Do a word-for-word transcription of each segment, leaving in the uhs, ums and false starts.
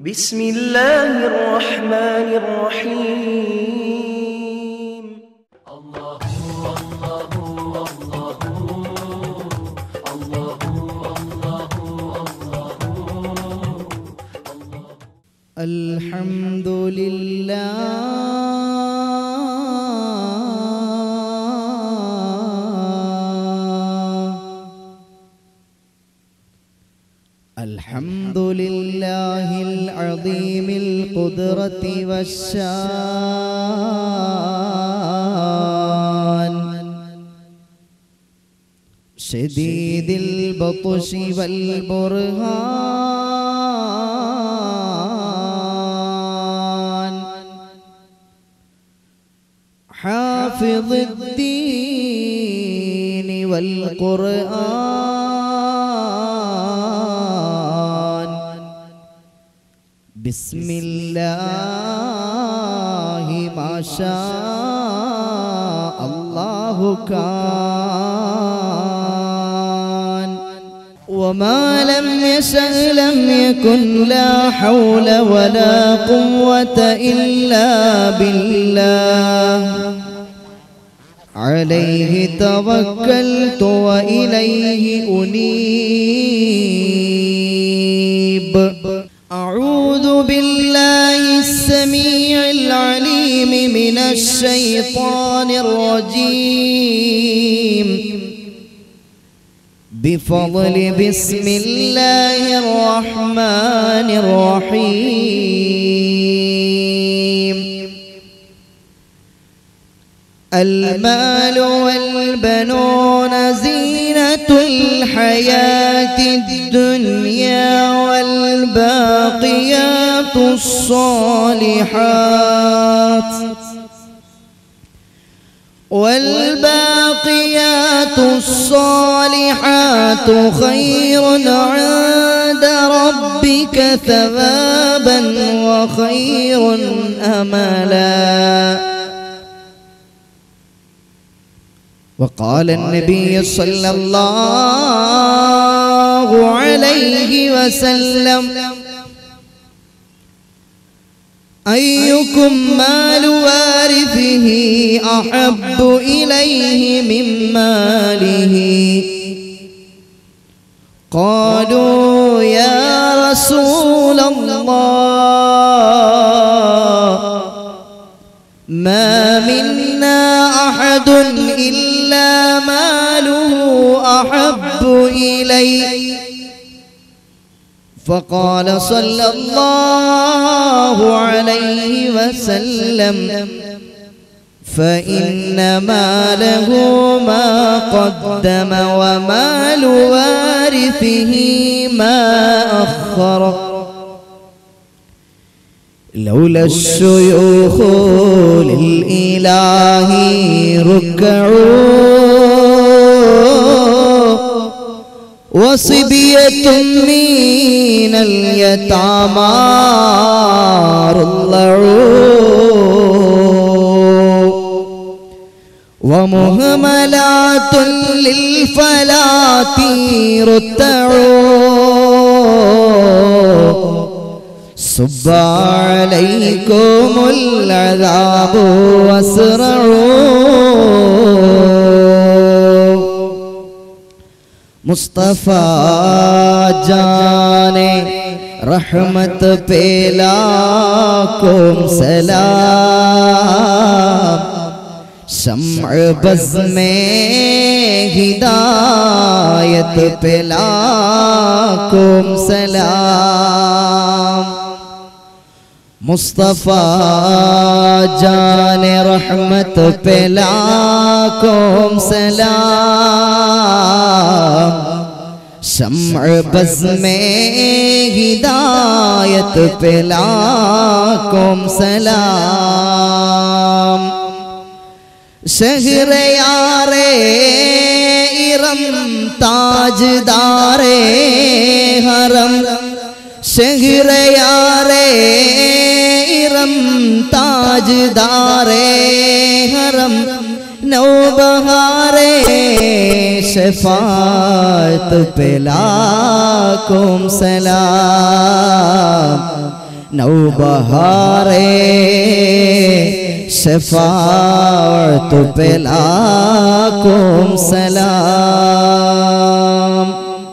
بسم الله الرحمن الرحيم. الله الله الله الله الله. الحمد لله الحمد لله العظيم القدرة والشان شديد البطش والبرهان حافظ الدين والقرآن بسم الله ما شاء الله كان وما لم يشأ لم يكن لا حول ولا قوة إلا بالله عليه توكلت وإليه أنيب أعوذ بالله السميع العليم من الشيطان الرجيم بفضل بسم الله الرحمن الرحيم. المال والبنون زينة الحياة الدنيا والباقيات الصالحات والباقيات الصالحات خير عند ربك ثوابا وخير أملا. وقال النبي صلى الله عليه وسلم أيكم مال وارثه أحب إليه من ماله؟ قالوا يا رسول الله ما منا أحد إلا ماله أحب إليه. فقال صلى الله عليه وسلم فإن ماله ما قدم ومال وارثه ما أخر. لولا الشيوخ للإله ركعوا وصبية من اليتامى رضعوا ومهملات للفلاة رتعوا صب عليكم العذاب واسرعوا. मुस्तफ़ा जाने रहमत पे लाखों सलाम शम्अ बज़ में हिदायत पे लाखों सलाम. मुस्तफ़ा जाने रहमत पे लाखों सलाम शम्अ बज़ में हिदायत पे लाखों सलाम. शहर यारे इरम ताजदारे हरम शहर यारे इरम ताजदारे हरम नौबहारे शफाअत पे लाखों सलाम नौबहारे शफाअत पे लाखों सलाम।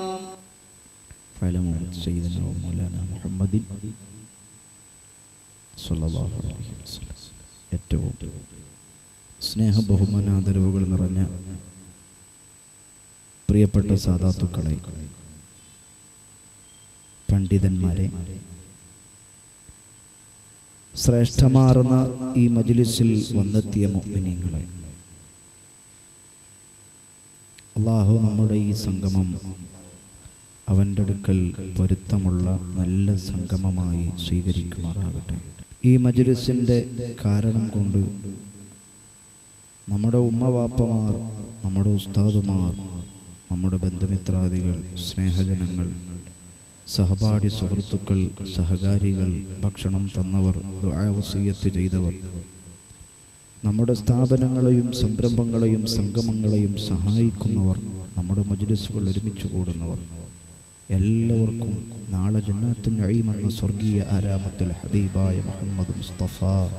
सय्यदना मौलाന മുഹമ്മദിൻ സ്വല്ലല്ലാഹു അലൈഹി വസല്ലം. ഏറ്റവും സ്നേഹ ബഹുമാനാദരവുകൾ നിറഞ്ഞ പ്രിയപ്പെട്ട സാദാത്തുക്കളെ, പണ്ഡിതന്മാരെ, ശ്രേഷ്ഠമാർന്ന ഈ മജ്ലിസിൽ വന്നെത്തിയ മുഅ്മിനീങ്ങളെ, അല്ലാഹു നമ്മുടെ ഈ സംഗമം അവൻ്റെ അടുക്കൽ പൊരുത്തമുള്ള നല്ല സംഗമമായി സ്വീകരിക്കുമാറാകട്ടെ. ഈ മജ്ലിസിൻ്റെ കാരണം കൊണ്ട് നമ്മുടെ ഉമ്മവാപ്പമാർ, നമ്മുടെ ഉസ്താദുമാർ, നമ്മുടെ ബന്ധുമിത്രാദികൾ, സ്നേഹജനങ്ങൾ, സഹപാഠി സുഹൃത്തുക്കൾ, സഹകാരികൾ, ഭക്ഷണം തന്നവർ, ദുആ വസിയ്യത്ത് ചെയ്തവർ, നമ്മുടെ സ്ഥാപനങ്ങളെയും സംരംഭങ്ങളെയും സംഗമങ്ങളെയും സഹായിക്കുന്നവർ, നമ്മുടെ മജ്ലിസുകൾ ഒരുമിച്ച് കൂടുന്നവർ, എല്ലാവർക്കും നാളെ ജന്നാത്തുൻ നഈം എന്ന സ്വർഗീയ ആരാമത്തിൽ ഹബീബായ മുഹമ്മദ് മുസ്തഫ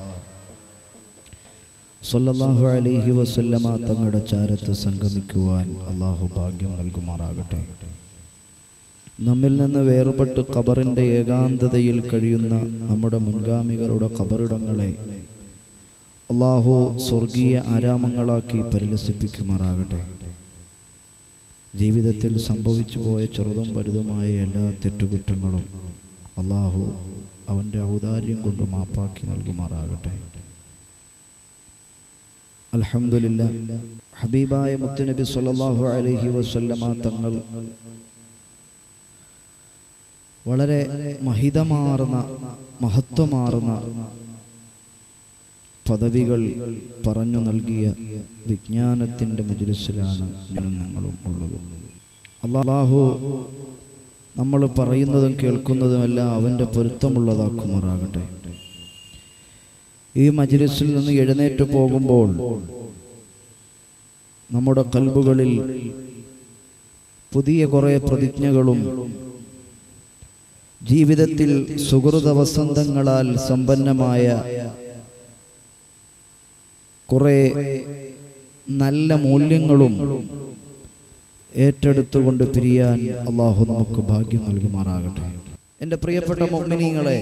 സ്വല്ലല്ലാഹു അലൈഹി വസല്ലമ തങ്ങളുടെ ചാരത്ത് സംഗമിക്കുവാൻ അല്ലാഹു ഭാഗ്യം നൽകുമാറാകട്ടെ. നമ്മിൽ നിന്ന് വേർപെട്ട് ഖബറിൻ്റെ ഏകാന്തതയിൽ കഴിയുന്ന നമ്മുടെ മുൻഗാമികളുടെ ഖബറിടങ്ങളെ അല്ലാഹു സ്വർഗീയ ആരാമങ്ങളാക്കി പരിലസിപ്പിക്കുമാറാകട്ടെ. ജീവിതത്തിൽ സംഭവിച്ചു പോയ ചെറുതും വലുതുമായ എല്ലാ തെറ്റുകുറ്റങ്ങളും അല്ലാഹു അവൻ്റെ ഔദാര്യം കൊണ്ട് മാപ്പാക്കി നൽകുമാറാകട്ടെ. അൽഹംദുലില്ലാഹ്, ഹബീബായ മുത്തുനബി സ്വല്ലല്ലാഹു അലൈഹി വസല്ലമ തങ്ങൾ വളരെ മഹിതമാർന്ന മഹത്വമാർന്ന പദവികൾ പറഞ്ഞു നൽകിയ വിജ്ഞാനത്തിൻ്റെ മജ്ലിസിലാണ് ഞാനും ഞങ്ങളും ഉള്ളത്. അല്ലാഹു നമ്മൾ പറയുന്നതും കേൾക്കുന്നതുമെല്ലാം അവൻ്റെ പൊരുത്തമുള്ളതാക്കുമാറാകട്ടെ. ഈ മജ്ലിസിൽ നിന്ന് എഴുന്നേറ്റ് പോകുമ്പോൾ നമ്മുടെ ഖൽബുകളിൽ പുതിയ കുറേ പ്രതിജ്ഞകളും ജീവിതത്തിൽ സുഹൃത വസന്തങ്ങളാൽ സമ്പന്നമായ കുറെ നല്ല മൂല്യങ്ങളും ഏറ്റെടുത്തുകൊണ്ട് പിരിയാൻ അല്ലാഹു നമുക്ക് ഭാഗ്യം നൽകുമാറാകട്ടെ. എൻ്റെ പ്രിയപ്പെട്ട മുഅ്മിനീങ്ങളെ,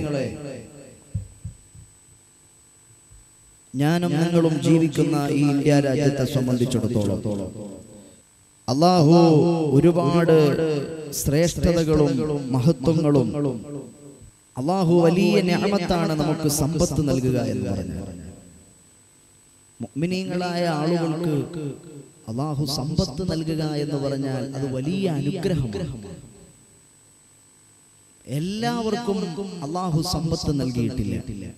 ഞാനും നിങ്ങളും ജീവിക്കുന്ന ഈ ഇന്ത്യ രാജ്യത്തെ സംബന്ധിച്ചിടത്തോളം അല്ലാഹു ഒരുപാട് ശ്രേഷ്ഠതകളും മഹത്വങ്ങളും, അല്ലാഹു വലിയ നിഅമത്താണ് നമുക്ക് സമ്പത്ത് നൽകുക എന്ന് പറഞ്ഞു. മുഅ്മിനീങ്ങളായ ആളുകൾക്ക് അല്ലാഹു സമ്പത്ത് നൽകുക എന്ന് പറഞ്ഞാൽ അത് വലിയ അനുഗ്രഹമാണ്. എല്ലാവർക്കും അല്ലാഹു സമ്പത്ത് നൽകിയിട്ടില്ല.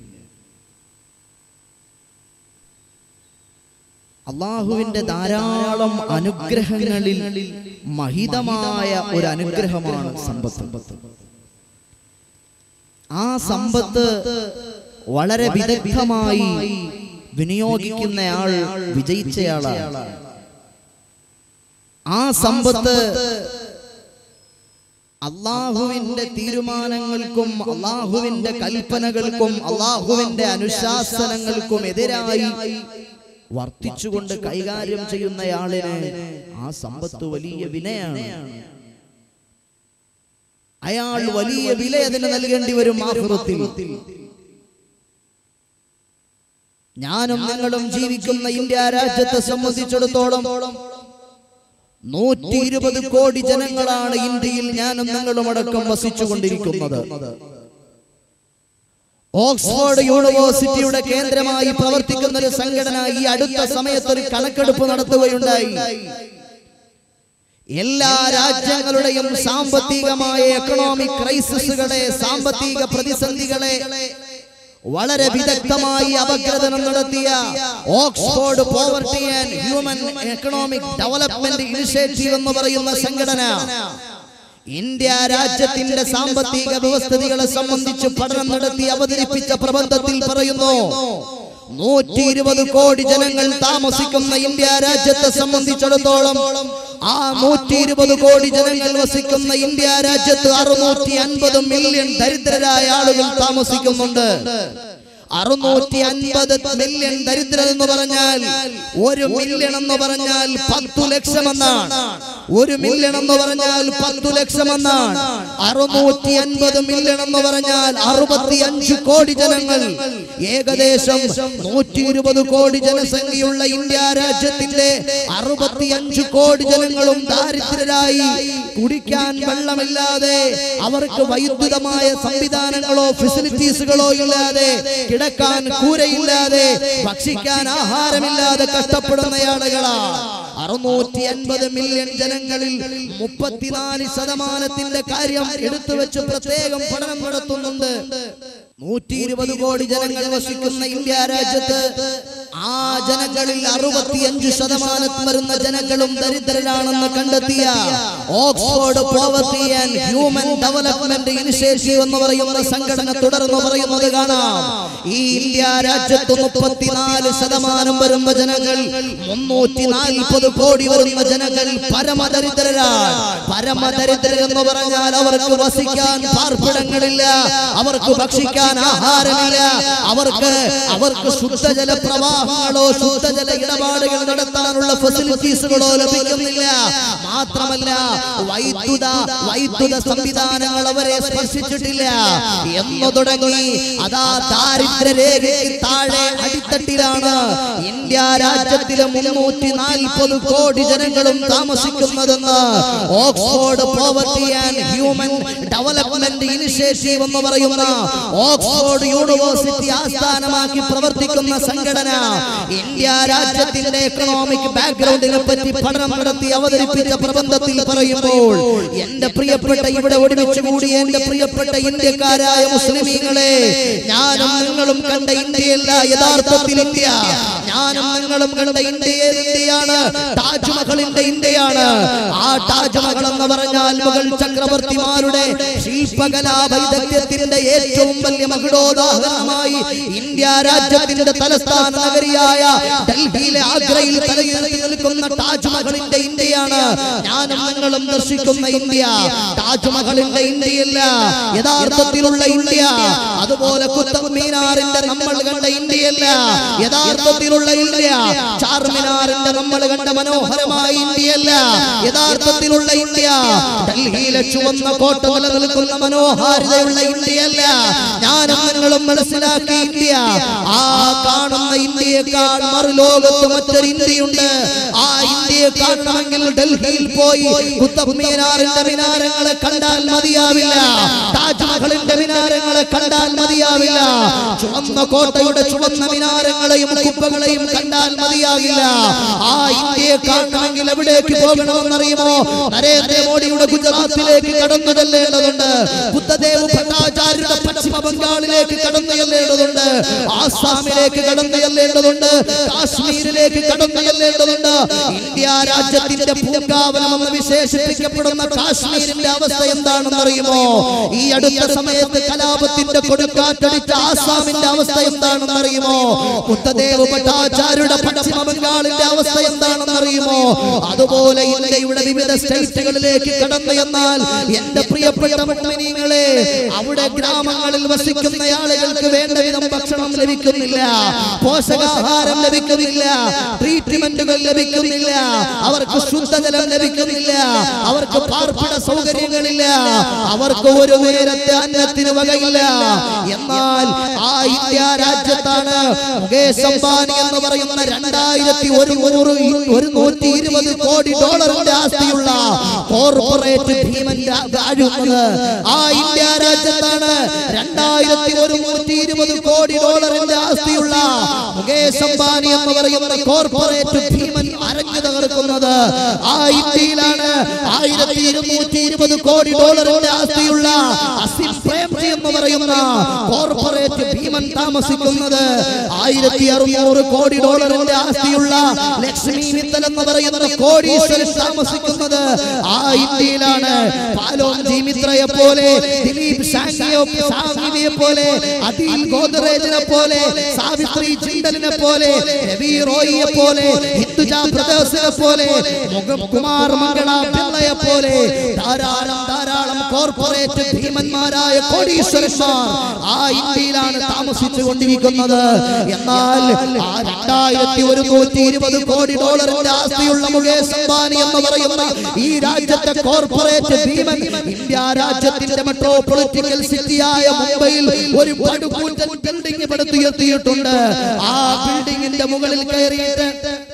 അല്ലാഹുവിന്റെ ധാരാളം അനുഗ്രഹങ്ങളിൽ മഹിതമായ ഒരു അനുഗ്രഹമാണ് സമ്പത്ത്. ആ സമ്പത്ത് വളരെ വിദഗ്ധമായി വിനിയോഗിക്കുന്നയാൾ വിജയിച്ചയാളാണ്. ആ സമ്പത്ത് അല്ലാഹുവിന്റെ തീരുമാനങ്ങൾക്കും അല്ലാഹുവിന്റെ കൽപ്പനകൾക്കും അല്ലാഹുവിന്റെ അനുശാസനങ്ങൾക്കും എതിരായി വർത്തിച്ചുകൊണ്ട് കൈകാര്യം ചെയ്യുന്നയാളിന് ആ സമ്പത്ത് വലിയ വിനയാണ്. അയാൾ വലിയ വില അതിന് നൽകേണ്ടി വരും ആഖിറത്തിൽ. ഞാനും നിങ്ങളും ജീവിക്കുന്ന ഇന്ത്യ രാജ്യത്തെ സംബന്ധിച്ചിടത്തോളം നൂറ്റി ഇരുപത് കോടി ജനങ്ങളാണ് ഇന്ത്യയിൽ ഞാനും നിങ്ങളും അടക്കം വസിച്ചുകൊണ്ടിരിക്കുന്നത്. ഓക്സ്ഫോർഡ് യൂണിവേഴ്സിറ്റിയുടെ കേന്ദ്രമായി പ്രവർത്തിക്കുന്ന ഒരു സംഘടന ഈ അടുത്ത സമയത്ത് ഒരു കണക്കെടുപ്പ് നടത്തുകയുണ്ടായി. എല്ലാ രാജ്യങ്ങളുടെയും സാമ്പത്തികമായ എക്കണോമിക് ക്രൈസിസുകളെ, സാമ്പത്തിക പ്രതിസന്ധികളെ വളരെ വിദഗ്ധമായി അപഗ്രഥനം നടത്തിയ Oxford poverty and human economic development initiative എന്ന് പറയുന്ന സംഘടന ഇന്ത്യ രാജ്യത്തിന്റെ സാമ്പത്തിക വ്യവസ്ഥിതികളെ സംബന്ധിച്ച് പഠനം നടത്തി അവതരിപ്പിച്ച പ്രബന്ധത്തിൽ പറയുന്നു, നൂറ്റി ഇരുപത് കോടി ജനങ്ങൾ താമസിക്കുന്ന ഇന്ത്യ രാജ്യത്തെ സംബന്ധിച്ചിടത്തോളം ആ നൂറ്റി ഇരുപത് കോടി ജനങ്ങൾ വസിക്കുന്ന ഇന്ത്യ രാജ്യത്ത് അറുന്നൂറ്റി അൻപത് മില്യൺ ദരിദ്രരായ ആളുകൾ താമസിക്കുന്നുണ്ട്. അറുന്നൂറ്റി അൻപത് മില്യൺ ദരിദ്രർ എന്ന് പറഞ്ഞാൽ ഒരു മില്യൺ എന്ന് പറഞ്ഞാൽ പത്തു ലക്ഷം എന്നാണ്. ഒരു മില്യൺ എന്ന് പറഞ്ഞാൽ പത്തു ലക്ഷം എന്നാണ്. അറുന്നൂറ്റി അൻപത് മില്യൺ എന്ന് പറഞ്ഞാൽ അറുപത്തി അഞ്ച് കോടി ജനങ്ങൾ. ഏകദേശം നൂറ്റി ഇരുപത് കോടി ജനസംഖ്യയുള്ള ഇന്ത്യ രാജ്യത്തിന്റെ അറുപത്തി അഞ്ച് കോടി ജനങ്ങളും ദാരിദ്ര്യരായി, കുടിക്കാൻ വെള്ളമില്ലാതെ, അവർക്ക് വൈദ്യുതമായ സംവിധാനങ്ങളോ ഫെസിലിറ്റീസുകളോ ഇല്ലാതെ, കിടക്കാൻ കൂരയില്ലാതെ, ഭക്ഷിക്കാൻ ആഹാരമില്ലാതെ കഷ്ടപ്പെടുന്ന ആളുകളാണ്. അറുന്നൂറ്റി അൻപത് മില്യൺ ജനങ്ങളിൽ മുപ്പത്തിനാല് ശതമാനത്തിന്റെ കാര്യം എടുത്തു വെച്ച് പ്രത്യേകം പഠനം നടത്തുന്നുണ്ട്. നൂറ്റി ഇരുപത് കോടി ജനങ്ങൾ വസിക്കുന്ന ഇന്ത്യ രാജ്യത്ത് ആ ജനങ്ങളിൽ അറുപത്തിയഞ്ച് ശതമാനം വരുന്ന ജനങ്ങളും ദരിദ്രരാണെന്ന് കണ്ടെത്തിയ Oxford poverty and human development initiative എന്ന് പറയുന്ന സംഘടന തുടർന്ന് പറയുന്നത് കാണാം. ഈ ഇന്ത്യ രാജ്യത്ത് മുപ്പത്തിനാല് ശതമാനം വരുന്ന ജനങ്ങൾ, മുന്നൂറ്റി നാൽപ്പത് കോടി വരുന്ന ജനങ്ങൾ പരമദരിദ്രരാണ്. പരമദരിദ്രരെന്ന് പറഞ്ഞാൽ അവർക്ക് വസിക്കാൻ പാർപ്പിടങ്ങളില്ല, അവർക്ക് ഭക്ഷിക്കാൻ ആഹാരമില്ല, അവർക്ക് അവർക്ക് ശുദ്ധജല പ്രവാഹങ്ങളോ ശുദ്ധജല ഇടപാടുകൾ നടത്താനുള്ള ഫെസിലിറ്റീസുകളോ ലഭിക്കുന്നില്ല. മാത്രമല്ല വൈദ്യുത വൈദ്യുത സംവിധാനങ്ങൾ അവരെ സ്പർശിച്ചിട്ടില്ല എന്ന് തുടങ്ങി അതാ ദാരിദ്ര്യരേഖയ്ക്ക് താഴെ അടിത്തട്ടിലാണ് ഇന്ത്യ രാജ്യത്തിലെ മുന്നൂറ്റി നാൽപ്പത് കോടി ജനങ്ങളും താമസിക്കുന്നതെന്ന് Oxford poverty and human development initiative എന്ന് പറയുന്ന ഓക്സ്ഫോർഡ് യൂണിവേഴ്സിറ്റി ആസ്ഥാനമാക്കി പ്രവർത്തിക്കുന്ന സംഘടന ഇന്ത്യ രാജ്യത്തിന്റെ എക്കണോമിക് ബാക്ക്ഗ്രൗണ്ടിനെ പറ്റി പഠനം നടത്തി അവതരിപ്പിച്ച പ്രബന്ധത്തിൽ പറയുമ്പോൾ, എന്റെ പ്രിയപ്പെട്ട ഇവിടെ ഒരുമിച്ച് കൂടിയ എന്റെ പ്രിയപ്പെട്ട ഇന്ത്യക്കാരായ മുസ്ലിമീങ്ങളെ, ഞാനും നിങ്ങളും കണ്ട ഇന്ത്യയല്ല യഥാർത്ഥത്തിൽ ഇന്ത്യ. ഞാനും നിങ്ങളും കണ്ട ഇന്ത്യ ഇന്ത്യയാണ്, താജ്മഹലിന്റെ ഇന്ത്യയാണ്. ആ താജ്മഹൽ എന്ന് പറഞ്ഞാൽ മുഗൾ ചക്രവർത്തിമാരുടെ ശില്പകലാ വൈദഗ്ധ്യത്തിന്റെ ഏറ്റവും വലിയ മകുടോദാഹരണമായി ഇന്ത്യ രാജ്യത്തിന്റെ തലസ്ഥാന നഗരിയായ ഡൽഹിയിലെ ആഗ്രയിൽ തലയുയർത്തി നിൽക്കുന്ന താജ്മഹലിന്റെ ഇന്ത്യയാണ് ഞാനും നിങ്ങളും ദർശിക്കുന്ന ഇന്ത്യ. താജ്മഹലിന്റെ ഇന്ത്യയല്ല യഥാർത്ഥത്തിലുള്ള ഇന്ത്യ. അതുപോലെ കുത്തബ് മീനാറിന്റെ നമ്മൾ കണ്ട ഇന്ത്യയല്ല യഥാർത്ഥത്തിലുള്ള ഇന്ത്യ. ചാർമിനാറിന്റെ നമ്മൾ കണ്ട മനോഹരമായ ഇന്ത്യയല്ല യഥാർത്ഥത്തിലുള്ള ഇന്ത്യ. ഡൽഹിയിലെ ചുവന്ന കോട്ട നിലനിൽക്കുന്ന മനോഹാരിതയുള്ള ഇന്ത്യയല്ല ഞാനും നിങ്ങളും മനസ്സിലാക്കിയ ഇന്ത്യ. ആ കാണുന്ന ഇന്ത്യയെക്കാൾ മറുലോകത്ത് മറ്റൊരു ഇന്ത്യയുണ്ട്. ആ ഇന്ത്യയെ കാണണമെങ്കിൽ ഡൽഹിയിൽ പോയി കുത്തബ് മീനാറിന്റെ മിനാരങ്ങളെ കണ്ടാൽ മതിയാവില്ല, താജ്മഹലിന്റെ മിനാരങ്ങളെ കണ്ടാൽ മതിയാവില്ല, ചുവന്ന കോട്ടയുടെ ചുവന്ന മിനാരങ്ങളെയും കുപ്പകളെയും കണ്ടാൽ മതിയാകില്ല. ആ ഇന്ത്യയെ കാണണമെങ്കിൽ എവിടേക്ക് പോകണമെന്നറിയുമോ? നരേന്ദ്രമോദിയുടെ ഗുജറാത്തിലേക്ക് കടന്നു ചെല്ലേണ്ടതുണ്ട്, ബുദ്ധദേവ് ഭട്ടാചാര്യരുടെ പശ്ചിമ ബംഗാളിലേക്ക് കടന്നു ചെല്ലേണ്ടതുണ്ട്, ആസാമിലേക്ക് കടന്നു ചെല്ലേണ്ടതുണ്ട്, കാശ്മീരിലേക്ക് കടന്നു ചെല്ലേണ്ടതുണ്ട്. ഇന്ത്യ രാജ്യത്തിന്റെ പൂങ്കാവനം എന്ന് വിശേഷിപ്പിക്കപ്പെടുന്ന കാശ്മീരിന്റെ അവസ്ഥ എന്താണെന്ന് അറിയുമോ? ഈ അടുത്ത സമയത്ത് കലാപത്തിന്റെ കൊടുക്കാറ്റടിച്ച ആസാമിന്റെ അവസ്ഥ എന്താണെന്ന് അറിയുമോ? ബുദ്ധദേവ് ഭട്ടാചാര്യരുടെ പശ്ചിമ ബംഗാളിന്റെ അവസ്ഥ എന്താണെന്ന് അറിയുമോ? അതുപോലെ ഇന്ത്യയുടെ വിവിധ സ്റ്റേറ്റുകളിലേക്ക് കടന്നു എന്നാൽ എന്റെ പ്രിയപ്പെട്ട മുഅ്മിനീങ്ങളെ, അവിടെ ഗ്രാമങ്ങളിൽ വസിക്കുന്ന ആളുകൾക്ക് വേണ്ട വിധം ഭക്ഷണം ലഭിക്കുന്നില്ല, പോഷകാഹാരം ലഭിക്കുന്നില്ല, ട്രീറ്റ്മെന്റുകൾ ലഭിക്കുന്നില്ല, അവർക്ക് ശുദ്ധജലം ലഭിക്കുന്നില്ല, അവർക്ക് പാർപ്പിട സൗകര്യങ്ങളില്ല, അവർക്ക് ഒരു നേരത്തെ അന്നത്തിന് വകയില്ല. എന്നാൽ ആ ഇന്ത്യ രാജ്യത്താണ് മുകേഷ് അംബാനി എന്ന് പറയുന്ന രണ്ടായിരത്തി ഒരുന്നൂറ് ഒരുന്നൂറ്റി ഇരുപത് കോടി ഡോളറിന്റെ ആസ്തിയുള്ള കോർപ്പറേറ്റ് ഭീമന്റെ ആഴുന്നത്. ആ ഇന്ത്യ രാജ്യത്താണ് രണ്ടായിരത്തി ഒരുന്നൂറ്റി ഇരുപത് കോടി ഡോളറിന്റെ ആസ്തിയുള്ള മുകേഷ് അംബാനി എന്ന് പറയുന്ന കോർപ്പറേറ്റ് ഭീമൻ അരഞ്ഞു തകർക്കുന്നത്. ആ ഇന്ത്യയിലാണ് ആയിരത്തി ഇരുന്നൂറ്റി ഇരുപത് കോടി ഡോളറിന്റെ ആസ്തിയുള്ള അസിം പ്രേംജി എന്ന് പറയുന്ന കോർപ്പറേറ്റ് ഭീമൻ താമസിക്കുന്നത്. ആയിരത്തി അറുന്നൂറ് കോടി ഡോളറിന്റെ ആസ്തിയുള്ള ലക്ഷ്മി മിത്തൽ എന്ന് പറയുന്ന കോടീശ്വരൻ താമസിക്കുന്നത് ആ ഇന്ത്യയിലാണ്. പാലോൻജി മിത്രയെ പോലെ, ദിലീപ് ശാങ്കിയെ സാഹിബിയെ പോലെ, അദീൽ ഗോദ്രേജിനെ പോലെ, സാവിത്രി ജിണ്ടലിനെ പോലെ, രവി റോയിയെ പോലെ, ഹിന്ദുജ ബ്രദേഴ്സിനെ പോലെ, കുമാർ മംഗള പിള്ളയെ പോലെ ധാരാളം ധാരാളം കോർപ്പറേറ്റ് ഭീമന്മാരായ കോടീശ്വരന്മാർ ആ ഇന്ത്യയിലാണ് താമസിച്ചു കൊണ്ടിരിക്കുന്നത്. എന്നാൽ ആ രണ്ടായിരത്തി ഒരുന്നൂറ്റി ഇരുപത് കോടി ഡോളറിന്റെ ആസ്തിയുള്ള മുകേഷ് അംബാനി എന്ന് പറയുന്ന ഈ രാജ്യത്തെ കോർപ്പറേറ്റ് ഭീമൻ ഇന്ത്യ രാജ്യത്തിന്റെ മെട്രോപൊളിറ്റിക്കൽ സിറ്റിയായ മുംബൈയിൽ ഒരു പടുകൂറ്റൻ ബിൽഡിംഗ് പടുത്തുയർത്തിയിട്ടുണ്ട്. ആ ബിൽഡിംഗിന്റെ മുകളിൽ കയറിയിട്ട്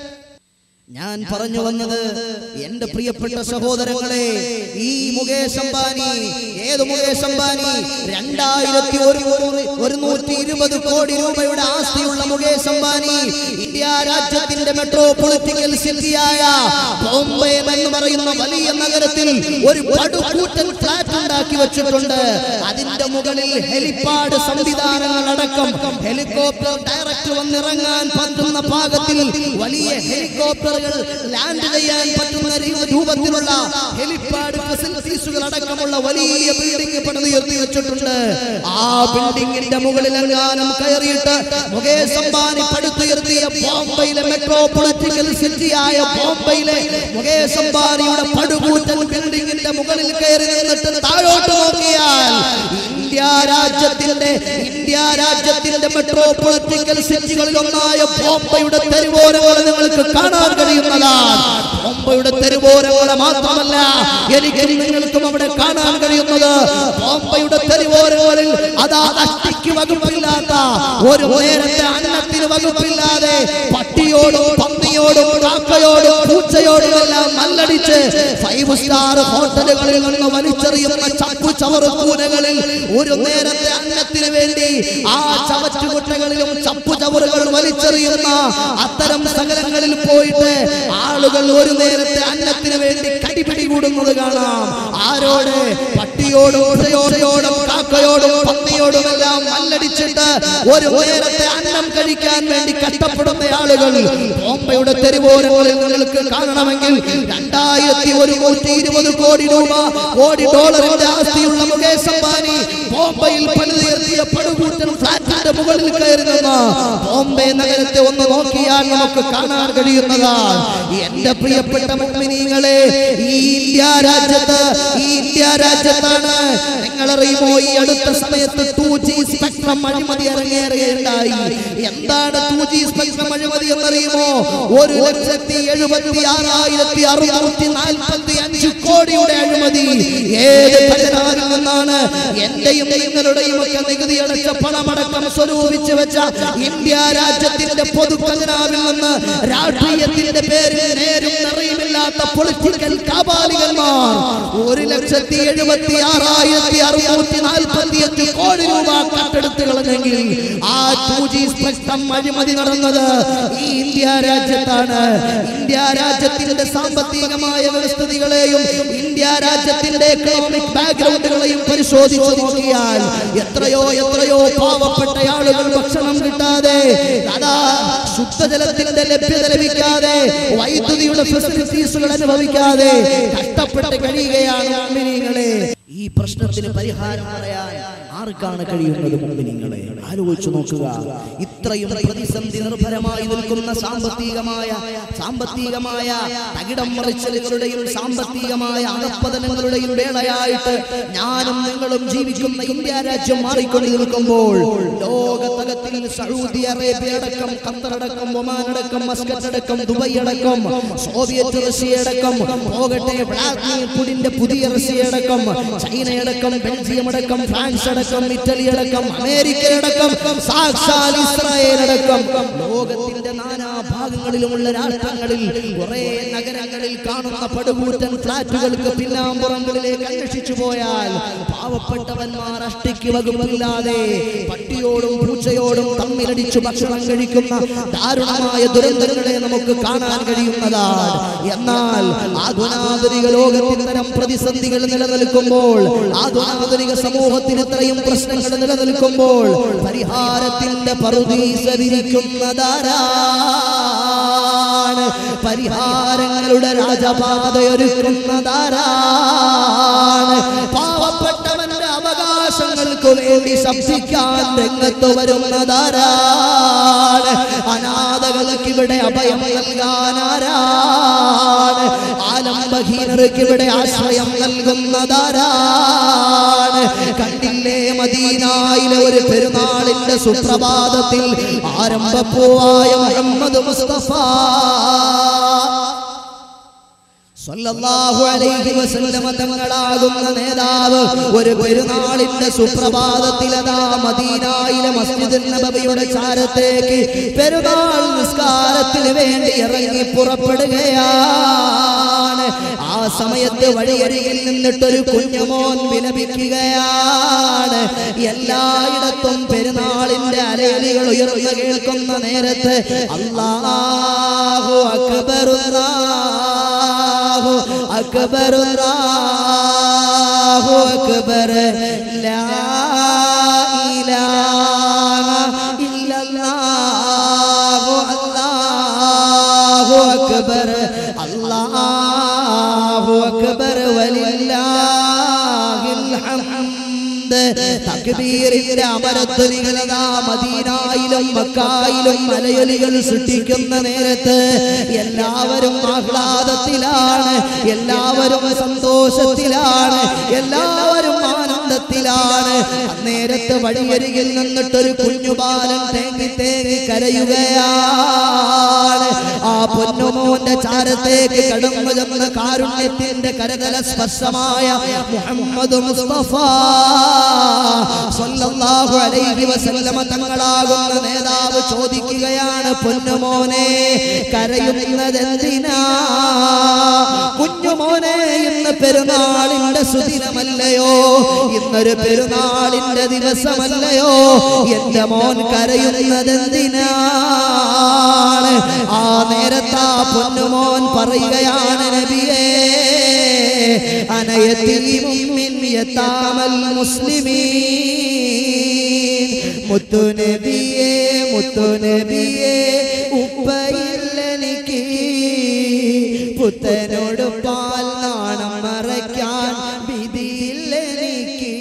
ഞാൻ പറഞ്ഞു വന്നത്, എന്റെ പ്രിയപ്പെട്ട സഹോദരങ്ങളെ, ഈ മുകേഷ് അംബാനി, ഏത് മുകേഷ് അംബാനി? രണ്ടായിരത്തി ഒരുന്നൂറ്റി ഇരുപത് കോടി രൂപയുടെ ആസ്തിയുള്ള മുകേഷ് അംബാനി ഇന്ത്യ രാജ്യത്തിന്റെ മെട്രോപൊളിറ്റിക്കൽ സിറ്റിയായ ബോംബെ എന്ന് പറയുന്ന വലിയ നഗരത്തിൽ ഒരു പടുകൂറ്റൻ ഫ്ലാറ്റ് ഉണ്ടാക്കി വെച്ചിട്ടുണ്ട്. അതിന്റെ മുകളിൽ ഹെലിപാഡ് സംവിധാനങ്ങളടക്കം ഹെലികോപ്റ്റർ ഡയറക്റ്റ് വന്നിറങ്ങാൻ പറ്റുന്ന പാകത്തിൽ വലിയ ഹെലികോപ്റ്റർ ലാൻഡ് ചെയ്യാൻ പറ്റുന്ന രൂപത്തിലുള്ള ഹെലിപാഡ് ഫെസിലിറ്റീസുകൾ അടക്കമുള്ള വലിയ ബിൽഡിംഗ് പണിതുയർത്തി വെച്ചിട്ടുണ്ട്. ആ ബിൽഡിംഗിന്റെ മുകളിൽ എങ്ങാനും കയറിയിട്ട് മുകേഷ് അംബാനി പടുത്തുയർത്തിയ ബോംബെയിലെ മെട്രോപൊളിറ്റിക്കൽ സിറ്റിയായ ബോംബെയിലെ മുകേഷ് അംബാനിയുടെ പടുകൂറ്റൻ ബിൽഡിംഗിന്റെ മുകളിൽ കയറി നിന്നിട്ട് താഴോട്ട് നോക്കിയാൽ ഇന്ത്യ രാജ്യത്തിന്റെ ഇന്ത്യ രാജ്യത്തിന്റെ മെട്രോപൊളിറ്റിക്കൽ സിറ്റികളിൽ ഒന്നായ ബോംബെയുടെ തെരുവോരങ്ങൾ നിങ്ങൾക്ക് കാണാൻ കഴിയുന്നതാണ്. ബോംബെയുടെ തെരുവോരങ്ങളെ മാത്രമല്ല, എനിക്കും നിങ്ങൾക്കും അവിടെ കാണാൻ കഴിയുന്നത് ബോംബെയുടെ തെരുവോരങ്ങളിൽ അതാ അഷ്ടിക്ക് വകുപ്പില്ലാത്ത, ഒരു നേരത്തെ അന്നത്തിന് വകുപ്പില്ലാതെ പട്ടിയോടും പന്നിയോടും കാക്കയോടും പൂച്ചയോടും എല്ലാം മല്ലടിച്ച് ഫൈവ് സ്റ്റാർ ഹോട്ടലുകളിൽ നിന്ന് വലിച്ചെറിയുന്ന ചപ്പു ചവറ് കൂനകളിൽ ഒരു നേരത്തെ അന്നത്തിന് വേണ്ടി ആ ചവറ്റുകുട്ടകളിലും ചപ്പു ചവറുകൾ വലിച്ചെറിയുന്ന അത്തരം സ്ഥലങ്ങളിൽ പോയിട്ട് ആളുകൾ ഒരു നേരത്തെ അന്നത്തിന് വേണ്ടി കടിപിടി കൂടുന്നത് കാണാം. ആരോട്? പട്ടിയോടും പൂച്ചയോടും കാക്കയോടും പന്നിയോടും എല്ലാം മല്ലടിച്ചിട്ട് ഒരു നേരത്തെ അന്നം കഴിക്കാൻ വേണ്ടി കഷ്ടപ്പെടുന്ന ആളുകൾ ബോംബെയുടെ തെരുവോരങ്ങളിൽ നിങ്ങൾക്ക് കാണണമെങ്കിൽ രണ്ടായിരത്തി ഒരുന്നൂറ്റി ഇരുപത് കോടി രൂപ കോടി ഡോളറിന്റെ ആസ്തിയുള്ള മുകേഷ് അംബാനി ബോംബെയിൽ പണിതുയർത്തിയ പടുകൂറ്റൻ ഫ്ലാറ്റിന്റെ മുകളിൽ കയറി നിന്ന് ബോംബെ നഗരത്തെ ഒന്ന് നോക്കിയാൽ നമുക്ക് കാണാൻ കഴിയുന്നതാണ്. എന്റെ പ്രിയപ്പെട്ട മുഅ്മിനീങ്ങളെ, ഈ ഇന്ത്യ രാജ്യത്ത് ഈ ഇന്ത്യ രാജ്യത്താണ് നിങ്ങളറിയുമോ ഈ അടുത്ത സമയത്ത് ടു ജി സ്പെക്ട്രം അഴിമതി അരങ്ങേറുകയുണ്ടായി. എന്താണ് ടു ജി സ്പെക്ട്രം അഴിമതി എന്നറിയുമോ? ഒരു ലക്ഷത്തി എഴുപത്തി ആറായിരത്തി അറുന്നൂറ്റി നാൽപ്പത്തി അഞ്ച് കോടിയുടെ അഴിമതി. ഏത് ഖജനാവിൽ നിന്നാണ്? എന്റെയും നിങ്ങളുടെയും ഒക്കെ നികുതി അടച്ച പണമടക്കം സ്വരൂപിച്ചു വെച്ച ഇന്ത്യ രാജ്യത്തിന്റെ പൊതു ഖജനാവിൽ നിന്ന് രാഷ്ട്രീയത്തിന്റെ പേരിൽ നേരും നിറയുമില്ലാത്ത പൊളിറ്റിക്കൽ കാപാലികന്മാർ ഒരു ലക്ഷത്തി എഴുപത്തി ആറായിരത്തി അറുന്നൂറ്റി നാൽപ്പത്തി അഞ്ച് കോടി രൂപ കട്ടെടുത്ത് കളഞ്ഞെങ്കിൽ ആ ടു ജി സ്പെക്ട്രം അഴിമതി നടന്നത് ഈ ഇന്ത്യ രാജ്യത്താണ്. ഇന്ത്യ രാജ്യത്തിന്റെ സാമ്പത്തികമായ വ്യവസ്ഥിതികളെയും ഇന്ത്യ രാജ്യത്തിന്റെ എക്കണോമിക് ബാക്ക്ഗ്രൗണ്ടുകളെയും പരിശോധിച്ചു നോക്കിയാൽ എത്രയോ എത്രയോ പാവപ്പെട്ട ആളുകൾ ഭക്ഷണം കിട്ടാതെ, അതാ ശുദ്ധജലത്തിന്റെ ലഭ്യത ലഭിക്കാതെ, വൈദ്യുതിയുടെ ഫെസിലിറ്റീസുകൾ അനുഭവിക്കാതെ കഷ്ടപ്പെട്ട് കഴിയുകയാണ് മുഅ്മിനീങ്ങളെ. ഈ പ്രശ്നത്തിന് പരിഹാരം പറയാൻ ആർക്കാണ് കഴിയുന്നത്? മുഅ്മിനീങ്ങളെ, ആലോചിച്ചു നോക്കുക. ഇത്രയും പ്രതിസന്ധി നിർഭരമായി നിൽക്കുന്ന സാമ്പത്തികമായ സാമ്പത്തികമായ തകിടം മറിച്ചലുകളുടെയും സാമ്പത്തികമായ അധപ്പതനങ്ങളുടെയും വേളയായിട്ട് ഞാനും നിങ്ങളും ജീവിക്കുന്ന ഇന്ത്യ രാജ്യം മാറിക്കൊണ്ട് നിൽക്കുമ്പോൾ ലോകതലത്തിൽ സൗദി അറേബ്യ അടക്കം, ഖത്തർ അടക്കം, ഒമാൻ അടക്കം, മസ്കറ്റ് അടക്കം, ദുബൈ അടക്കം, സോവിയറ്റ് റഷ്യ അടക്കം, പോകട്ടെ വ്ളാദിമിർ പുടിന്റെ പുതിയ റഷ്യ അടക്കം, ചൈനയടക്കം, ബെൽജിയം അടക്കം, ഫ്രാൻസ് അടക്കം, ഇറ്റലി അടക്കം, അമേരിക്ക അടക്കം, സാക്ഷാൽ ഇസ്രായേൽ അടക്കം ലോകത്തിന്റെ നാനാ ഭാഗങ്ങളിലുമുള്ള രാഷ്ട്രങ്ങളിൽ കുറെ നഗരങ്ങളിൽ കാണുന്ന പടുകൂറ്റൻ ഫ്ലാറ്റുകൾക്ക് പിന്നാമ്പുറങ്ങളിലേക്ക് അന്വേഷിച്ചു പോയാൽ പാവപ്പെട്ടവന്മാർ അഷ്ടിക്ക് വകുപ്പില്ലാതെ പട്ടിയോടും പൂച്ചയോടും തമ്മിലടിച്ചു ഭക്ഷണം കഴിക്കുന്ന ദാരുണമായ ദുരന്തങ്ങളെ നമുക്ക് കാണാൻ കഴിയുന്നതാണ്. എന്നാൽ ആധുനാധുനിക ലോകത്തിൽ ഇത്തരം പ്രതിസന്ധികൾ നിലനിൽക്കുമ്പോൾ, ആധുനാധുനിക സമൂഹത്തിൽ ഇത്രയും പ്രശ്നങ്ങൾ നിലനിൽക്കുമ്പോൾ പരിഹാരത്തിന്റെ പറുദീസ വിരിക്കുന്നതാരാണ്? പരിഹാരങ്ങളുടെ രാജപാതയൊരുക്കുന്നതാരാണ്? പാവപ്പെട്ടവന്റെ അവകാശ അവകാശങ്ങൾക്ക് വേണ്ടി ശബ്ദിക്കാൻ രംഗത്ത് വരുന്നതാരാണ്? അനാഥകൾക്ക് ഇവിടെ അഭയം നൽകാനാരാണ്? ആലംബഹീനർക്ക് ഇവിടെ ആശ്രയം നൽകുന്നതാരാണ്? കണ്ടില്ലേ മദീനയിലെ ഒരു പെരുന്നാളിന്റെ സുപ്രഭാതത്തിൽ ആരംഭപ്പൂവായ മുഹമ്മദ് മുസ്തഫ സല്ലല്ലാഹു അലൈഹി വസല്ലമ തങ്ങളാകുന്ന നേതാവ് ഒരു പെരുന്നാളിന്റെ സുപ്രഭാതത്തിൽ അതാ മദീനയിലെ മസ്ജിദുൻ നബവിയുടെ ചാരത്തേക്ക് പെരുന്നാൾ നിസ്കാരത്തിന് വേണ്ടി ഇറങ്ങി പുറപ്പെടുകയാണ്. ആ സമയത്ത് വഴിയരികിൽ നിന്നിട്ടൊരു കുഞ്ഞുമോൻ വിലപിക്കുകയാണ്. എല്ലായിടത്തും പെരുന്നാളിന്റെ അലയലികൾ ഉയർന്നു കേൾക്കുന്ന നേരത്ത് അല്ലാഹു അക്ബർ അക്ബർ അല്ലാഹു അക്ബർ ലാ ഇലാഹ ഇല്ലല്ലാഹു അല്ലാഹു അക്ബർ അല്ലാഹു അക്ബർ വലില്ലാഹിൽ ഹംദ്. തക്ബീറിന്റെ അമരധ്വനികളാ മദീനയിലും മക്കയിലും മലയലികൾ സൃഷ്ടിക്കുന്ന നേരത്ത് എല്ലാവരും ആഹ്ലാദത്തിലാണ്, എല്ലാവരും സന്തോഷത്തിലാണ്, എല്ലാവരും ആനന്ദത്തിലാണ്. നേരത്തെ വഴിയരികിൽ നിന്നിട്ടൊരു കുഞ്ഞുബാലൻ തേങ്ങി തേങ്ങി കരയുകയാണ്. ആ പൊന്നുമോന്റെ ചാരത്തേക്ക് കടന്നു ചെന്ന കാരുണ്യത്തിന്റെ കരതല സ്പർശമായ മുഹമ്മദ് മുസ്തഫ സല്ലല്ലാഹു അലൈഹി വസല്ലമ തങ്ങളാകുന്ന നേതാവ് ചോദിക്കുകയാണ്, പൊന്നുമോനെ കരയുന്നതെന്തിനാ? കുഞ്ഞുമോനെ ഇന്ന് പെരുന്നാളിന്റെ സുദിനമല്ലയോ? ഇന്നൊരു പെരുന്നാളിന്റെ ദിവസമല്ലയോ? എന്റെ മോൻ കരയുന്നതെന്തിനാണ്? ആ നേരത്താ പൊന്നുമോൻ പറയുകയാണ്, നബിയേ അനയതീമും മിൻ യതാമൽ മുസ്ലിമീൻ. മുത്തുനബിയേ മുത്തുനബിയേ ഉപ്പയില്ലെനിക്ക് പുത്തനോട് പാൽ നാണം മറയ്ക്കാൻ വിധിയില്ലെനിക്ക്.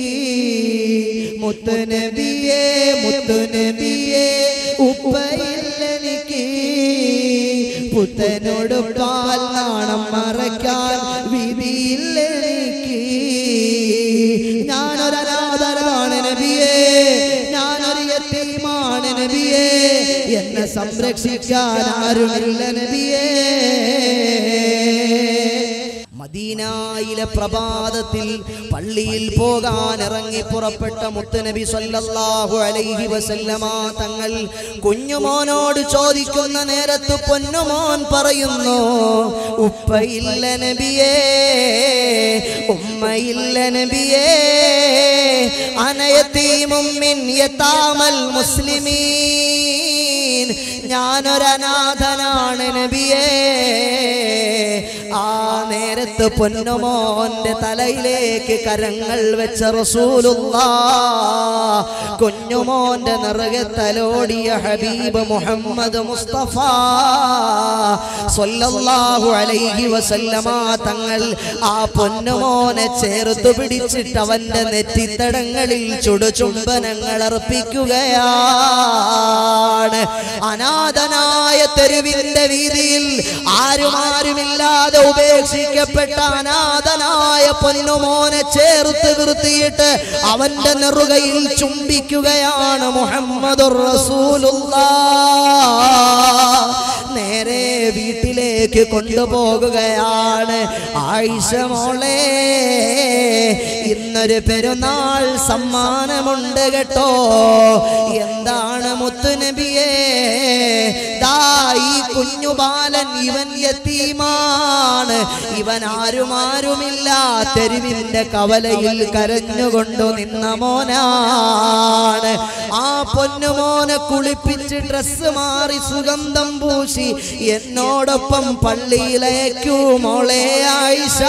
മുത്തുനബിയേ മുത്തുനബിയേ ഉപ്പയില്ലെനിക്ക് പുത്തനോട് പാൽ നാണം മറയ്ക്കാൻ വിധിയില്ലെനിക്ക്. ഞാനൊരനാഥനാണ് നബിയേ, ഞാനൊരു യതീമാണ് നബിയേ, എന്നെ സംരക്ഷിക്കാൻ ആരുമില്ല നബിയേ. മദീനയിലെ പ്രഭാതത്തിൽ പള്ളിയിൽ പോകാൻ ഇറങ്ങി പുറപ്പെട്ട മുത്തുനബി സല്ലല്ലാഹു അലൈഹി വസല്ലമ തങ്ങൾ കുഞ്ഞുമോനോട് ചോദിക്കുന്ന നേരത്ത് പൊന്നുമോൻ പറയുന്നു, ഉപ്പയില്ല നബിയേ ഉമ്മയില്ല നബിയേ അനയതീമും മിൻ യതാമൽ മുസ്ലിമീൻ. ഞാനൊരനാഥനാണ് നബിയേ. ആ നേരത്ത് പൊന്നുമോന്റെ തലയിലേക്ക് കരങ്ങൾ വെച്ച റസൂലുള്ളാഹ് കുഞ്ഞുമോന്റെ നിറകെ തലോടിയ ഹബീബ് മുഹമ്മദ് മുസ്തഫ സല്ലല്ലാഹു അലൈഹി വസല്ലമ തങ്ങൾ ആ പൊന്നുമോനെ ചേർത്തു പിടിച്ചിട്ട് അവന്റെ നെറ്റിത്തടങ്ങളിൽ ചുടുചുംബനങ്ങൾ അർപ്പിക്കുകയാണ്. അനാഥനായ തെരുവിന്റെ വീതിയിൽ ആരുമാരുമില്ലാതെ ഉപേക്ഷിക്കപ്പെട്ട അനാഥനായ പൊന്നുമോനെ ചേർത്ത് നിർത്തിയിട്ട് അവന്റെ നെറുകയിൽ ചുംബിക്കുകയാണ് മുഹമ്മദുർ റസൂലുള്ളാഹ്. നേരെ വീട്ടിലേക്ക് കൊണ്ടുപോകുകയാണ്. ആയിഷ മോളെ, ഇന്നൊരു പെരുന്നാൾ സമ്മാനമുണ്ട് കേട്ടോ. എന്താണ് മുത്തുനബിയേ? ദാ ഈ കുഞ്ഞു ബാലൻ, ഇവൻ യതീമാണ്, ഇവൻ ആരുമാരുമില്ല, തെരുവിന്റെ കവലയിൽ കരഞ്ഞുകൊണ്ടു നിന്ന മോനാണ്. ആ പൊന്നുമോനെ കുളിപ്പിച്ച് ഡ്രസ് മാറി സുഗന്ധം പൂശി എന്നോടൊപ്പം പള്ളിയിലേക്കു മോളെ ആയിഷ.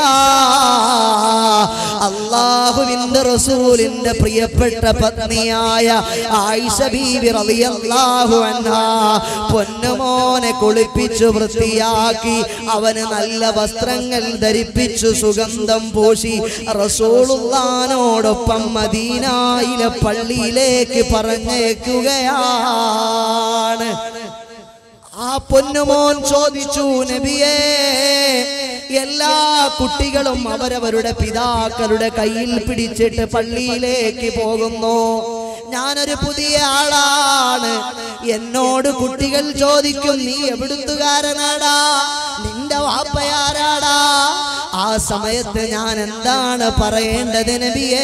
അല്ലാഹുവിന്റെ റസൂലിന്റെ പ്രിയപ്പെട്ട പത്നിയായ ആയിഷ ബീവി റളിയല്ലാഹു അൻഹാ പൊന്നുമോനെ കുളിപ്പിച്ചു വൃത്തിയാക്കി അവന് നല്ല വസ്ത്രങ്ങൾ ധരിപ്പിച്ചു സുഗന്ധം പൂശി റസൂലുള്ളാഹിനോടൊപ്പം മദീനയിലെ പള്ളിയിലേക്ക് പറഞ്ഞേക്കുകയാണ്. ആ പൊന്നുമോൻ ചോദിച്ചു, നബിയേ, എല്ലാ കുട്ടികളും അവരവരുടെ പിതാക്കളുടെ കയ്യിൽ പിടിച്ചിട്ട് പള്ളിയിലേക്ക് പോകുന്നു. ഞാനൊരു പുതിയ ആളാണ്. എന്നോട് കുട്ടികൾ ചോദിക്കും, നീ എവിടുത്തുകാരനാടാ, നിന്റെ വാപ്പയാരാടാ? ആ സമയത്ത് ഞാൻ എന്താണ് പറയേണ്ടത് നബിയേ?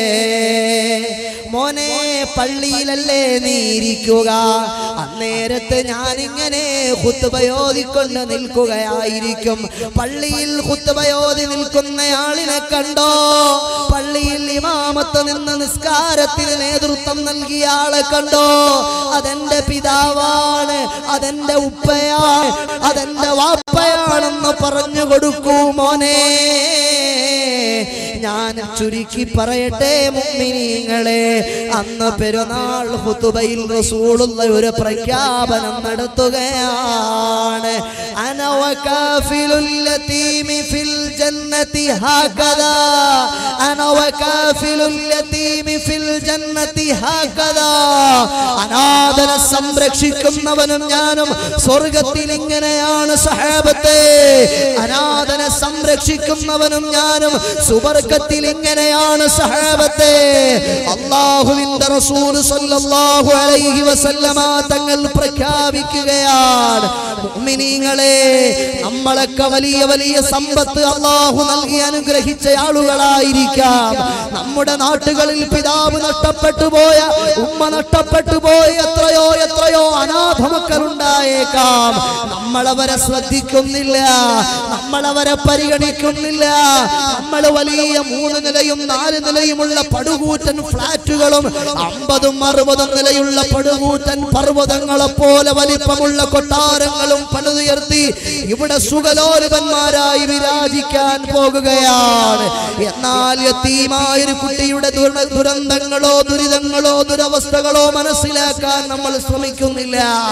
മോനെ, പള്ളിയിലല്ലേ നീ ഇരിക്കുക? അന്നേരത്ത് ഞാനിങ്ങനെ ഖുത്ബയോദിക്കൊണ്ട് നിൽക്കുകയായിരിക്കും. പള്ളിയിൽ ഖുത്ബയോദി നിൽക്കുന്നയാളിനെ കണ്ടോ? പള്ളിയിൽ ഇമാമത്ത് നിന്ന് നിസ്കാരത്തിന് നേതൃത്വം നൽകിയ ആളെ കണ്ടോ? അതെന്റെ പിതാവാണ്, അതെന്റെ ഉപ്പയാണ്, അതെന്റെ വാപ്പയാണെന്ന് പറഞ്ഞു കൊടുക്കൂ മോനെ. ഞാൻ ചുരുക്കി പറയട്ടെ മുഅ്മിനീങ്ങളെ, അന്ന് പെരുന്നാൾ ഖുതുബയിൽ റസൂലുള്ള ഒരു പ്രഖ്യാപനം നടത്തുകയാണ്. അന വകാഫിലുൽ യതീമി ഫിൽ ജന്നതി ഹാകദാ, അന വകാഫിലുൽ യതീമി ഫിൽ ജന്നതി ഹാകദാ. അനാഥനെ സംരക്ഷിക്കുന്നവനും ഞാനും സ്വർഗ്ഗത്തിൽ ഇങ്ങനെയാണ് സഹാബത്തെ. അനാഥനെ സംരക്ഷിക്കുന്നവനും ഞാനും സുവർഗ്ഗത്തിൽ ഇങ്ങനെയാണ് സഹാബത്തെ. അല്ലാഹുവിന്റെ റസൂൽ സല്ലല്ലാഹു അലൈഹി വസല്ലമ തങ്ങൾ പ്രഖ്യാപിക്കുകയാണ്, മുഅ്മിനീങ്ങളെ, നമ്മളൊക്കെ വലിയ വലിയ സമ്പത്ത് അല്ലാഹു നൽകി അനുഗ്രഹിച്ച ആളുകളായിരിക്കാം. നമ്മുടെ നാട്ടുകളിൽ പിതാവ് നഷ്ടപ്പെട്ടു പോയ, ഉമ്മ നഷ്ടപ്പെട്ടു പോയ എത്രയോ എത്രയോ അനാഥ മക്കളുണ്ടായേക്കാം. നമ്മളവരെ ശ്രദ്ധിക്കുന്നില്ല, നമ്മളവരെ പരിഗണിക്കുന്നില്ല. നമ്മൾ വലിയ മൂന്ന് നിലയും നാല് നിലയുമുള്ള പടുകൂറ്റൻ ഫ്ലാറ്റുകളും അമ്പതും അറുപതും നിലയുള്ള പടുകൂറ്റൻ പർവ്വതങ്ങളെ പോലെ വലിപ്പമുള്ള കൊട്ടാരങ്ങളും പണിതുയർത്തി ഇവിടെ സുഖലോലുപന്മാരായി വിരാജിക്കാൻ പോകുകയാണ്. എന്നാൽ യതീമായ ഒരു കുട്ടിയുടെ ദുരന്തങ്ങളോ ദുരിതങ്ങളോ ദുരവസ്ഥകളോ മനസ്സിലാക്കാൻ നമ്മൾ ശ്രമിക്കുന്നില്ല.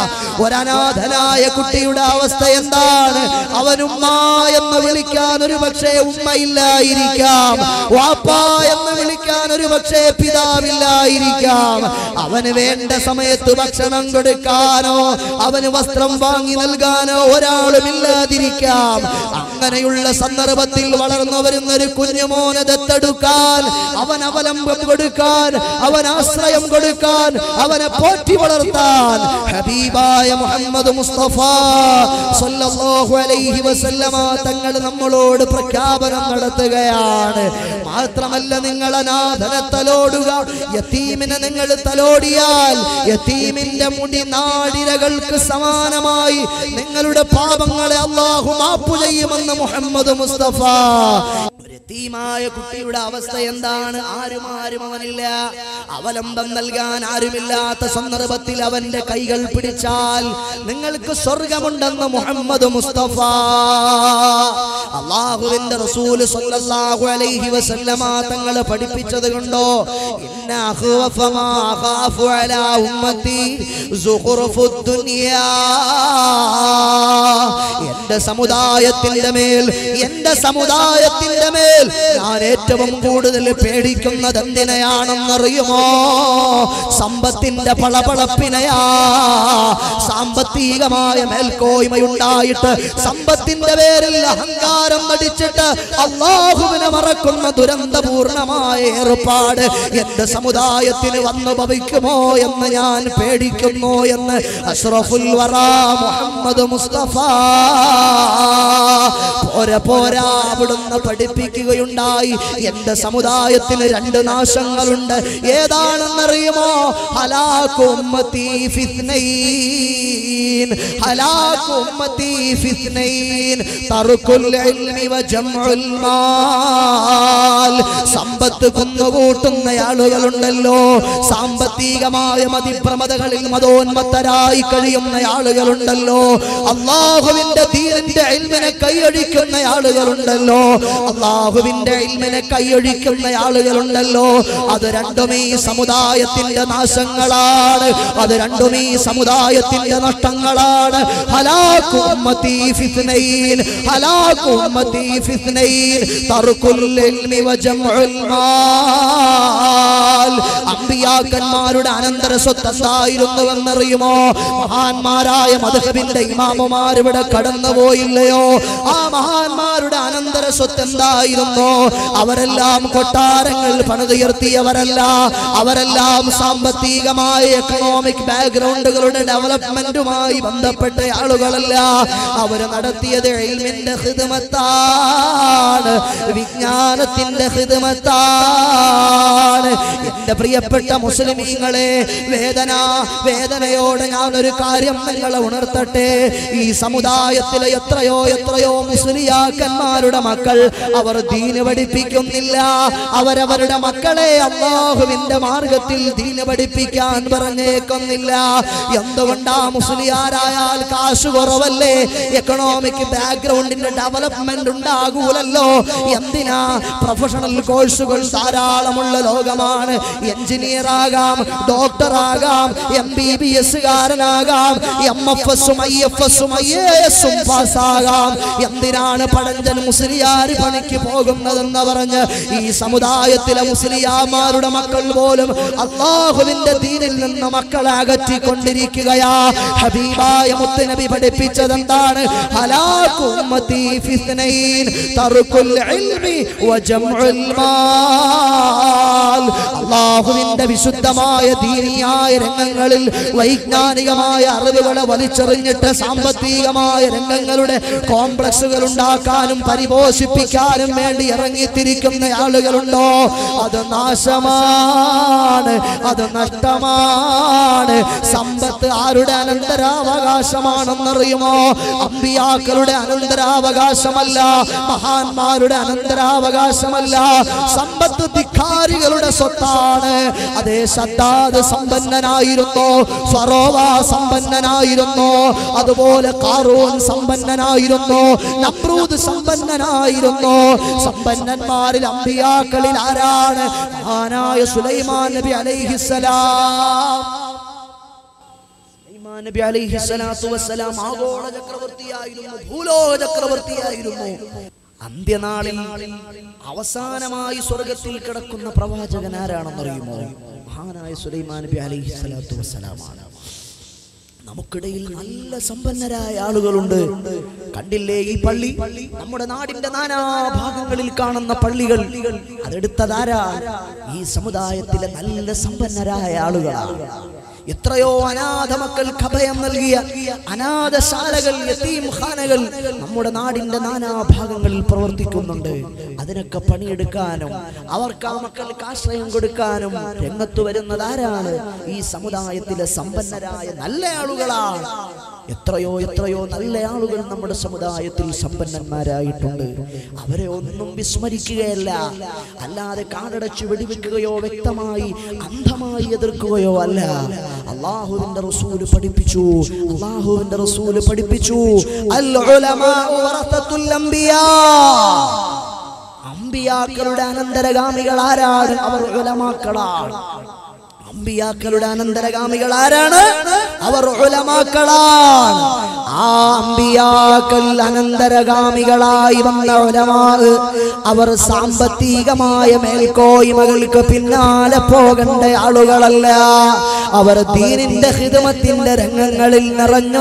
ഒരനാഥനായ കുട്ടിയുടെ അവസ്ഥ എന്താണ്? അവൻ ഉമ്മ എന്ന് വിളിക്കാൻ ഒരു പക്ഷേ ഉമ്മയില്ലായിരിക്കാം, വാപ്പ എന്ന് വിളിക്കാൻ ഒരു പക്ഷേ പിതാവില്ലായിരിക്കാം. അവന് വേണ്ട സമയത്ത് ഭക്ഷണം കൊടുക്കാനോ അവന് വസ്ത്രം വാങ്ങി നൽകാനോ ഒരാളുമില്ലാതിരിക്കാം. അങ്ങനെയുള്ള സന്ദർഭത്തിൽ വളർന്നു വരുന്ന ഒരു കുഞ്ഞുമോനെ ദത്തെടുക്കാൻ, അവൻ അവലംബം കൊടുക്കാൻ, അവൻ ആശ്രയം കൊടുക്കാൻ, അവനെ പോറ്റി വളർത്താൻ ഹബീബായ മുഹമ്മദ് മുസ്തഫ സല്ലല്ലാഹു അലൈഹി വസല്ലമ തങ്ങൾ നമ്മളോട് പ്രഖ്യാപനം നടത്തുകയാണ്. മാത്രമല്ല, നിങ്ങൾ അനാഥനെ തലോടുക, യതീമിനെ നിങ്ങൾ തലോടിയാൽ യതീമിന്റെ മുടി നാടിരകൾക്ക് സമാനമായി നിങ്ങളുടെ പാപങ്ങളെ അല്ലാഹു മാപ്പ് ചെയ്യുമെന്ന് മുഹമ്മദ് മുസ്തഫ. യതീമായ കുട്ടിയുടെ അവസ്ഥ എന്താണ്? ആരും ആരും അവനില്ല, അവലംബം നൽകാൻ ആരുമില്ലാത്ത സന്ദർഭത്തിൽ അവന്റെ കൈകൾ പിടിച്ചാൽ നിങ്ങൾക്ക് സ്വർഗമുണ്ടെന്ന് മുഹമ്മദ് മുസ്തഫ. അല്ലാഹുവിന്റെ റസൂൽ സല്ലല്ലാഹു അലൈഹി വസല്ലമ തങ്ങൾ പഠിപ്പിച്ചത് കൊണ്ടോ, ഇന്ന അഖ്വഫ മാ അഖാഫു അലാ ഉമ്മത്തി സുഖ്റുഫുദ് ദുനിയാ. എന്റെ സമുദായത്തിന്റെ മേൽ, എന്റെ സമുദായത്തിന്റെ മേൽ ഞാൻ ഏറ്റവും കൂടുതൽ പേടിക്കുന്നത് എന്തിനെയാണെന്നറിയുമോ? സമ്പത്തിന്റെ പളപളപ്പിനെയാ. സാമ്പത്തികമായ മേൽക്കോയ്മയുണ്ടായിട്ട് സമ്പത്തിന്റെ പേരിൽ അഹങ്കാരം നടിച്ചിട്ട് അല്ലാഹുവിനെ മറക്കുന്ന ദുരന്തപൂർണമായ ഏർപ്പാട് എന്റെ സമുദായത്തിന് വന്നു ഭവിക്കുമോ എന്ന് ഞാൻ പേടിക്കുന്നു എന്ന് അഷ്റഫുൽ വറാ മുഹമ്മദ് മുസ്തഫ. പോരാ പോരാ അവിടുന്ന് പഠിപ്പിക്കുകയുണ്ടായി, എന്റെ സമുദായത്തിന് രണ്ട് നാശങ്ങളുണ്ട്. ഏതാണെന്നറിയുമോ? ഹലാകു ഉമ്മത്തി ഫിത്നൈൻ, ഹലാകു ഉമ്മത്തി ഫിത്നൈൻ, തർക്കുൽ ഇൽമി വ ജംഉൽ മാൽ. സമ്പത്ത് റഹ്മത്ത് കുന്നുകൂട്ടുന്ന ആളുകളുണ്ടല്ലോ, സാമ്പത്തികമായ മതിപ്രമതകളിൽ മതോന്മത്തരായി കഴിയുന്ന ആളുകളുണ്ടല്ലോ, അല്ലാഹുവിന്റെ ദീനിന്റെ ഇൽമിനെ കൈയൊഴിക്കുന്ന ആളുകളുണ്ടല്ലോ, അല്ലാഹുവിന്റെ ഇൽമിനെ കൈയൊഴിക്കുന്ന ആളുകളുണ്ടല്ലോ. അത് രണ്ടും ഈ സമുദായത്തിന്റെ നാശങ്ങളാണ്, അത് രണ്ടും ഈ സമുദായത്തിന്റെ നഷ്ടങ്ങളാണ്. ഹലാകു ഉമ്മത്തി ഫിത്നൈൻ, ഹലാകു ഉമ്മത്തി ഫിത്നൈൻ, തർകുൽ ഇൽമി വജംഉൽ മാൽ. അമ്പിയാക്കന്മാരുടെ അനന്തര സ്വത്ത് എന്തായിരുന്നുവെന്നറിയുമോ? മഹാന്മാരായ മദ്ഹബിന്റെ ഇമാമുമാർ ഇവിടെ കടന്നുപോയില്ലയോ? ആ മഹാന്മാരുടെ അനന്തര സ്വത്ത് എന്തായിരുന്നു? അവരെല്ലാം കൊട്ടാരങ്ങൾ പണിതുയർത്തിയവരല്ല, അവരെല്ലാം സാമ്പത്തികമായ എക്കണോമിക് ബാക്ക്ഗ്രൗണ്ടുകളുടെ ഡെവലപ്മെന്റുമായി ബന്ധപ്പെട്ട ആളുകളല്ല. അവർ നടത്തിയത് ഇൽമിന്റെ ഖിദ്മത്താണ്, വിജ്ഞാനത്തിന്റെ ഖിദ്മത്താണ്. എന്റെ പ്രിയപ്പെട്ട മുസ്ലിമീങ്ങളെ, വേദന വേദനയോടെ ഞാൻ ഒരു കാര്യം നിങ്ങളെ ഉണർത്തട്ടെ. ഈ സമുദായത്തിലെ എത്രയോ എത്രയോ മുസ്ലിയാക്കന്മാരുടെ മക്കൾ അവർ ദീന് പഠിപ്പിക്കുന്നില്ല. അവരവരുടെ മക്കളെ അല്ലാഹുവിന്റെ മാർഗത്തിൽ ദീന് പഠിപ്പിക്കാൻ പറഞ്ഞേക്കുന്നില്ല. എന്തുകൊണ്ടാ? മുസ്ലിയാരായാൽ കാശ് കുറവല്ലേ, എക്കണോമിക് ബാക്ക്ഗ്രൗണ്ടിന്റെ ഡെവലപ്മെന്റ് ഉണ്ടാകൂലല്ലോ. എന്തിനാ? പ്രൊഫഷണൽ കോഴ്സുകൾ ധാരാളമുള്ള ലോകമാണ്. എഞ്ചിനീയർ ആകാം, ഡോക്ടർ ആകാം, എം ബി ബി എസ് കാരനാകാം, എം എഫ് എസും ഐ എഫ് എസും ഐ എ എസും പാസ്സാകാം. എന്തിനാണ് പഴഞ്ചൻ മുസ്ലിയാർ പണിക്ക് പോകുന്നതെന്ന് പറഞ്ഞ് ഈ സമുദായത്തിലെ മുസ്ലിയാമാരുടെ മക്കൾ പോലും അല്ലാഹുവിന്റെ ദീനിൽ നിന്ന് മക്കളെ അകറ്റിക്കൊണ്ടിരിക്കുകയാ. ഹബീബായ മുത്തുനബി പഠിപ്പിച്ചത് എന്താണ്? ഹലാകു ഉമ്മത്തി ഫിത്നൈൻ, തർകുൽ ഇൽമി വജംഉൽ മാൽ. അല്ലാഹുവിന്റെ വിശുദ്ധമായ ദീനിയായ രംഗങ്ങളിൽ വൈജ്ഞാനികമായ അറിവുകളെ വലിച്ചെറിഞ്ഞിട്ട് സാമ്പത്തികമായ രംഗങ്ങളുടെ കോംപ്ലക്സുകൾ ഉണ്ടാക്കാനും പരിപോഷിപ്പിക്കാനും വേണ്ടി ഇറങ്ങിത്തിരിക്കുന്ന ആളുകളുണ്ടോ? അത് നാശമാണ്, അത് നഷ്ടമാണ്. സമ്പത്ത് ആരുടെ അനന്തരാവകാശമാണെന്നറിയുമോ? അമ്പിയാക്കളുടെ അനന്തരാവകാശമല്ല, മഹാന്മാരുടെ അനന്തരാവകാശമല്ല. സമ്പത്ത് ധിക്കാരികളുടെ സ്വത്താണ്. അതേ സദ്ദാദ് സമ്പന്നനായിരുന്നു, ഫറോവ സമ്പന്നനായിരുന്നു, അതുപോലെ ഖാറൂൻ സമ്പന്നനായിരുന്നു, നമ്രൂദ് സമ്പന്നനായിരുന്നു. സമ്പന്നന്മാരിൽ അമ്പിയാക്കളിൽ ആരാണ്? മഹാനായ സുലൈമാൻ നബി അലൈഹിസ്സലാം. സുലൈമാൻ നബി അലൈഹിസ്സലാത്തു വസ്സലാം ആഗോള ചക്രവർത്തിയായിരുന്നു, ഭൂലോക ചക്രവർത്തിയായിരുന്നു. അന്ത്യനാളിൽ അവസാനമായി സ്വർഗത്തിൽ കിടക്കുന്ന പ്രവാചകൻ ആരാണെന്നറിയുമോ? മഹാനായ സുലൈമാൻ നബി അലൈഹിസ്സലാത്തു വസ്സലാമാണ്. നമുക്കിടയിൽ നല്ല സമ്പന്നരായ ആളുകളുണ്ട്. കണ്ടില്ലേ ഈ പള്ളി? നമ്മുടെ നാടിന്റെ നാനാഭാഗങ്ങളിൽ കാണുന്ന പള്ളികൾ അതെടുത്തതാരാ? ഈ സമുദായത്തിലെ നല്ല സമ്പന്നരായ ആളുകളാണ്. എത്രയോ അനാഥ മക്കൾക്ക് അഭയം നൽകിയ അനാഥശാലകൾ, യതീംഖാനകൾ നമ്മുടെ നാടിന്റെ നാനാഭാഗങ്ങളിൽ പ്രവർത്തിക്കുന്നുണ്ട്. അതിനൊക്കെ പണിയെടുക്കാനും അവർക്ക് ആ മക്കൾക്ക് ആശ്രയം കൊടുക്കാനും രംഗത്ത് വരുന്നത് ആരാണ്? ഈ സമുദായത്തിലെ സമ്പന്നരായ നല്ല ആളുകളാണ്. എത്രയോ എത്രയോ നല്ല ആളുകൾ നമ്മുടെ സമുദായത്തിൽ സമ്പന്നന്മാരായിട്ടുണ്ട്. അവരെ ഒന്നും വിസ്മരിക്കുകയല്ല, അല്ലാതെ കാടടച്ച് വെടിവെക്കുകയോ വ്യക്തമായി അന്ധമായി എതിർക്കുകയോ അല്ല. അല്ലാഹുവിന്റെ റസൂൽ പഠിപ്പിച്ചു, അല്ലാഹുവിന്റെ റസൂൽ പഠിപ്പിച്ചു, അൽ ഉലമാഉ വറസത്തുൽ അംബിയാ. അമ്പിയാക്കളുടെ അനന്തരഗാമികൾ ആരാണ്? അവർ ഉലമാക്കളാണ്. അമ്പിയാക്കളുടെ അനന്തരഗാമികൾ ആരാണ്? അവർ ഉലമാക്കളാണ്. ആ അമ്പിയാക്കൾ അനന്തരഗാമികളായി വന്ന ഉലമാ അവർ സാമ്പത്തികമായ മേൽക്കോയ്മകൾക്ക് പിന്നാലെ പോകേണ്ട ആളുകളല്ല. അവർ ദീനിന്റെ ഖിദ്മത്തിന്റെ രംഗങ്ങളിൽ നിറഞ്ഞു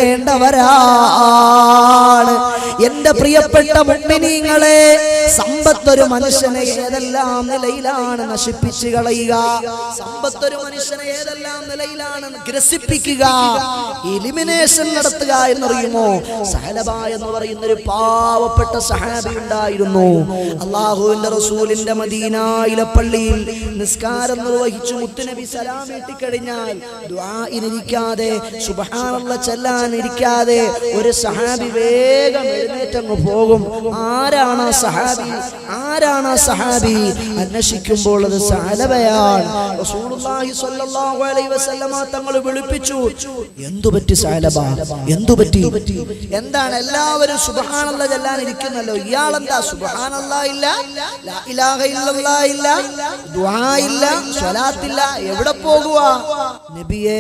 നിൽക്കേണ്ടവരാണ്. എന്റെ പ്രിയപ്പെട്ട മുഅ്മിനീങ്ങളെ, സമ്പത്തൊരു മനുഷ്യനെ ഏതെല്ലാം നിലയിലാണ് നശിപ്പിച്ചു കളയുക, സമ്പത്തൊരു മനുഷ്യനെ ഏതെല്ലാം നിലയിലാണ് ഗ്രസിപ്പിക്കുക, എലിമിനേഷൻ നടത്തുക എന്നറിയുമോ? സഅലബ എന്ന് പറയുന്ന ഒരു പാവപ്പെട്ട സഹാബി ഉണ്ടായിരുന്നു. അല്ലാഹുവിന്റെ റസൂലിന്റെ മദീനയിലെ പള്ളിയിൽ നിസ്കാരം നിർവഹിച്ചു മുത്തുനബി സലാം വീട്ടിക്കഴിഞ്ഞാൽ ദുആഇനിരിക്കാതെ സുബ്ഹാനല്ലാഹ് ചൊല്ലാൻ ഇരിക്കാതെ ഒരു സഹാബി വേഗം എഴുന്നേറ്റങ്ങ് പോകും. ആരാണ് ആ സഹാബി? ആരാണ് ആ സഹാബി? അന്വേഷിക്കുമ്പോൾ അത് സഅലബയാണ്. റസൂലുള്ളാഹി സ്വല്ലല്ലാഹു അലൈഹി വസല്ലമ തങ്ങൾ വിളിപ്പിച്ചു. എന്തു പറ്റി സഅലബ? എന്തു പറ്റി? എന്താണ്? എല്ലാവരും സുബ്ഹാനല്ലാഹ് ചൊല്ലാൻ ഇരിക്കുന്നല്ലോ, ഇയാളെന്താ സുബ്ഹാനല്ലാഹ് ഇല്ല, ലാ ഇലാഹ ഇല്ലല്ലാഹ് ഇല്ല, ദുആ ഇല്ല, സ്വലാത്തില്ല, എവിടെ പോകുക? നബിയേ,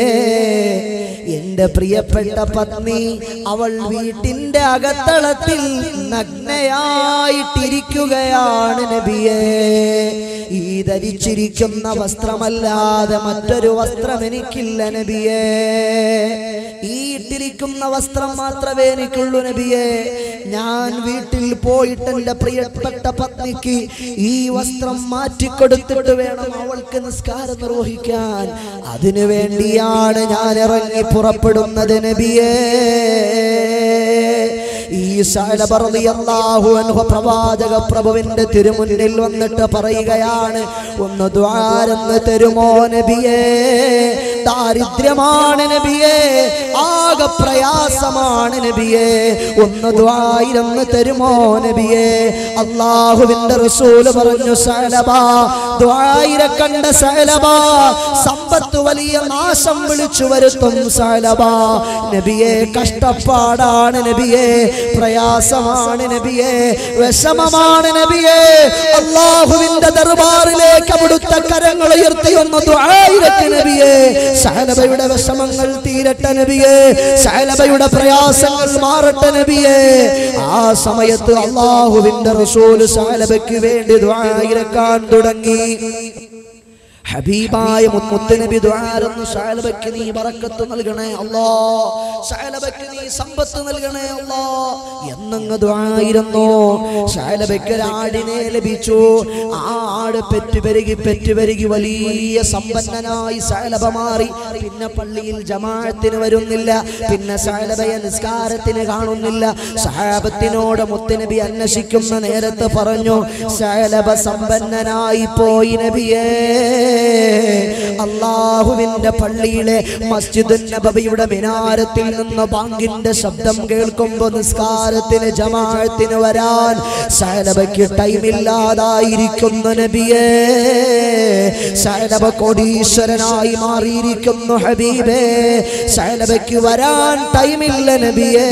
എന്റെ പ്രിയപ്പെട്ട പത്നി അവൾ വീട്ടിന്റെ അകത്തളത്തിൽ നഗ്നയായിട്ടിരിക്കുകയാണ് നബിയേ. ഈ ധരിച്ചിരിക്കുന്ന വസ്ത്രമല്ലാതെ മറ്റൊരു വസ്ത്രം എനിക്കില്ല നബിയേ. ഈ ഇട്ടിരിക്കുന്ന വസ്ത്രം മാത്രമേ എനിക്കുള്ളൂ നബിയേ. ഞാൻ വീട്ടിൽ പോയിട്ട് എന്റെ പ്രിയപ്പെട്ട പത്നിക്ക് ഈ വസ്ത്രം മാറ്റിക്കൊടുത്തിട്ട് വേണം അവൾക്ക് നിസ്കാരം നിർവഹിക്കാൻ. അതിനു വേണ്ടിയാണ് ഞാൻ ഇറങ്ങി പുറപ്പെടുന്നത് നബിയേ. ഈ സഅലബ റളിയല്ലാഹു അൻഹു പ്രവാചക പ്രഭുവിന്റെ തിരുമുന്നിൽ വന്നിട്ട് പറയുകയാണ്, ഒന്ന് ദുആരന്ന് തരുമോ നബിയേ? ദാരിദ്ര്യമാണ് നബിയേ, ആകെ പ്രയാസമാണ് നബിയേ, ഒന്ന് ദുആയിരന്ന് തരുമോ നബിയേ? അല്ലാഹുവിന്റെ റസൂല് പറഞ്ഞു, സഅലബ, ദുആയിര കണ്ട സഅലബ സമ്പത്ത് വലിയ നാശം വിളിച്ചു വരുത്തും സഅലബ. നബിയേ, കഷ്ടപ്പാടാണ് നബിയേ, പ്രയാസമാണ് നബിയേ, വിഷമമാണ് നബിയേ. അല്ലാഹുവിന്റെ ദർബാറിലേക്ക് അവിടുത്തെ കരങ്ങൾ ഉയർത്തി ഒന്ന് ദുആയിരക്ക് നബിയേ. സഅലബയുടെ വിഷമങ്ങൾ തീരട്ടെ നബിയേ, സഅലബയുടെ പ്രയാസങ്ങൾ മാറട്ടെ നബിയേ. ആ സമയത്ത് അല്ലാഹുവിന്റെ റസൂൽ സഅലബയ്ക്ക് വേണ്ടി ദുആയിരക്കാൻ തുടങ്ങി. ഹബീബായ മുത്തുനബി ദുആരന്നു, സഅലബയ്ക്ക് നീ ബറക്കത്ത് നൽകണേ അല്ലാഹ്, സഅലബയ്ക്ക് നീ സമ്പത്ത് നൽകണേ അല്ലാഹ് എന്നങ്ങ് ദുആയിരുന്നു. സഅലബയ്ക്ക് ആടിനെ ലഭിച്ചു. ആ ആട് പെറ്റുപെരുകി പെറ്റുപെരുകി വലിയ സമ്പന്നനായി സഅലബ മാറി. പിന്നെ പള്ളിയിൽ ജമാഅത്തിന് വരുന്നില്ല, പിന്നെ സഅലബയെ നിസ്കാരത്തിന് കാണുന്നില്ല. സഹാബത്തിനോട് മുത്തുനബി അന്വേഷിക്കുന്ന നേരത്ത് പറഞ്ഞു, സഅലബ സമ്പന്നനായി പോയി നബിയേ. അല്ലാഹുവിന്റെ പള്ളിയിലെ മസ്ജിദുൻ നബവിയുടെ മിനാരത്തിൽ നിന്ന് ബാങ്കിന്റെ ശബ്ദം കേൾക്കുമ്പോൾ നിസ്കാരത്തിന് ജമാഅത്തിന് വരാൻ സഅലബയ്ക്ക് ടൈമില്ലാതായിരിക്കുന്നു നബിയേ. സഅലബ കോടീശ്വരനായി മാറിയിരിക്കുന്നു ഹബീബേ. സഅലബയ്ക്ക് വരാൻ ടൈമില്ല നബിയേ.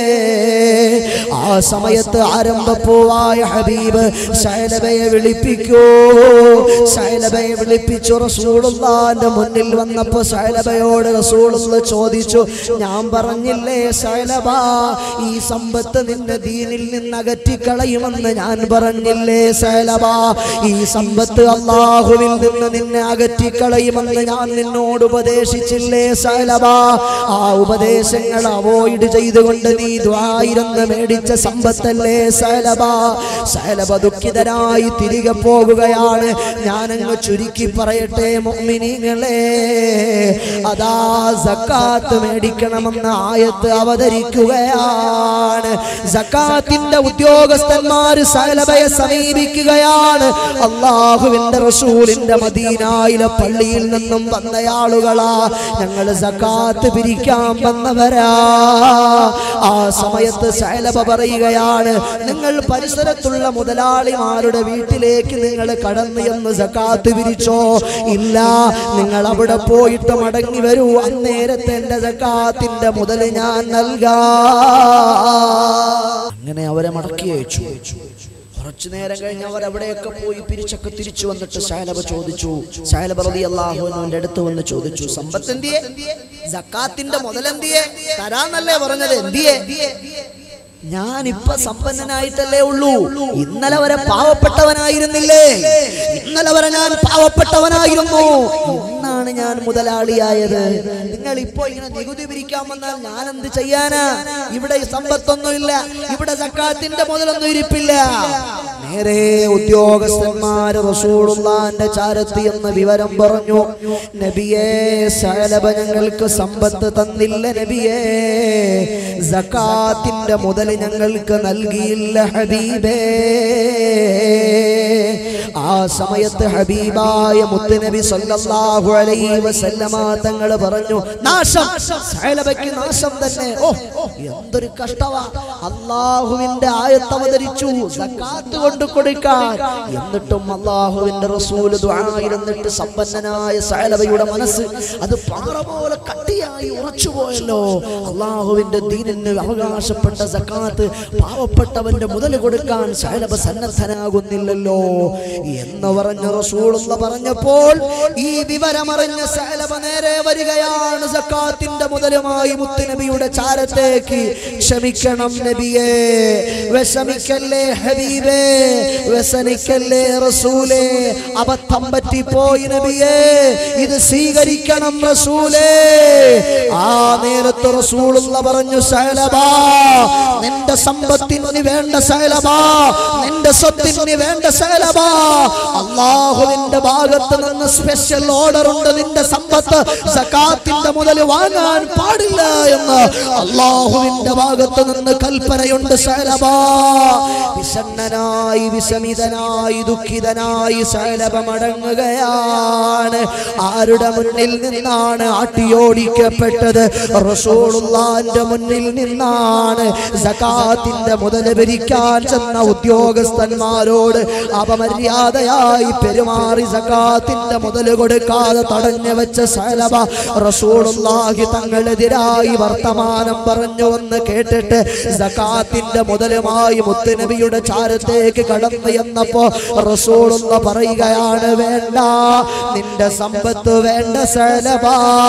ആ സമയത്ത് ആരംഭപ്പൂവായ ഹബീബ് സഅലബയെ വിളിപ്പിക്കൂ. സഅലബയെ വിളിപ്പിച്ചു റസൂലുള്ളാഹിന്റെ മുന്നിൽ വന്നപ്പോൾ സഅലബയോട് റസൂലുള്ളാഹി ചോദിച്ചു, ഞാൻ പറഞ്ഞില്ലേ സഅലബ, ഈ സമ്പത്ത് നിന്റെ ദീനിൽ നിന്ന് അകറ്റിക്കളയുമെന്ന് ഞാൻ പറഞ്ഞില്ലേ സഅലബ? ഈ സമ്പത്ത് അല്ലാഹുവിൽ നിന്ന് നിന്നെ അകറ്റിക്കളയുമെന്ന് ഞാൻ നിന്നോട് ഉപദേശിച്ചില്ലേ സഅലബ? ആ ഉപദേശങ്ങൾ അവോയ്ഡ് ചെയ്തുകൊണ്ട് നീ ദുആയിരന്ന് മേടിച്ച സമ്പത്തല്ലേ സഅലബ? സഅലബ ദുഃഖിതനായി തിരികെ പോകുകയാണ്. ഞാനങ്ങ് ചുരുക്കി പറയട്ടെ മുഅ്മിനീങ്ങളെ, അതാ സക്കാത്ത് മേടിക്കണമെന്ന ആയത്ത് അവതരിക്കുകയാണ്. സക്കാത്തിന്റെ ഉദ്യോഗസ്ഥന്മാർ സഅലബയെ സമീപിക്കുകയാണ്. അല്ലാഹുവിന്റെ റസൂലിന്റെ മദീനയിലെ പള്ളിയിൽ നിന്നും വന്നയാളുകളാ, ഞങ്ങൾ സക്കാത്ത് പിരിക്കാൻ വന്നവരാ. ആ സമയത്ത് സഅലബ പറയുകയാണ്, നിങ്ങൾ പരിസരത്തുള്ള മുതലാളിമാരുടെ വീട്ടിലേക്ക് നിങ്ങൾ കടന്നു എന്ന് സക്കാത്ത് പിരിച്ചോ? ഇല്ല, നിങ്ങൾ അവിടെ പോയിട്ട് മടങ്ങി വരൂ, അന്നേരത്തെ എന്റെ സക്കാത്തിന്റെ മുതൽ ഞാൻ നൽകാം. അങ്ങനെ അവരെ മടക്കി അയച്ചു. കുറച്ചു നേരം കഴിഞ്ഞ് അവർ അവിടെയൊക്കെ പോയി പിരിച്ചൊക്കെ തിരിച്ചു വന്നിട്ട് സഅലബ ചോദിച്ചു, സഅലബ റളിയല്ലാഹു അൻഹുവിന്റെ അടുത്ത് വന്ന് ചോദിച്ചു, സമ്പത്ത് എന്തിയെ? സക്കാത്തിന്റെ മുതലെന്തിയെ? തരാന്നല്ലേ പറഞ്ഞത്, എന്തിയെ? ഞാനിപ്പോ സമ്പന്നനായിട്ടല്ലേ ഉള്ളൂ, ഇന്നലെ വരെ പാവപ്പെട്ടവനായിരുന്നില്ലേ? ഇന്നലെ വരെ ഞാൻ പാവപ്പെട്ടവനായിരുന്നു, ഇന്നാണ് ഞാൻ മുതലാളിയായത്. നിങ്ങൾ ഇപ്പോ ഇങ്ങനെ നികുതി പിരിക്കാൻ വന്നാൽ ഞാൻ എന്ത് ചെയ്യാനാ? ഇവിടെ സമ്പത്തൊന്നുമില്ല, ഇവിടെ സക്കാത്തിന്റെ മുതലൊന്നും ഇരിപ്പില്ല. നേരെ ഉദ്യോഗസ്ഥന്മാര് റസൂലുള്ളാഹിന്റെ ചാരത്തി എന്ന വിവരം പറഞ്ഞു. നബിയേ, സഅലബ ഞങ്ങൾക്ക് സമ്പത്ത് തന്നില്ല നബിയേ, സകാത്തിന്റെ മുതൽ ഞങ്ങൾക്ക് നൽകിയില്ല ഹബീബേ. ആ സമയത്ത് ഹബീബായ മുത്തുനബി സല്ലല്ലാഹു അലൈഹി വസല്ലമ തങ്ങൾ പറഞ്ഞു, നാശം, സഅലബയ്ക്ക് നാശം തന്നെ. ഓ, എന്തൊരു കഷ്ടവാ. അല്ലാഹുവിന്റെ ആയത്ത് അവതരിച്ചു സകാത്ത് കൊണ്ട് കൊടുക്കാൻ. എന്നിട്ടും അല്ലാഹുവിന്റെ റസൂൽ ദുആയിരന്നിട്ട് സമ്പന്നനായ സഅലബയുടെ മനസ്സ് അത് പാറ പോലെ കട്ടിയായി ഉറച്ചുപോയല്ലോ. അല്ലാഹുവിന്റെ ദീനിന് അവകാശപ്പെട്ട സകാത്ത് പാവപ്പെട്ടവന്റെ മുതൽ കൊടുക്കാൻ സഅലബ സന്നദ്ധനാകുന്നില്ലല്ലോ എന്ന് പറഞ്ഞ റസൂലുള്ള പറഞ്ഞപ്പോൾ ഈ വിവരമറിഞ്ഞ സഅലബ നേരെ വരികയാണ് സകാത്തിന്റെ മുതലുമായി മുത്തുനബിയുടെ ചാരത്തേക്ക്. ക്ഷമിക്കണം നബിയേ, വിഷമിക്കല്ലേ ഹബീബേ, വ്യസനിക്കല്ലേ റസൂലേ, അബദ്ധം പറ്റിപ്പോയി നബിയേ, ഇത് സ്വീകരിക്കണം റസൂലേ. ആ നേരത്ത് റസൂലുള്ള പറഞ്ഞു, സഅലബാ, നിന്റെ സമ്പത്തിന് വേണ്ട സഅലബാ, നിന്റെ സ്വത്തിന് വേണ്ട സഅലബാ, അല്ലാഹുവിന്റെ ഭാഗത്ത് നിന്ന് സ്പെഷ്യൽ ഓർഡർ ഉണ്ട്. നിന്റെ സമ്പത്ത് സകാത്തിന്റെ മുതൽ വാങ്ങാൻ പാടില്ല എന്ന് അല്ലാഹുവിന്റെ ഭാഗത്ത് നിന്ന് കൽപ്പനയുണ്ട് സഅലബാ. വിഷണ്ണനായി വിഷമിതനായി ദുഃഖിതനായി സഅലബ മടങ്ങുകയാണ്. ആരുടെ മുന്നിൽ നിന്നാണ് ആട്ടിയോടിക്കപ്പെട്ടത്? റസൂലുള്ളാഹിന്റെ മുന്നിൽ നിന്നാണ്. സകാത്തിന്റെ മുതൽ ഭരിക്കാൻ ചെന്ന ഉദ്യോഗസ്ഥന്മാരോട് അപമര്യാദയായി പെരുമാറി സകാത്തിന്റെ മുതൽ കൊടുക്കാതെ തടഞ്ഞു വെച്ച സഅലബ റസൂലുള്ളാഹി തങ്ങളെതിരായി വർത്തമാനം പറഞ്ഞു എന്ന് കേട്ടിട്ട് സകാത്തിന്റെ മുതലുമായി മുത്തുനബിയുടെ ചാരത്തേക്ക് കടന്നു എന്നപ്പോ റസൂലുള്ള പറയുകയാണ്, വേണ്ട, നിന്റെ സമ്പത്ത് വേണ്ട സഅലബ.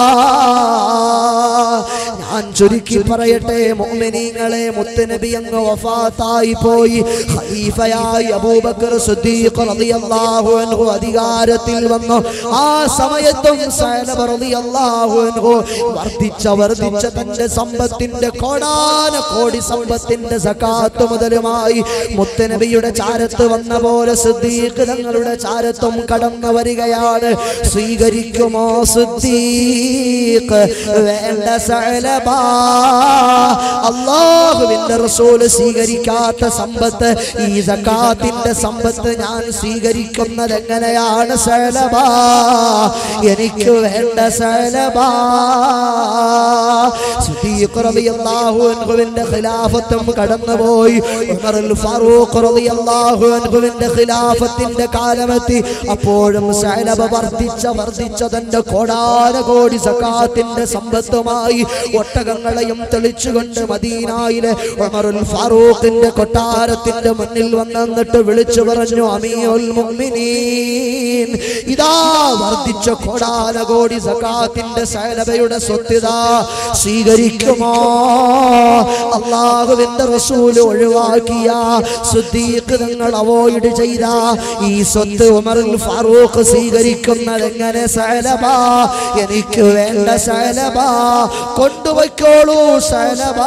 ഞാൻ ചുരുക്കി പറയട്ടെ മുഅ്മിനീങ്ങളെ, മുത്തുനബി അങ്ങ് വഫാത്തായി പോയി. ഖലീഫയായി അബൂബക്കർ സിദ്ദീഖ് റളിയല്ലാഹു അൻഹു അധികാരത്തിൽ വന്നു. ആ സമയത്തും സഅലബ റളിയല്ലാഹു അൻഹു വർദ്ധിച്ച വർദ്ധിച്ച തന്റെ സമ്പത്തിന്റെ കോടാന കോടി സമ്പത്തിന്റെ സകാത്ത് മുതലുമായി മുത്തുനബിയുടെ ചാരത്ത് വന്ന പോലെ സിദ്ദീഖ് തങ്ങളുടെ ചാരത്തും കടന്നു വരികയാണ്. സ്വീകരിക്കുമോ സിദ്ദീഖ്? വേണ്ട സഅലബ. അല്ലാഹുവിന്റെ റസൂൽ സ്വീകരിക്കാത്ത സമ്പത്ത്, ഈ സകാത്തിന്റെ സമ്പത്ത് ഞാൻ സ്വീകരിക്കുന്നത് എങ്ങനെയാണ് സഅലബ? എനിക്ക് വേണ്ട സഅലബ. സിദ്ദീഖ് റളിയല്ലാഹു അൻഹുവിന്റെ ഖിലാഫത്തും കടന്നുപോയി. ഉമറുൽ ഫാറൂഖ് റളിയല്ലാഹു അൻഹുവിന്റെ ഖിലാഫത്തിന്റെ കാലമെത്തി. അപ്പോഴും സഅലബ വർദ്ധിച്ച വർദ്ധിച്ച തന്റെ കോടാന കോടി സകാത്തിന്റെ സമ്പത്തുമായി ഒട്ടകങ്ങളെയും തെളിച്ചുകൊണ്ട് മദീനയിലെ ഉമറുൽ ഫാറൂഖിന്റെ കൊട്ടാരത്തിന്റെ മുന്നിൽ വന്നിട്ട് വിളിച്ചു പറഞ്ഞു, അമീറുൽ മുഅ്മിനീൻ, ഇതാ വർദ്ധിച്ച കോടാന കോടി സകാത്തിന്റെ സഅലബയുടെ സ്വത്തിതാ, സ്വീകരിക്കുമോ? അല്ലാഹുവിന്റെ റസൂൽ ഒഴിവാക്കിയ, സിദ്ദീഖ് തങ്ങൾ അവോയ്ഡ് ചെയ്ത ഈ സ്വത്ത് ഉമറുൽ ഫാറൂഖ് സ്വീകരിക്കുന്നത് എങ്ങനെ സഅലബ? എനിക്ക് വേണ്ട സഅലബ, കൊണ്ടുപോയിക്കോളൂ സഅലബ.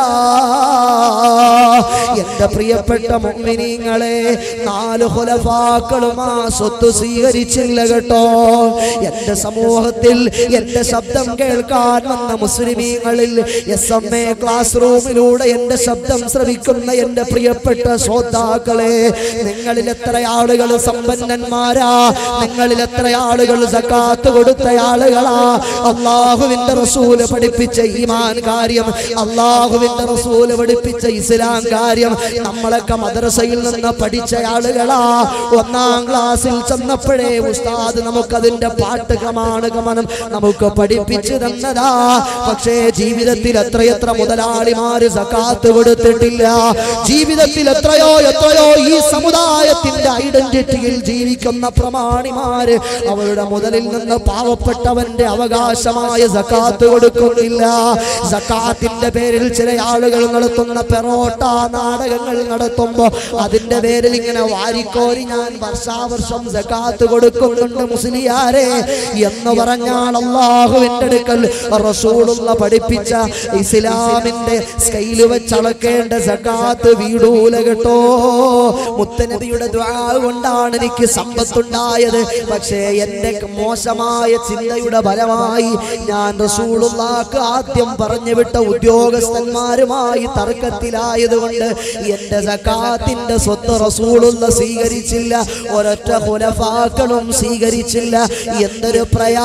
എന്റെ പ്രിയപ്പെട്ട മുഅ്മിനീങ്ങളെ, നാല് ഖുലഫാക്കളും ആ സ്വത്ത് സ്വീകരിച്ചില്ല കേട്ടോ. എന്റെ സമൂഹത്തിൽ എന്റെ ശബ്ദം കേൾക്കാൻ വന്ന മുസ്ലിമീങ്ങളിൽ എസ് എം എ ക്ലാസ് റൂമിലൂടെ എന്റെ ശബ്ദം ശ്രവിക്കുന്ന എന്റെ പ്രിയപ്പെട്ട ശ്രോതാക്കളെ, നിങ്ങളിൽ എത്ര ആളുകൾ സമ്പന്നന്മാരാ? നിങ്ങളിൽ എത്ര ആളുകൾ സകാത്ത് കൊടുത്ത ആളുകളാ? അല്ലാഹുവിന്റെ റസൂല് പഠിപ്പിച്ച ഈമാൻ കാര്യം, അല്ലാഹുവിന്റെ റസൂല് പഠിപ്പിച്ച ഇസ്ലാം കാര്യം നമ്മളൊക്കെ മദ്രസയിൽ നിന്ന് പഠിച്ച ആളുകളാ. ഒന്നാം ക്ലാസ്സിൽ ചെന്നപ്പോഴേ ഉസ്താദ് നമുക്കതിന്റെ പാഠ്യക്രമാണ് ഗമനം നമുക്ക് പഠിപ്പിച്ചു തന്നതാ. പക്ഷേ ജീവിതത്തിൽ എത്രയെത്ര മുതലാളിമാര് സകാത്ത് കൊടുത്തിട്ടില്ല. ജീവിതത്തിൽ എത്രയോ എത്രയോ ഈ സമുദായത്തിന്റെ ഐഡന്റിറ്റിയിൽ ജീവിക്കുന്ന പ്രമാണിമാര് അവരുടെ മുതലിൽ നിന്ന് പാവപ്പെട്ടവന്റെ അവകാശമായ സകാത്ത് കൊടുക്കുന്നില്ല. സക്കാത്തിന്റെ പേരിൽ ചില ആളുകൾ നടത്തുന്ന പെറോട്ട നാടകങ്ങൾ നടത്തുമ്പോ അതിന്റെ പേരിൽ ഇങ്ങനെ വാരിക്കോരി ഞാൻ വർഷാവർഷം സക്കാത്ത് കൊടുക്കുന്നുണ്ട് മുസ്ലിയാരെ എന്ന് പറഞ്ഞാൽ അല്ലാഹുവിന്റെ അടുക്കൽ റസൂലുള്ള പഠിപ്പിച്ച ഇസ്ലാമിന്റെ സ്കെയിൽ വെച്ച് അളക്കേണ്ട സക്കാത്ത് വീടൂല കേട്ടോ. മുത്തനബിയുടെ ദുആ കൊണ്ടാണ് എനിക്ക് സമ്പത്തുണ്ടായത്. പക്ഷേ എന്റെ മോശമായ ചിന്തയുടെ ഫലമായി ഞാൻ റസൂലുള്ളാഹിക്ക് ആദ്യം പറഞ്ഞു വിട്ട ഉദ്യോഗസ്ഥന്മാരുമായി തർക്കത്തിലായതുകൊണ്ട് എന്റെ സക്കാത്തിന്റെ സ്വത്ത് റസൂലുള്ള സ്വീകരിച്ചില്ല, ഒരൊറ്റ ഖുലഫാക്കളും സ്വീകരിച്ചില്ല. എന്തൊരു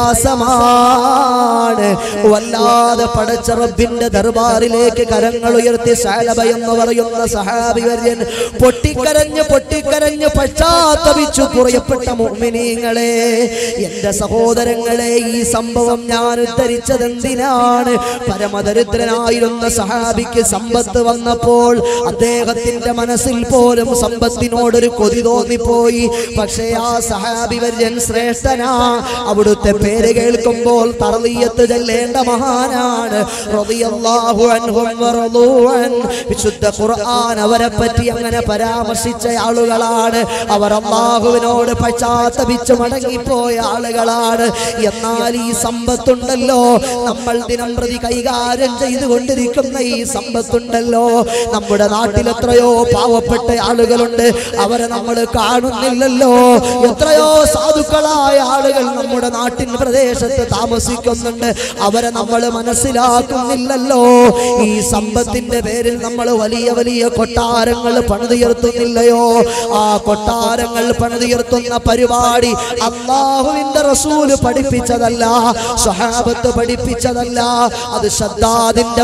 പ്രയാസമാണ്. വല്ലാതെ പടച്ച റബ്ബിന്റെ ദർബാറിലേക്ക് കരങ്ങൾ ഉയർത്തി സഅലബ എന്ന് പറയുന്ന സഹാബി വര്യൻ പൊട്ടിക്കരഞ്ഞ് പൊട്ടിക്കരഞ്ഞ് പശ്ചാത്തപിച്ചു. പ്രിയപ്പെട്ട മുഅ്മിനീങ്ങളെ, എന്റെ സഹോദരങ്ങളെ, ഈ സംഭവം ഞാൻ ഉദ്ധരിച്ചത് എന്തിനാണ്? പരമദരിദ്രനായിരുന്ന സഹാബിക്ക് സമ്പത്ത് വന്നപ്പോൾ അദ്ദേഹത്തിന്റെ മനസ്സിൽ പോലും സമ്പത്തിനോടൊരു കൊതി തോന്നിപ്പോയി. പക്ഷേ ആ സഹാബി വര്യൻ ശ്രേഷ്ഠനാ. അവിടുത്തെ പേര് കേൾക്കുമ്പോൾ തർളിയത്ത് ചൊല്ലേണ്ട മഹാനാണ്. റളിയല്ലാഹു അൻഹും വറളൂ അൻ. വിശുദ്ധ ഖുർആൻ അവരെ പറ്റി അങ്ങനെ പരാമർശിച്ച ആളുകളാണ്. അവർ അല്ലാഹുവിനോട് പശ്ചാത്തപിച്ച് മടങ്ങിപ്പോയ ആളുകളാണ്. എന്നാൽ ഈ സമ്പത്തുണ്ടല്ലോ, നമ്മൾ ദിനം പ്രതി കൈകാര്യം ചെയ്തുകൊണ്ടിരിക്കുന്ന ഈ സമ്പത്തുണ്ടല്ലോ, നമ്മുടെ നാട്ടിൽ എത്രയോ പാവപ്പെട്ട ആളുകളുണ്ട്, അവരെ നമ്മൾ കാണുന്നില്ലല്ലോ. എത്രയോ സാധുക്കളായ ആളുകൾ നമ്മുടെ നാട്ടിൻ പ്രദേശത്ത് താമസിക്കുന്നുണ്ട്, അവരെ നമ്മൾ മനസ്സിലാക്കുന്നില്ലല്ലോ. ഈ സമ്പത്തിന്റെ പേരിൽ നമ്മൾ വലിയ വലിയ കൊട്ടാരങ്ങൾ പണിതുയർത്തുന്നില്ലയോ? ആ കൊട്ടാരങ്ങൾ പണിതുയർത്തുന്ന പരിപാടി അല്ലാഹുവിന്റെ റസൂല് പഠിപ്പിച്ചതല്ല, സ്വഹാബത്ത് പഠിപ്പിച്ചതല്ല. അത് ശദ്ദാദിന്റെ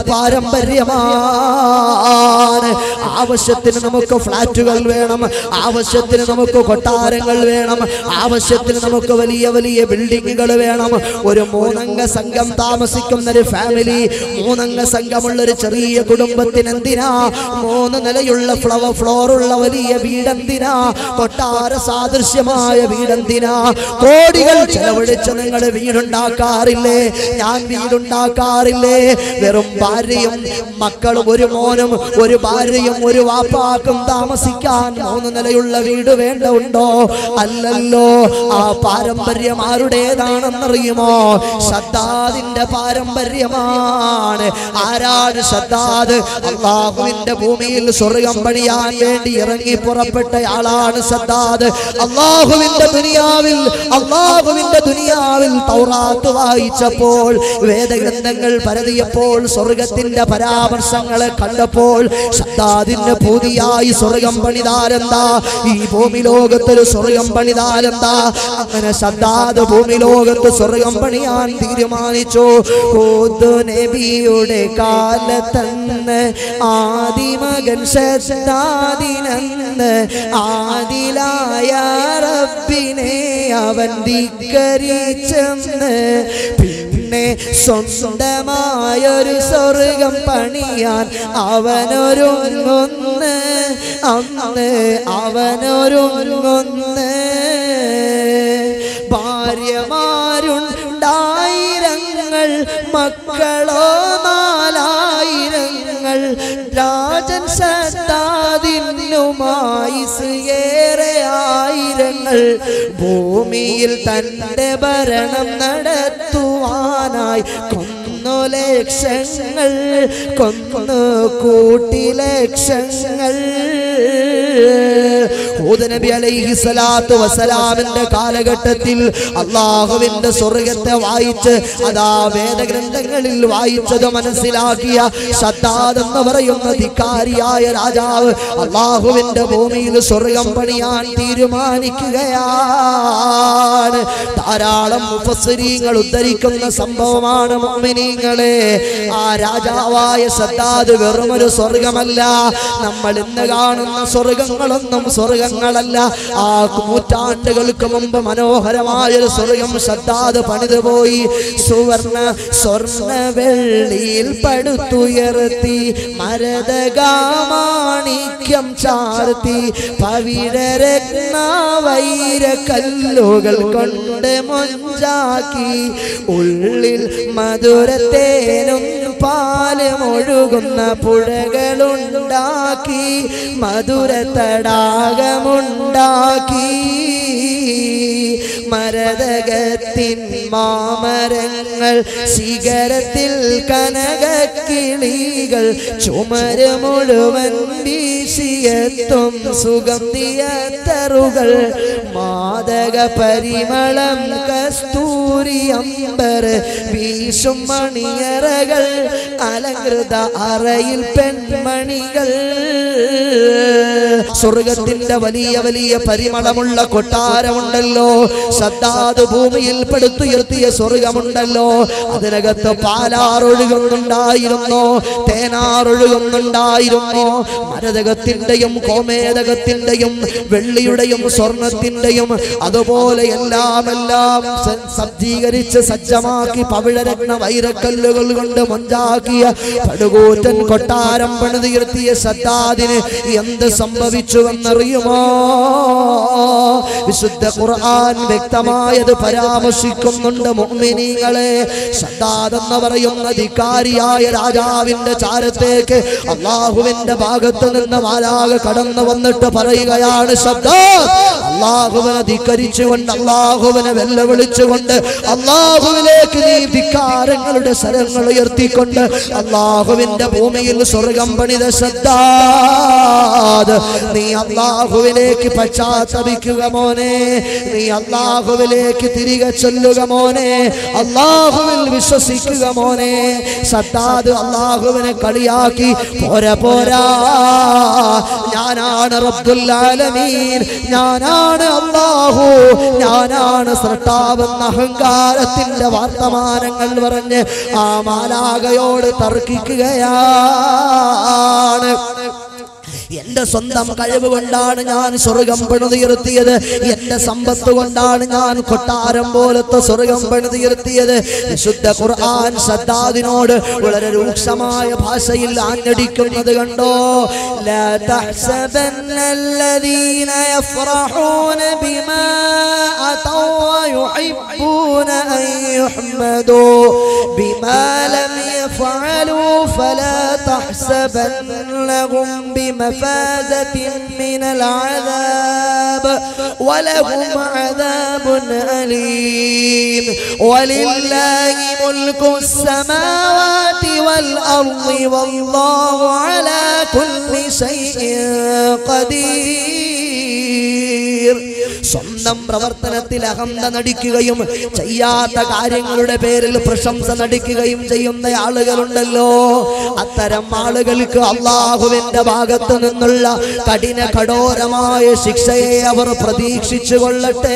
പാരമ്പര്യമാണ്. ആവശ്യത്തിന് നമുക്ക് ഫ്ലാറ്റുകൾ വേണം, ആവശ്യത്തിന് നമുക്ക് കൊട്ടാരങ്ങൾ വേണം, ആവശ്യത്തിന് നമുക്ക് വലിയ വലിയ ബിൽഡിങ്ങുകൾ വേണം. ഒരു മൂന്നംഗ സംഘം താമസിക്കുന്ന ഒരു ഫാമിലി, മൂന്നംഗ സംഘമുള്ള ഒരു ചെറിയ കുടുംബത്തിന് എന്തിനാ മൂന്ന് നിലയുള്ള ഫ്ലവർ ഫ്ലോറുള്ള വലിയ വീടെന്തിനാ? കൊട്ടാര സാദൃശ്യമായ വീടെന്തിനാ? കോടികൾ ചെലവഴിച്ച് നിങ്ങൾ വീടുണ്ടാക്കാറില്ലേ? ഞാൻ വീടുണ്ടാക്കാറില്ലേ? വെറും ഭാര്യയും മക്കളും ഒരു മോനും ഒരു ഭാര്യയും ഒരു വാപ്പാക്കും താമസിക്കാൻ മൂന്ന് നിലയുള്ള വീട് വേണ്ട ഉണ്ടോ? അല്ലല്ലോ. ആ പാരമ്പര്യം ആരുടേതാണെന്നറിയുമോ? ശദ്ദാദിന്റെ പാരമ്പര്യമാണ്. ആരാണ് ശദ്ദാദ്? അല്ലാഹുവിന്റെ ഭൂമിയിൽ സ്വർഗം പണിയാൻ വേണ്ടി ഇറങ്ങി പുറപ്പെട്ട ആളാണ് ശദ്ദാദ്. അല്ലാഹുവിന്റെ ദുനിയാവിൽ അല്ലാഹുവിന്റെ ദുനിയാവിൽ തൗറാത്ത് വായിച്ചപ്പോൾ, വേദഗ്രന്ഥങ്ങൾ പരതിയപ്പോൾ, സ്വർഗത്തിന്റെ പരാമർശങ്ങളെ കണ്ടപ്പോൾ ശദ്ദാദിന്റെ പൂതിയായി സ്വർഗം പണിതാരെന്താ? ഈ ഭൂമി ലോകത്തൊരു സ്വർഗം പണിതാരെന്താ? അങ്ങനെ ശദ്ദാദ് ഭൂമി ലോകത്ത് സ്വർഗം പണിയാൻ തീരുമാനിച്ചു. നബിയുടെ കാലത്തന്ന് ആദിമകൻ ശദ്ദാദിനന്ന് ആദിലായ റബ്ബിനെ അവൻ ധിക്കരിച്ചെന്ന് പിന്നെ സ്വന്തമായൊരു സ്വർഗം പണിയാൻ അവനൊരുങ്ങുന്ന്, അന്ന് അവനൊരുങ്ങുന്ന്. ഭാര്യമാരുണ്ടായിരങ്ങൾ, മക്കളോ നാലായിരങ്ങൾ. രാജൻ ശദ്ദാദിനുമായിസ് ഏറെ ആയിരങ്ങൾ. ഭൂമിയിൽ തന്റെ ഭരണം നടത്തുവാനായി കൊന്നു ലക്ഷങ്ങൾ, കൊന്നു കൂട്ടി ലക്ഷങ്ങൾ. ഹൂദ് നബി അലൈഹി സ്വലാത്തു വസ്സലാമിന്റെ കാലഘട്ടത്തിൽ അല്ലാഹുവിന്റെ സ്വർഗത്തെ വായിച്ച് അതാ വേദഗ്രന്ഥങ്ങളിൽ വായിച്ചത് മനസ്സിലാക്കിയ ശദ്ദാദ് എന്ന് പറയുന്ന ധിക്കാരിയായ രാജാവ് അല്ലാഹുവിന്റെ ഭൂമിയിൽ സ്വർഗം പണിയാൻ തീരുമാനിക്കുകയാണ്. ധാരാളം മുഫസ്സിരീങ്ങൾ ഉദ്ധരിക്കുന്ന സംഭവമാണ് മുഅ്മിനീങ്ങളെ. ആ രാജാവായ ശദ്ദാദ് വെറുമൊരു സ്വർഗമല്ല, നമ്മൾ ഇന്ന് കാണുന്ന സ്വർഗങ്ങളൊന്നും സ്വർഗങ്ങളല്ല. ആ നൂറ്റാണ്ടുകൾക്ക് മുമ്പ് മനോഹരമായൊരു സ്വർഗം ശദ്ദാദ് പണിതുപോയി. സുവർണ സ്വർണ്ണ വെള്ളിയിൽ പടുത്തുയർത്തി, മരതകാമാണിക്യം ചാർത്തി, പവിഴരത്ന വൈര കല്ലുകൾ കൊണ്ട് മൊഞ്ചാക്കി, ഉള്ളിൽ മധുരത്തേനും പാലമൊഴുകുന്ന പുഴകളുണ്ടാക്കി മധുര തടാകമുണ്ടാക്കി മരതകത്തിൻ മാമരങ്ങൾ ശിഖരത്തിൽ കനകക്കിളികൾ ചുമര് മുഴുവൻ വീശിയെത്തും സുഗന്ധിയത്തറുകൾ മാദക പരിമളം കസ്തൂരി അമ്പർ വീശും മണിയറകൾ അലങ്കൃത അറയിൽ പെൺമണികൾ സ്വർഗത്തിന്റെ വലിയ വലിയ പരിമളമുള്ള കൊട്ടാരമുണ്ടല്ലോ സദ്ദാദ് ഭൂമിയിൽ പടുത്തുയർത്തിയ സ്വർഗമുണ്ടല്ലോ അതിനകത്ത് പാലാറൊഴുകുന്നുണ്ടായിരുന്നു തേനാറൊഴുകുന്നുണ്ടായിരുന്നു മരതകത്തിന്റെയും കോമേതകത്തിന്റെയും വെള്ളിയുടെയും സ്വർണത്തിന്റെയും അതുപോലെ എല്ലാം എല്ലാം സജ്ജീകരിച്ച് സജ്ജമാക്കി പവിഴരത്ന വൈരക്കല്ലുകൾ കൊണ്ട് മൊഞ്ചാക്കിയ പടുകൂറ്റൻ കൊട്ടാരം പണിതുയർത്തിയ സദ്ദാദിന് എന്ത് സംഭവിച്ചുവെന്നറിയുമോ? വിശുദ്ധ ഖുർആൻ വ്യക്തമായത് പരാമർശിക്കുന്നുണ്ട്. മുഅ്മിനീങ്ങളെ, സദ്ദാദ് എന്ന് പറയുന്ന ധിക്കാരിയായ രാജാവിന്റെ ചാരത്തേക്ക് അള്ളാഹുവിന്റെ ഭാഗത്ത് നിന്ന് മാലാഖ കടന്നു വന്നിട്ട് പറയുകയാണ്, സദ്ദാദ് അള്ളാഹുവിനെ ധിക്കരിച്ചുകൊണ്ട് അള്ളാഹുവിനെ വെല്ലുവിളിച്ചുകൊണ്ട് അള്ളാഹുവിലേക്ക് നീ ധിക്കാരങ്ങളുടെ സ്വരങ്ങൾ ഉയർത്തിക്കൊണ്ട് അള്ളാഹുവിന്റെ ഭൂമിയിൽ സ്വർഗം പണിത സദ്ദാദ്, നീ അള്ളാഹുവിലേക്ക് പശ്ചാത്തപിക്കുക മോനെ, നീ അള്ളാഹുവിലേക്ക് തിരികെ ചൊല്ലുക മോനെ, അള്ളാഹുവിൽ വിശ്വസിക്കുക മോനെ. സദ്ദാദ് അള്ളാഹുവിനെ കളിയാക്കി, പോരാ പോരാ, ഞാനാണ് റബ്ബുൽ ആലമീൻ, ഞാനാണ് അള്ളാഹു, ഞാനാണ് സൃഷ്ടാവെന്ന അഹങ്കാരത്തിന്റെ വർത്തമാനങ്ങൾ പറഞ്ഞ് ആ മാലാഖയോട് തർക്കിക്കുകയാണ്. എന്റെ സ്വന്തം കഴിവ് കൊണ്ടാണ് ഞാൻ സ്വർഗം പണിതുയർത്തിയത്, എന്റെ സമ്പത്ത് കൊണ്ടാണ് ഞാൻ കൊട്ടാരം പോലത്തെ സ്വർഗം പണിതുയർത്തിയത്. വിശുദ്ധ ഖുർആൻ സദ്ദാദിനോട് വളരെ രൂക്ഷമായ ഭാഷയിൽ ആഞ്ഞടിക്കുന്നത് കണ്ടോ? ലാ തഹ്സബന്നല്ലദീന യഫ്റഹൂന ബിമാ അതൗ വയുഹിബ്ബൂന അൻ യുഹ്മദൂ ബിമാ ലം യഫഅലൂ ഫലാ തഹ്സബന്നഹും بمفازة من العذاب ولهم عذاب أليم ولله ملك السماوات والأرض والله على كل شيء قدير. സ്വന്തം പ്രവർത്തനത്തിൽ അഹന്ത നടിക്കുകയും ചെയ്യാത്ത കാര്യങ്ങളുടെ പേരിൽ പ്രശംസ നടിക്കുകയും ചെയ്യുന്ന ആളുകളുണ്ടല്ലോ, അത്തരം ആളുകൾക്ക് അള്ളാഹുവിന്റെ ഭാഗത്തു നിന്നുള്ള കഠിന കഠോരമായ ശിക്ഷയെ അവർ പ്രതീക്ഷിച്ചു കൊള്ളട്ടെ.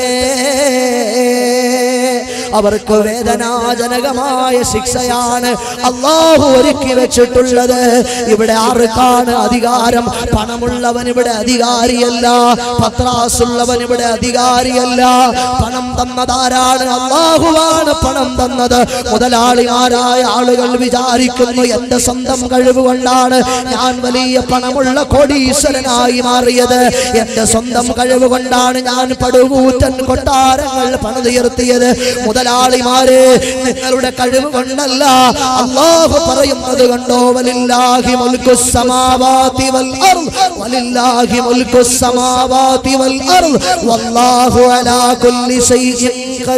അവർക്ക് വേദനാജനകമായ ശിക്ഷയാണ് അള്ളാഹു ഒരുക്കി വെച്ചിട്ടുള്ളത്. ഇവിടെ ആർക്കാണ് അധികാരം? പണമുള്ളവൻ ഇവിടെ അധികാരിയല്ല, പത്രാസുള്ളവൻ ഇവിടെ അധികാരിയല്ല. പണം തന്നതാരാണ്? അള്ളാഹുവാണ് പണം തന്നത്. മുതലാളിമാരായ ആളുകൾ വിചാരിക്കുന്നു എന്റെ സ്വന്തം കഴിവ് കൊണ്ടാണ് ഞാൻ വലിയ പണമുള്ള കോടീശ്വരനായി മാറിയത്, എന്റെ സ്വന്തം കഴിവ് കൊണ്ടാണ് ഞാൻ പടുകൂറ്റൻ കൊട്ടാരങ്ങൾ പണിതുയർത്തിയത്. മുതലാളിമാരെ, നിങ്ങളുടെ കഴിവ് കൊണ്ടല്ല, അല്ലാഹു പറയുന്നത് കണ്ടോ? വലില്ലാഹി മുൽക്കുസ് സമാവാതി വൽ അർദ് വലില്ലാഹി മുൽക്കുസ് സമാവാതി വൽ അർദ് വല്ലാഹു അലാ കുല്ലി ശൈഇൻ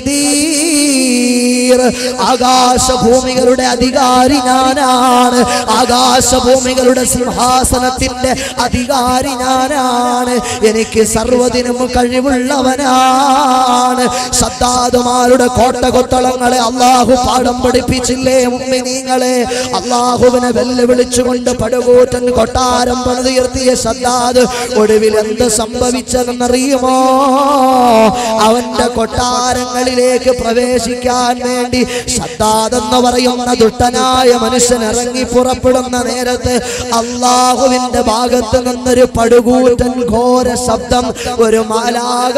ഖദീർ. ആകാശഭൂമികളുടെ അധികാരി ഞാനാണ്, ആകാശഭൂമികളുടെ സിംഹാസനത്തിന്റെ അധികാരി ഞാനാണ്, എനിക്ക് സർവ്വതിനും കഴിവുള്ളവനാണ്. സദ്ദാദുമാരുടെ കോട്ടകൊത്തളങ്ങളെ അള്ളാഹു പാഠം പഠിപ്പിച്ചില്ലേ മുഅ്മിനീങ്ങളെ? അള്ളാഹുവിനെ വെല്ലുവിളിച്ചുകൊണ്ട് പടുകൂറ്റൻ കൊട്ടാരം പണിതുയർത്തിയ സദ്ദാദ് ഒടുവിൽ എന്ത് സംഭവിച്ചതെന്നറിയുമോ? അവന്റെ കൊട്ടാരങ്ങളിലേക്ക് പ്രവേശിക്കാൻ വേണ്ടി സദ്ദാദ് എന്ന് പറയുന്ന ദുഷ്ടനായ മനുഷ്യൻ ഇറങ്ങി പുറപ്പെടുന്ന നേരത്ത് അള്ളാഹുവിന്റെ ഭാഗത്ത് നിന്നൊരു പടുകൂറ്റൻ ഘോര ശബ്ദം ഒരു മാലാഖ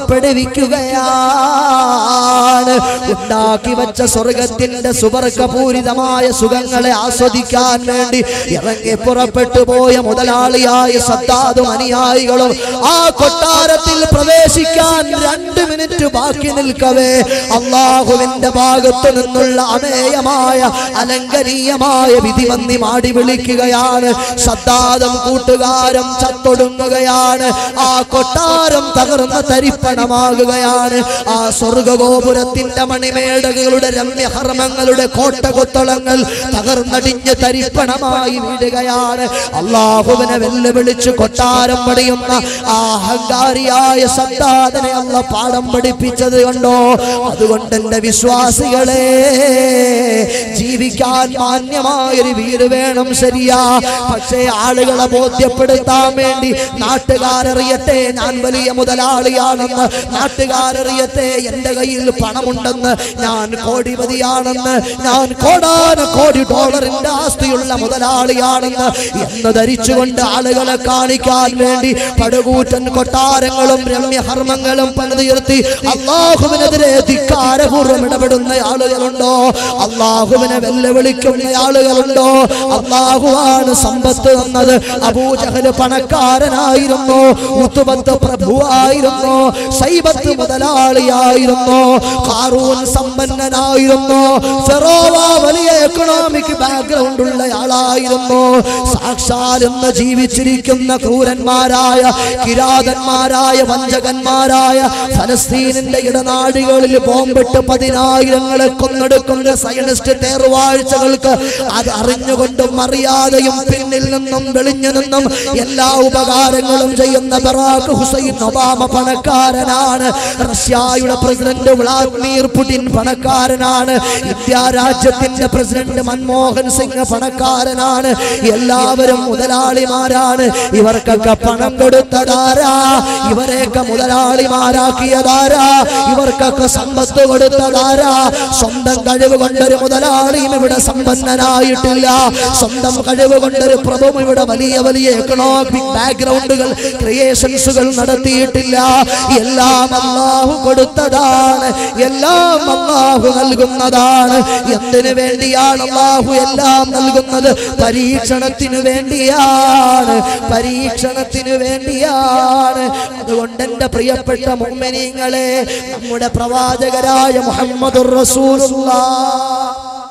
പുറപ്പെടുവിക്കുകയാണ്. ഉണ്ടാക്കി വെച്ച സ്വർഗത്തിന്റെ സുവർഗപൂരിതമായ സുഖങ്ങളെ ആസ്വദിക്കാൻ വേണ്ടി ഇറങ്ങി പുറപ്പെട്ടു പോയ മുതലാളിയായ സദ്ദാദും അനുയായികളും ആ കൊട്ടാരത്തിൽ പ്രവേശിക്കാൻ രണ്ട് മിനിറ്റ് ബാക്കി നിൽക്കാൻ നിൽക്കവേ അള്ളാഹുവിന്റെ ഭാഗത്തു നിന്നുള്ള അമേയമായ അലങ്കനീയമായ വിധി വന്നി മാടി വിളിക്കുകയാണ്. സദ്ദാദും കൂട്ടുകാരും ചത്തൊടുങ്ങുകയാണ്. ആ കൊട്ടാരം തകർന്ന തരിപ്പണമാകുകയാണ്. ആ സ്വർഗഗോപുരത്തിന്റെ മണിമേടകളുടെ രമ്യഹർമ്മങ്ങളുടെ കോട്ടകൊത്തളങ്ങൾ തകർന്നടിഞ്ഞ് തരിപ്പണമായി വീഴുകയാണ്. അള്ളാഹുവിനെ വെല്ലുവിളിച്ച് കൊട്ടാരം പണിയുന്ന ആ അഹങ്കാരിയായ സദ്ദാദിനെ അള്ള പാഠം പഠിപ്പിച്ചത് കണ്ടോ? അതുകൊണ്ട് എന്റെ വിശ്വാസികളെ, ജീവിക്കാൻ മാന്യമായൊരു വീട് വേണം, ശരിയാ. പക്ഷേ ആളുകളെ ബോധ്യപ്പെടുത്താൻ വേണ്ടി നാട്ടുകാരറിയട്ടെ ഞാൻ വലിയ മുതലാളിയാണെന്ന്, നാട്ടുകാരറിയട്ടെ എന്റെ കയ്യിൽ പണമുണ്ടെന്ന്, ഞാൻ കോടിപതിയാണെന്ന്, ഞാൻ കോടാന കോടി ഡോളറിന്റെ ആസ്തിയുള്ള മുതലാളിയാണെന്ന് എന്ന് ധരിച്ചുകൊണ്ട് ആളുകളെ കാണിക്കാൻ വേണ്ടി പടുകൂറ്റൻ കൊട്ടാരങ്ങളും രമ്യഹർമ്മങ്ങളും പണിതുയർത്തി അള്ളാഹുവിനെതിരെ ധിക്കാരപൂർവ്വം ഇടപെടുന്ന ആളുകളുണ്ടോ? അള്ളാഹുവിനെ വെല്ലുവിളിക്കുന്ന ആളുകളുണ്ടോ? അള്ളാഹുവാണ് സമ്പത്ത് തന്നത്. അബൂജഹൽ പണക്കാരനായിരുന്നു, ഉത്ബത്ത് പ്രഭുവായിരുന്നു, സൈബത്ത് മുതലാളിയായിരുന്നു, ഖാറൂൻ സമ്പന്നനായിരുന്നു, ഫിറോവ വലിയ എക്കണോമിക് ബാക്ക്ഗ്രൗണ്ട് ഉള്ള ആളായിരുന്നു. സാക്ഷാൽ ഇന്ന് ജീവിച്ചിരിക്കുന്ന ക്രൂരന്മാരായ കിരാതന്മാരായ വഞ്ചകന്മാരായ ഫലസ്തീനിന്റെ ഇടനാടുകളിൽ ബോംബിട്ട് പതിനായിരങ്ങളെ കൊന്നെടുക്കുന്ന സയനിസ്റ്റ് തേർവാഴ്ചകൾക്ക് അത് അറിഞ്ഞുകൊണ്ടും അറിയാതെയും പിന്നിൽ നിന്നും വെളിഞ്ഞു നിന്നും എല്ലാ ഉപകാരങ്ങളും ചെയ്യുന്ന ബറാക്ക് ഹുസൈൻ ഒബാമ പണക്കാരനാണ്. റഷ്യയുടെ പ്രസിഡന്റ് വ്ളാദിമിർ പുടിൻ പണക്കാരനാണ്. ഇന്ത്യ രാജ്യത്തിന്റെ പ്രസിഡന്റ് മൻമോഹൻ സിംഗ് പണക്കാരനാണ്. എല്ലാവരും മുതലാളിമാരാണ്. ഇവർക്കൊക്കെ പണം കൊടുത്തതാരാ? ഇവരെയൊക്കെ മുതലാളിമാരാക്കിയതാരാ? ഇവർക്കൊക്കെ സമ്പത്ത് കൊടുത്തതാരാ? സ്വന്തം കഴിവ് കൊണ്ടൊരു മുതലാളിയും ഇവിടെ സമ്പന്നനായിട്ടില്ല. സ്വന്തം കഴിവ് കൊണ്ടൊരു പ്രഭുവും ഇവിടെ വലിയ വലിയ എക്കണോമിക് ബാക്ക്ഗ്രൗണ്ടുകൾ ക്രിയേഷൻസുകൾ നടത്തിയിട്ടില്ല. എല്ലാം അല്ലാഹു കൊടുത്തതാണ്, എല്ലാം അല്ലാഹു നൽകുന്നതാണ്. എന്തിനു വേണ്ടിയാണ് അല്ലാഹു എല്ലാം നൽകുന്നത്? പരീക്ഷണത്തിനു വേണ്ടിയാണ്, പരീക്ഷണത്തിനു വേണ്ടിയാണ്. അതുകൊണ്ട് എന്റെ പ്രിയപ്പെട്ട മുഅ്മിനീങ്ങളെ, നമ്മുടെ പ്രവാചകരായ മുഹമ്മദുർ റസൂലുള്ളാഹ്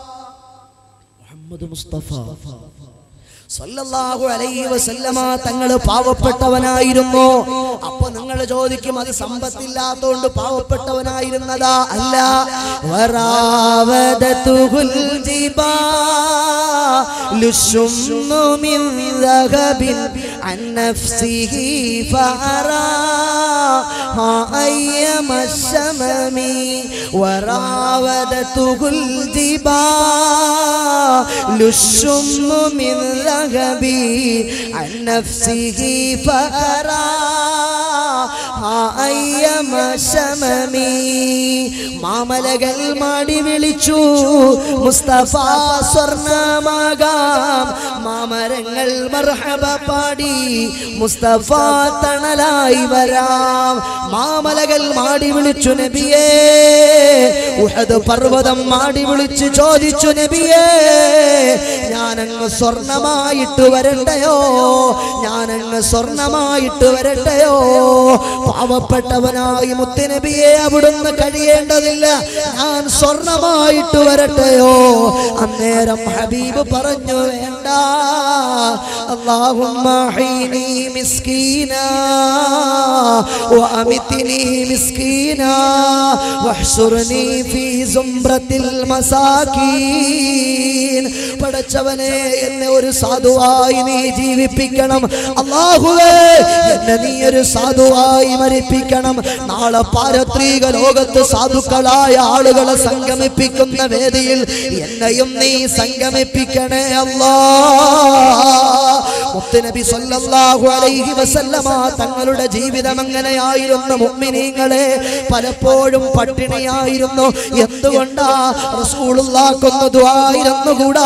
മുഹമ്മദ് മുസ്തഫ സല്ലല്ലാഹു അലൈഹി വസല്ലമ തങ്ങൾ പാവപ്പെട്ടവനായിരുന്നു. അപ്പൊ നിങ്ങൾ ചോദിക്കും, അത് സമ്പത്തില്ലാത്തതുകൊണ്ട് പാവപ്പെട്ടവനായിരുന്നതാ? അല്ല. വറാവദതുൽ ജിബാലു ശുന്നു മിൻ ദഹബിൻ അൻ നഫ്സിഹി ഫഅറാ അയ്യമ ശമമി വറാവദതുൽ ജിബാലു ശുന്നു മിൻ ذهبي عن نفسه فأراها أيما شممي മാമലകൾ മാടി വിളിച്ചു മുസ്തഫ സ്വർണ്ണമാകാം. മാമരങ്ങൾ മർഹബ പാടി മുസ്തഫ തണലായി വരാം. മാമലകൾ മാടി വിളിച്ചു നബിയേ. ഉഹദ് പർവ്വതം മാടി വിളിച്ചു ചോദിച്ചു നബിയേ, ഞാനങ്ങ് സ്വർണമായിട്ട് വരട്ടെയോ? ഞാനങ്ങ് സ്വർണമായിട്ട് വരട്ടെയോ? പാവപ്പെട്ടവനായി മുത്തുനബിയെ അവിടുന്ന് കഴിയേണ്ടതില്ല, ഞാൻ സ്വർണമായിട്ട് വരട്ടെയോ? അന്നേരം ഹബീബ് പറഞ്ഞു, വേണ്ട. അല്ലാഹുമ്മ ഹീനി മിസ്കീനാ വഅമിത്നി മിസ്കീനാ വഹ്ശുർനി ഫീ സുംറത്തിൽ മസാകീൻ. പടച്ചവനെ, എന്നെ ഒരു സാധുവായി നീ ജീവിപ്പിക്കണം. അല്ലാഹുവേ, എന്നെ നീ ഒരു സാധുവായി മരിപ്പിക്കണം. നാളെ പാരത്രിക ലോകത്ത് സാധുക്കളായ ആളുകളെ സംഗമിപ്പിക്കുന്ന വേദിയിൽ എന്നെയും നീ സംഗമിപ്പിക്കണേ അല്ലാഹ്. മുത്തുനബി സല്ലല്ലാഹു അലൈഹി വസല്ലമ തങ്ങളുടെ ജീവിതം എങ്ങനെയായിരുന്നു മുഅ്മിനീങ്ങളെ? പലപ്പോഴും പട്ടിണിയായിരുന്നു. എന്തുകൊണ്ടാ? റസൂലുള്ളാഹിക്കൊന്ന് ദുആ ഇരുന്നു കൂടായിരുന്നോ?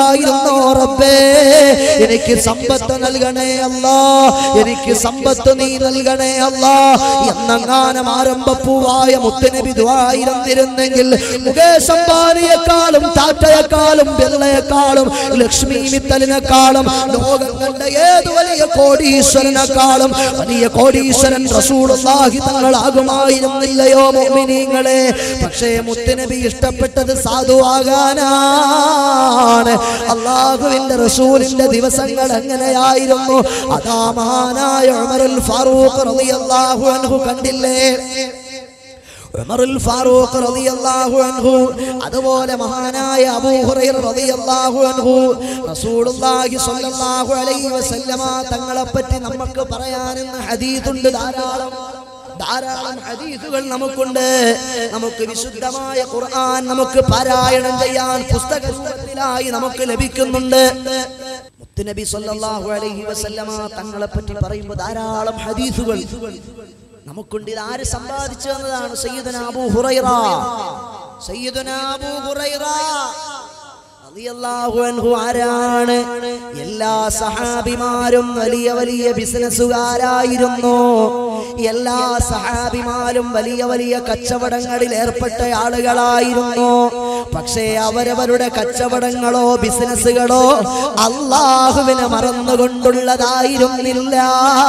പറയുന്നു, റബ്ബേ എനിക്ക് സമ്പത്ത് നൽകണേ അല്ലാ, എനിക്ക് സമ്പത്ത് നീ നൽകണേ അല്ലാ എന്നങ്ങാനം ആരംഭപ്പൂവായ മുത്തുനബി ദുആയിരുന്നിരുന്നെങ്കിൽ മുകേഷ് അംബാനിയെക്കാളും ടാറ്റയെക്കാളും ബിർളയെക്കാളും ലക്ഷ്മി മിത്തലിനെക്കാളും ലോകം കണ്ട ഏത് വലിയ കോടീശ്വരനെക്കാളും വലിയ കോടീശ്വരൻ റസൂലുള്ളാഹി തങ്ങളാകുമായിരുന്നില്ലയോ മുഅ്മിനീങ്ങളെ. പക്ഷേ മുത്തുനബി ഇഷ്ടപ്പെട്ടത് സാധുവാകാനാണ്. അല്ലാഹുവിന്റെ റസൂലിന്റെ ദിവസങ്ങൾ എങ്ങനെയായിരുന്നു? അതാ മഹാനായ ഉമറുൽ ഫാറൂഖ് റളിയല്ലാഹു അൻഹു കണ്ടില്ലേ? ഉമറുൽ ഫാറൂഖ് റളിയല്ലാഹു അൻഹു, അതുപോലെ മഹാനായ അബൂ ഹുറൈറ റളിയല്ലാഹു അൻഹു, റസൂലുള്ളാഹി സ്വല്ലല്ലാഹു അലൈഹി വസല്ലമ തങ്ങളെ പറ്റി നമുക്ക് പറയാനെന്ന് ഹദീസുണ്ട് ധാരാളം. ധാരാളം ഹദീസുകൾ നമുക്കുണ്ട്. നമുക്ക് വിശുദ്ധമായ ഖുർആൻ നമുക്ക് പാരായണം ചെയ്യാൻ പുസ്തക രൂപത്തിലായി നമുക്ക് ലഭിക്കുന്നുണ്ട്. മുത്തുനബി സ്വല്ലല്ലാഹു അലൈഹി വസല്ലമ തങ്ങളെ പറ്റി പറയുമ്പോൾ ധാരാളം ഹദീസുകൾ നമുക്കുണ്ട്. ഇത് ആര് സമ്പാദിച്ചു എന്നതാണ്? സയ്യിദുനാ അബൂ ഹുറൈറ. സയ്യിദുനാ അബൂ ഹുറൈറ റളിയല്ലാഹു അൻഹു ആരാണ്? എല്ലാ സഹാബിമാരും വലിയ വലിയ ബിസിനസ്സുകാരായിരുന്നു. എല്ലാ സഹാബിമാരും വലിയ വലിയ കച്ചവടങ്ങളിൽ ഏർപ്പെട്ട ആളുകളായിരുന്നു. പക്ഷേ അവരവരുടെ കച്ചവടങ്ങളോ ബിസിനസ്സുകളോ അല്ലാഹുവിനെ മറന്നുകൊണ്ടുള്ളതായിരുന്നില്ല.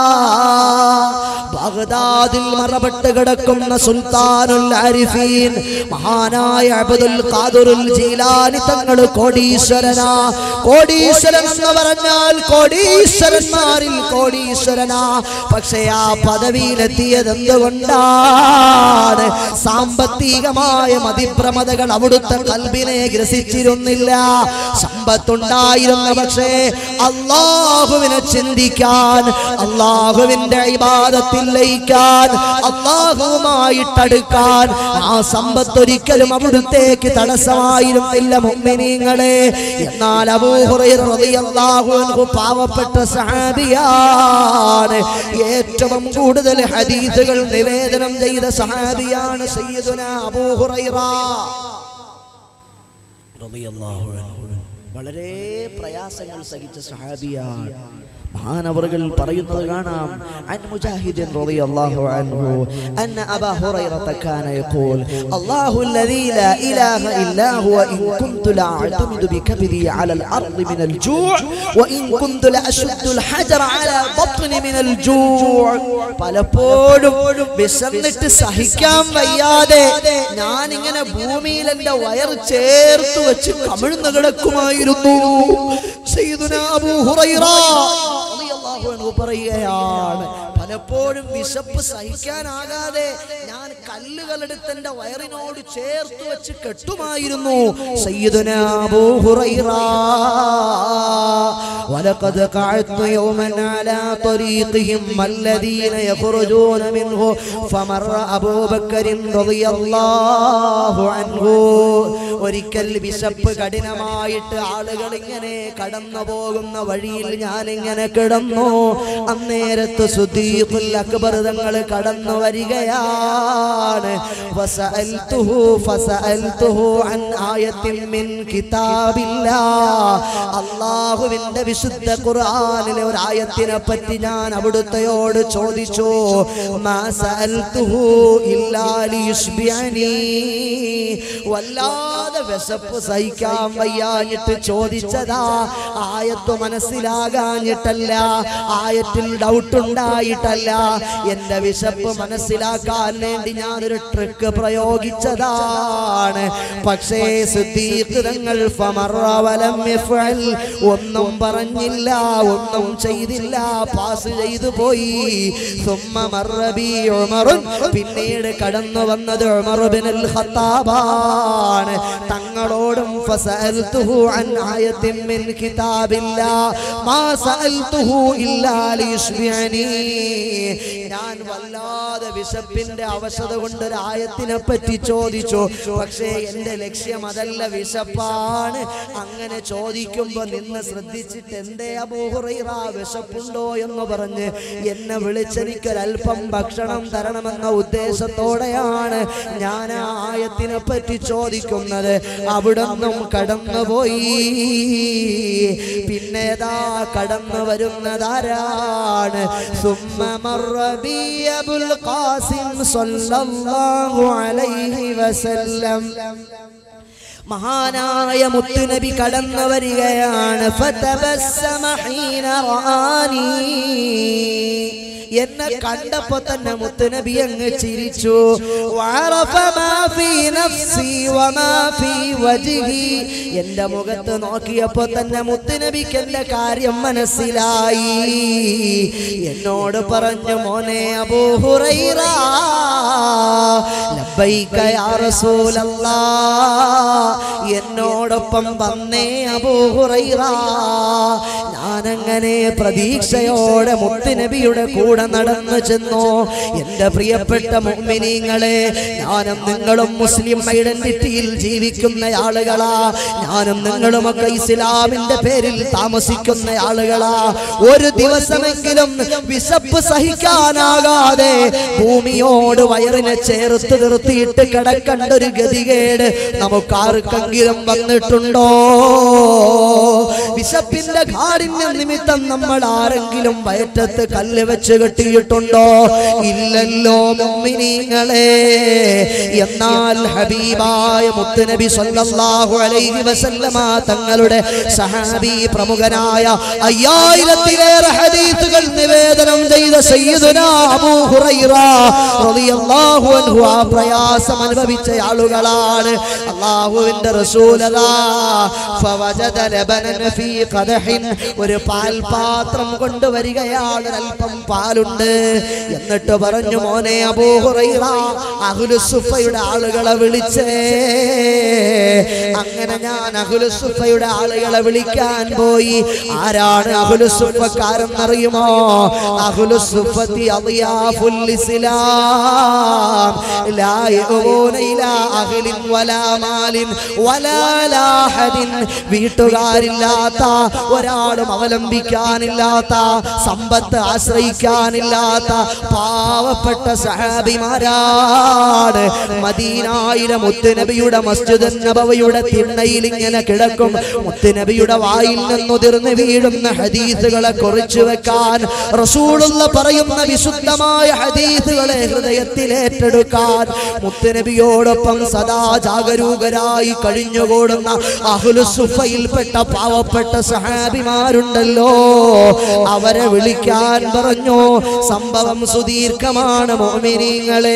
ബഗ്ദാദിൽ മറപെട്ട് കിടക്കുന്ന സുൽത്താനുൽ ആരിഫീൻ മഹാനായ അബ്ദുൽ ഖാദിറുൽ ജീലാനി തങ്ങൾ കോടീശ്വരനാ. കോടീശ്വരൻ എന്ന് പറഞ്ഞാൽ കോടീശ്വരന്മാരിൽ കോടീശ്വരനാ. പക്ഷേ ആ പദവിയിലെത്തിയത് എന്തുകൊണ്ടാണ്? സാമ്പത്തികമായ മതിപ്രമതകൾ അവിടുത്തെ കൽബിനെ ഗ്രസിച്ചിരുന്നില്ല. സമ്പത്തുണ്ടായിരുന്ന പക്ഷേ അല്ലാഹുവിനെ ചിന്തിക്കാൻ, അല്ലാഹുവിന്റെ ഇബാദത്തിൽ ലയിക്കാൻ, അല്ലാഹുവുമായിട്ടടുക്കാൻ ആ സമ്പത്ത് ഒരിക്കലും അവിടുത്തേക്ക് തടസ്സമായിരുന്നില്ല മുഅ്മിനീങ്ങളെ. എന്നാൽ അബൂ ഹുറൈറ റളിയല്ലാഹു അൻഹു പാവപ്പെട്ട സഹാബിയാണ്. ഏറ്റവും കൂടുതൽ ഹദീസുകൾ നിവേദനം ചെയ്ത സഹാബിയാണ് സയ്യിദുനാ അബൂ ഹുറൈറ റളിയല്ലാഹു അൻഹു. വളരെ പ്രയാസങ്ങൾ സഹിച്ച സഹാബിയാണ്. മഹാനവറുകൾ പറയുന്നത് കാണാം. അൻ മുജാഹിദിൻ റളിയല്ലാഹു അൻഹു അന്ന അബാ ഹുറൈറ കാന യഖൂൽ അല്ലാഹു അല്ലദീ ലാ ഇലാഹ ഇല്ലാ ഹുവ ഇൻ കുൻതു ലഅതമിദു ബികബദി അലൽ അർദി മിനൽ ജൂഅ് വ ഇൻ കുൻതു ലഅശുദ്ദുൽ ഹജറ അലാ ബത്നി മിനൽ ജൂഅ്. പലപ്പോഴും വിശന്നിട്ട് സഹിക്കാൻ വയ്യാതെ ഞാൻ ഇങ്ങനെ ഭൂമിയിൽ എന്റെ വയർ ചേർത്ത് വെച്ച് കമിഴ്ന്നു കിടക്കുമായിരുന്നു. സയ്യിദുനാ അബൂ ഹുറൈറ റളിയല്ലാഹു അൻഹു പറയുകയാണ്, പലപ്പോഴും വിശപ്പ് സഹിക്കാനാകാതെ ഞാൻ കല്ലുകളെടുത്ത് എന്റെ വയറിനോട് ചേർത്ത് വെച്ച് കെട്ടുമായിരുന്നു. സയ്യിദുനാ അബൂ ഹുറൈറ വലഖദ് ഖഅത്തു യൗമൻ അലാ ത്വരീഖിഹിം അല്ലദീന യഖ്റുജൂന മിൻഹു ഫമറ അബൂ ബക്കറിൻ റളിയല്ലാഹു അൻഹു. ഒരിക്കൽ വിശപ്പ് കഠിനമായിട്ട് ആളുകൾ ഇങ്ങനെ കടന്നു പോകുന്ന വഴിയിൽ ഞാൻ ഇങ്ങനെ കിടന്നു. അന്നേരത്ത് സുദീഖുൽ അക്ബർ തങ്ങൾ കടന്നു വരികയാണ്. ഫസഅൽതുഹു ഫസഅൽതുഹു അൻ ആയത്തിൻ മിൻ കിതാബില്ലാഹ്. അല്ലാഹുവിന്റെ വിശുദ്ധ ഖുർആനിലെ ഒരു ആയത്തിനെ പറ്റി ഞാൻ അവിടുത്തെയോട് ചോദിച്ചു. മാ സഅൽതുഹു ഇല്ലാ ലിയുശ്ബിഅനി. വല്ലാതെ വിശപ്പ് സഹിക്കാൻ വയ്യാഞ്ഞിട്ട് ചോദിച്ചതാ. ആയത്ത് മനസ്സിലാകാഞ്ഞിട്ടല്ല, ആയത്തിൽ ഡൗട്ട് ഉണ്ടായിട്ടല്ല. എന്റെ വിശപ്പ് മനസ്സിലാക്കാൻ വേണ്ടി ഞാനൊരു ട്രിക്ക് പ്രയോഗിച്ചതാണ്. പക്ഷേ സിദ്ദീഖ് തങ്ങൾ ഫമറ വലം യഫ്അൽ, ഒന്നും പറഞ്ഞില്ല, ഒന്നും ചെയ്തില്ല, പാസ് ചെയ്തു പോയി. സുമ്മ മർറ ബി ഉമർ, പിന്നീട് കടന്നു വന്നത് ഉമർ ഇബ്നുൽ ഖത്താബാണ്. തങ്ങളോടും ഫസഅൽതുഹു അൻ ആയത്തിൻ മിൻ കിതാബില്ലാഹ് മാ സഅൽതുഹു ഇല്ലാ ലിയുശ്ബിഅനി. ഞാൻ വല്ലാതെ വിശപ്പിന്റെ അവശത കൊണ്ട് ഒരു ആയത്തിനെ പറ്റി ചോദിച്ചു. പക്ഷേ എന്റെ ലക്ഷ്യം അതല്ല, വിശപ്പാണ്. അങ്ങനെ ചോദിക്കുമ്പോ നിന്ന് ശ്രദ്ധിച്ചിട്ട് എന്തേ അബൂ ഹുറൈറ വിശപ്പുണ്ടോ എന്ന് പറഞ്ഞ് എന്നെ വിളിച്ചെനിക്കൊരൽപ്പം ഭക്ഷണം തരണമെന്ന ഉദ്ദേശത്തോടെയാണ് ഞാൻ ആ ആയത്തിനെ പറ്റി ചോദിക്കുന്നത്. അവിടെ നിന്നും കടന്നുപോയി. പിന്നേതാ കടന്നു വരുന്നതാരാണ്? സുമ്മ മർറ ബി അബുൽ ഖാസിം സല്ലല്ലാഹു അലൈഹി വസല്ലം. മഹാനായ മുത്തുനബി കടന്നു വരികയാണ്. ഫതബസ്സമ ഹീന റആനി, എന്നെ കണ്ടപ്പോ തന്നെ മുത്തുനബി അങ്ങ് ചിരിച്ചു. വഅറഫ മാ ഫീ നഫ്സി വമാ ഫീ വജ്ഹി, എന്റെ മുഖത്ത് നോക്കിയപ്പോ തന്നെ മുത്തുനബിക്ക് എന്റെ കാര്യം മനസ്സിലായി. എന്നോട് പറഞ്ഞു, മോനെ അബൂ ഹുറൈറ, ലബ്ബൈക യാ റസൂലല്ലാഹ്, എന്നോടൊപ്പം വന്നേ അബൂ ഹുറൈറ. ഞാനങ്ങനെ പ്രതീക്ഷയോടെ മുത്തുനബിയുടെ കൂടെ നടന്നു ചെന്നു. എന്റെ പ്രിയപ്പെട്ട മുഅ്മിനീങ്ങളെ, ഞാനും നിങ്ങളും മുസ്ലിം ഐഡന്റിറ്റിയിൽ ജീവിക്കുന്ന ആളുകളാ. ഞാനും നിങ്ങളുമൊക്കെ ഇസ്ലാമിന്റെ പേരിൽ താമസിക്കുന്ന ആളുകളാ. ഒരു ദിവസമെങ്കിലും വിശപ്പ് സഹിക്കാനാകാതെ ഭൂമിയോട് വയറിനെ ചേർത്ത് നിർത്തിയിട്ട് കിടക്കേണ്ട ഒരു ഗതികേട് നമുക്കാർക്കെങ്കിലും വന്നിട്ടുണ്ടോ? വിശപ്പിന്റെ കാഠിന്യം നിമിത്തം നമ്മൾ ആരെങ്കിലും വയറ്റത്ത് കല്ല് വെച്ച് കെട്ടിയിട്ടുണ്ടോ? ഇല്ലല്ലോ മുഅ്മിനീങ്ങളെ. എന്നാൽ ഹബീബായ മുത്തുനബി സല്ലല്ലാഹു അലൈഹി വസല്ലമ തങ്ങളുടെ സഹാബി പ്രമുഖനായ അയ്യായിരത്തിലേറെ ഹദീസുകൾ നിവേദനം ചെയ്ത സയ്യിദുനാ അബൂ ഹുറൈറ റളിയല്ലാഹു അൻഹു ആ പ്രയാസം അനുഭവിച്ച ആളുകളാണ്. അല്ലാഹുവിന്റെ റസൂലല്ലാ ഫവജദ ലബനൻ ഫീ ഖദഹിൻ, ഒരു പാൽപാത്രം കൊണ്ടുവരികയാണ്. അല്പം പാലുണ്ട്. എന്നിട്ട് പറഞ്ഞു, മോനെ അബൂ ഹുറൈറ, അഹ്ലുസുഫയുടെ ആളുകളെ വിളിച്ചേ. അങ്ങനെ ഞാൻ അഹ്ലുസുഫയുടെ ആളുകളെ വിളിക്കാൻ പോയി. ആരാണ് അഹ്ലുസുഫക്കാരെന്നറിയുമോ? അഹ്ലുസുഫത്തി അളിയാഫുൽ ഇസ്ലാം, ലാ യഊന ഇലാ അഹ്ലിൻ വലാ മാലിൻ വലാ ലാഹദിൻ. വീട്ടുകാരില്ലാത്ത, ഒരാളും അവലംബിക്കാനില്ലാത്ത, സമ്പത്ത് ആശ്രയിക്കാനില്ലാത്ത പാവപ്പെട്ട സഹാബിമാരാണ്. മദീനയിലെ മുത്തുനബിയുടെ മസ്ജിദ് നബവിയുടെ തിണ്ണയിൽ ഇങ്ങനെ കിടക്കും. മുത്തുനബിയുടെ വായിൽ നിന്നുതിർന്ന് വീഴുന്ന ഹദീസുകളെ കുറിച്ചു വെക്കാൻ, റസൂലുള്ള പറയുന്ന വിശുദ്ധമായ ഹദീസുകളെ ഹൃദയത്തിൽ ഏറ്റെടുക്കാൻ മുത്തുനബിയോടൊപ്പം സദാ ജാഗരൂകരായി കഴിഞ്ഞുകൂടുന്ന അഹ്ലുസുഫയിൽപ്പെട്ട പാവപ്പെട്ട സഹാബിമാരുണ്ടല്ലോ, അവരെ വിളിക്കാൻ പറഞ്ഞു. സംഭവം സുദീർഘമാണ് മുഅ്മിനീങ്ങളെ.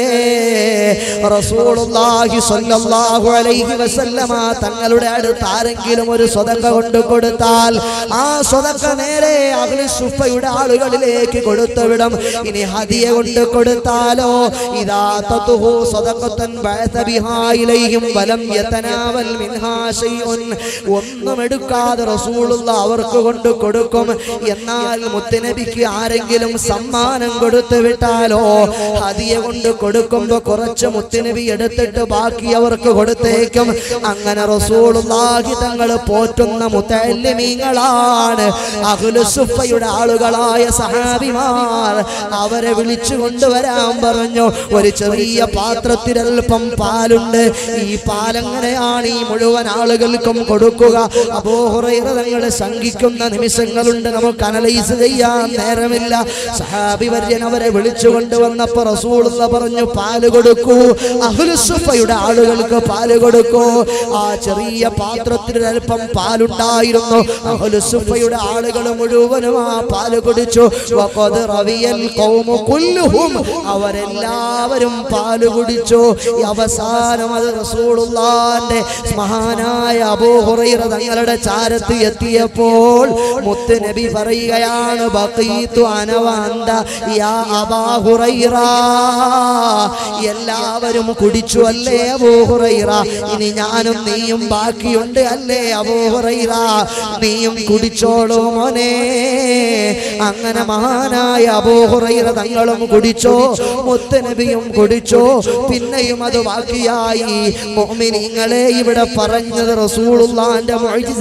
റസൂലുള്ളാഹി സ്വല്ലല്ലാഹു അലൈഹി വസല്ലമ തങ്ങളുടെ അടുത്ത് ആരെങ്കിലും ഒരു സ്വതക്ക കൊണ്ട് കൊടുത്താൽ ആ സ്വതക്ക നേരെ അഹ്ലുസുഫയുടെ ആളുകളിലേക്ക് കൊടുത്തുവിടും. ഇനി ഹദിയ കൊണ്ട് കൊടുത്താലോ, ഇദാ തതുഹു സ്വതഖത്തൻ ബഅസ ബിഹാ ഇലൈഹിം വലം യതനാവൽ മിൻഹാ ശൈഉൻ, ഒന്നും എടുക്കാതെ റസൂലുള്ള അവർക്ക് കൊണ്ട് കൊടുക്കും. എന്നാൽ മുത്തുനബിക്ക് ആരെങ്കിലും സമ്മാനം കൊടുത്തു വിട്ടാലോ, ഹദിയ കൊണ്ട് കൊടുക്കുമ്പോ കുറച്ച് മുത്തുനബി എടുത്തിട്ട് ബാക്കി അവർക്ക് കൊടുത്തേക്കും. അങ്ങനെ റസൂലുള്ളാഹി തങ്ങൾ പോറ്റുന്ന മുതഅല്ലിമീങ്ങളാണ് അഹ്ലുസുഫയുടെ ആളുകളായ സഹാബിമാർ. അവരെ വിളിച്ചു കൊണ്ടുവരാൻ പറഞ്ഞു. ഒരു ചെറിയ പാത്രത്തിൽ അല്പം പാലുണ്ട്. ഈ പാലെങ്ങനെയാണ് ഈ മുഴുവൻ ആളുകൾക്കും കൊടുക്കുക? അബൂ ഹുറൈറ തങ്ങളെ ശങ്കിക്കുന്ന നിമിഷങ്ങളുണ്ട്, നമുക്ക് അനലൈസ് ചെയ്യാൻ നേരമില്ല. സഹാബി വര്യൻ അവരെ വിളിച്ചു കൊണ്ടുവന്നപ്പോ റസൂലുള്ള പറഞ്ഞു, പാല് കൊടുക്കൂ, അഹ്ലുസുഫയുടെ ആളുകൾക്ക് പാല് കൊടുക്കൂ. ആ ചെറിയ പാത്രത്തിൽ അല്പം പാലുണ്ടായിരുന്നു. അഹ്ലുസുഫയുടെ ആളുകൾ മുഴുവനും ആ പാല് കുടിച്ചു. വഖദ് റവിയൽ ഖൗമു കുല്ലുഹും, അവരെല്ലാവരും പാല് കുടിച്ചു. അവസാനം അത് റസൂലുള്ളാഹിന്റെ മഹാനായ അബൂ ഹുറൈറ തങ്ങളുടെ ചാരത്ത് എത്തിയപ്പോൾ മുത്തുനബി പറയുകയാണ്, ബഖീതു അന വഅന്ത യാ അബാ ഹുറൈറ, എല്ലാവരും കുടിച്ചു അല്ലേ അബൂ ഹുറൈറ, ഇനി ഞാനും നീയും ബാക്കിയുണ്ട് അല്ലേ അബൂ ഹുറൈറ, നീയും കുടിച്ചോളൂ മോനെ. അങ്ങനെ മഹാനായ അബൂ ഹുറൈറ തങ്ങളും കുടിച്ചോ, മുത്തുനബിയും കുടിച്ചോ. പിന്നെയും അത് ബാക്കിയായി. മുഅ്മിനീങ്ങളെ, ഇവിടെ പറഞ്ഞത് റസൂലുള്ളാഹിന്റെ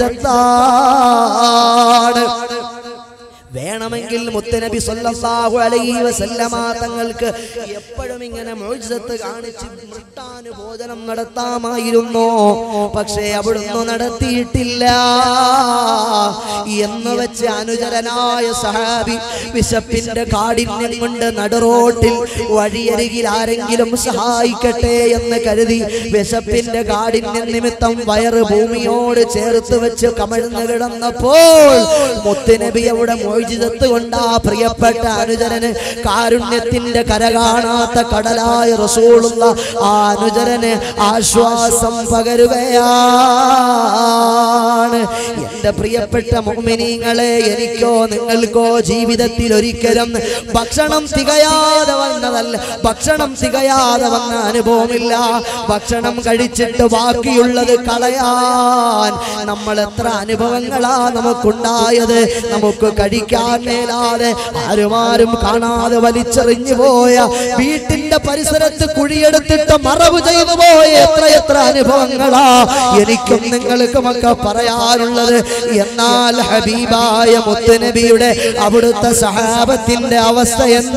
മുഅ്ജിസത്താണ്. വേണമെങ്കിൽ മുത്തുനബി സല്ലല്ലാഹു അലൈഹി വസല്ലമ തങ്ങൾക്ക് എപ്പോഴും ഇങ്ങനെ മുഅ്ജിസത്ത് കാണിച്ച് മൃട്ടാന് ഭോജനം നടത്താമായിരുന്നു. പക്ഷേ അവിടുന്ന് നടത്തിയിട്ടില്ല. എന്ന് വെച്ച് അനുചരനായ സഹാബി വിശപ്പിന്റെ കാഠിന്യം കൊണ്ട് നടുറോട്ടിൽ വഴിയരികിൽ ആരെങ്കിലും സഹായിക്കട്ടെ എന്ന് കരുതി വിശപ്പിന്റെ കാഠിന്യം നിമിത്തം വയറ് ഭൂമിയോട് ചേർത്ത് വെച്ച് കമഴ്ന്നു കിടന്നപ്പോൾ മുത്തുനബിയുടെ മോചിതത്ത് കൊണ്ട് ആ പ്രിയപ്പെട്ട അനുചരന് കാരുണ്യത്തിന്റെ കര കാണാത്ത കടലായ റസൂലുള്ള ആ അനുചരന് ആശ്വാസം പകരുകയാണ്. എന്റെ പ്രിയപ്പെട്ട മുഅ്മിനീങ്ങളെ, എനിക്കോ നിങ്ങൾക്കോ ജീവിതത്തിൽ ഒരിക്കലും ഭക്ഷണം തികയാതെ വന്നതല്ല, ഭക്ഷണം തികയാതെ വന്ന അനുഭവമില്ല. ഭക്ഷണം കഴിച്ചിട്ട് ബാക്കിയുള്ളത് കളയാൻ നമ്മൾ എത്ര അനുഭവങ്ങളാ നമുക്കുണ്ടായത്. നമുക്ക് കഴിക്കാൻ മേലാതെ ആരുമാരും കാണാതെ വലിച്ചെറിഞ്ഞു പോയ, വീട്ടിന്റെ പരിസരത്ത് കുഴിയെടുത്തിട്ട് മറവ് ചെയ്തു പോയ എത്ര എത്ര അനുഭവങ്ങളാ എനിക്കും നിങ്ങൾക്കുമൊക്കെ പറയാനുള്ളത്. എന്നാൽ ഹബീബായ മുത്തുനബിയുടെ അവിടുത്തെ സഹാബത്തിന്റെ അവസ്ഥ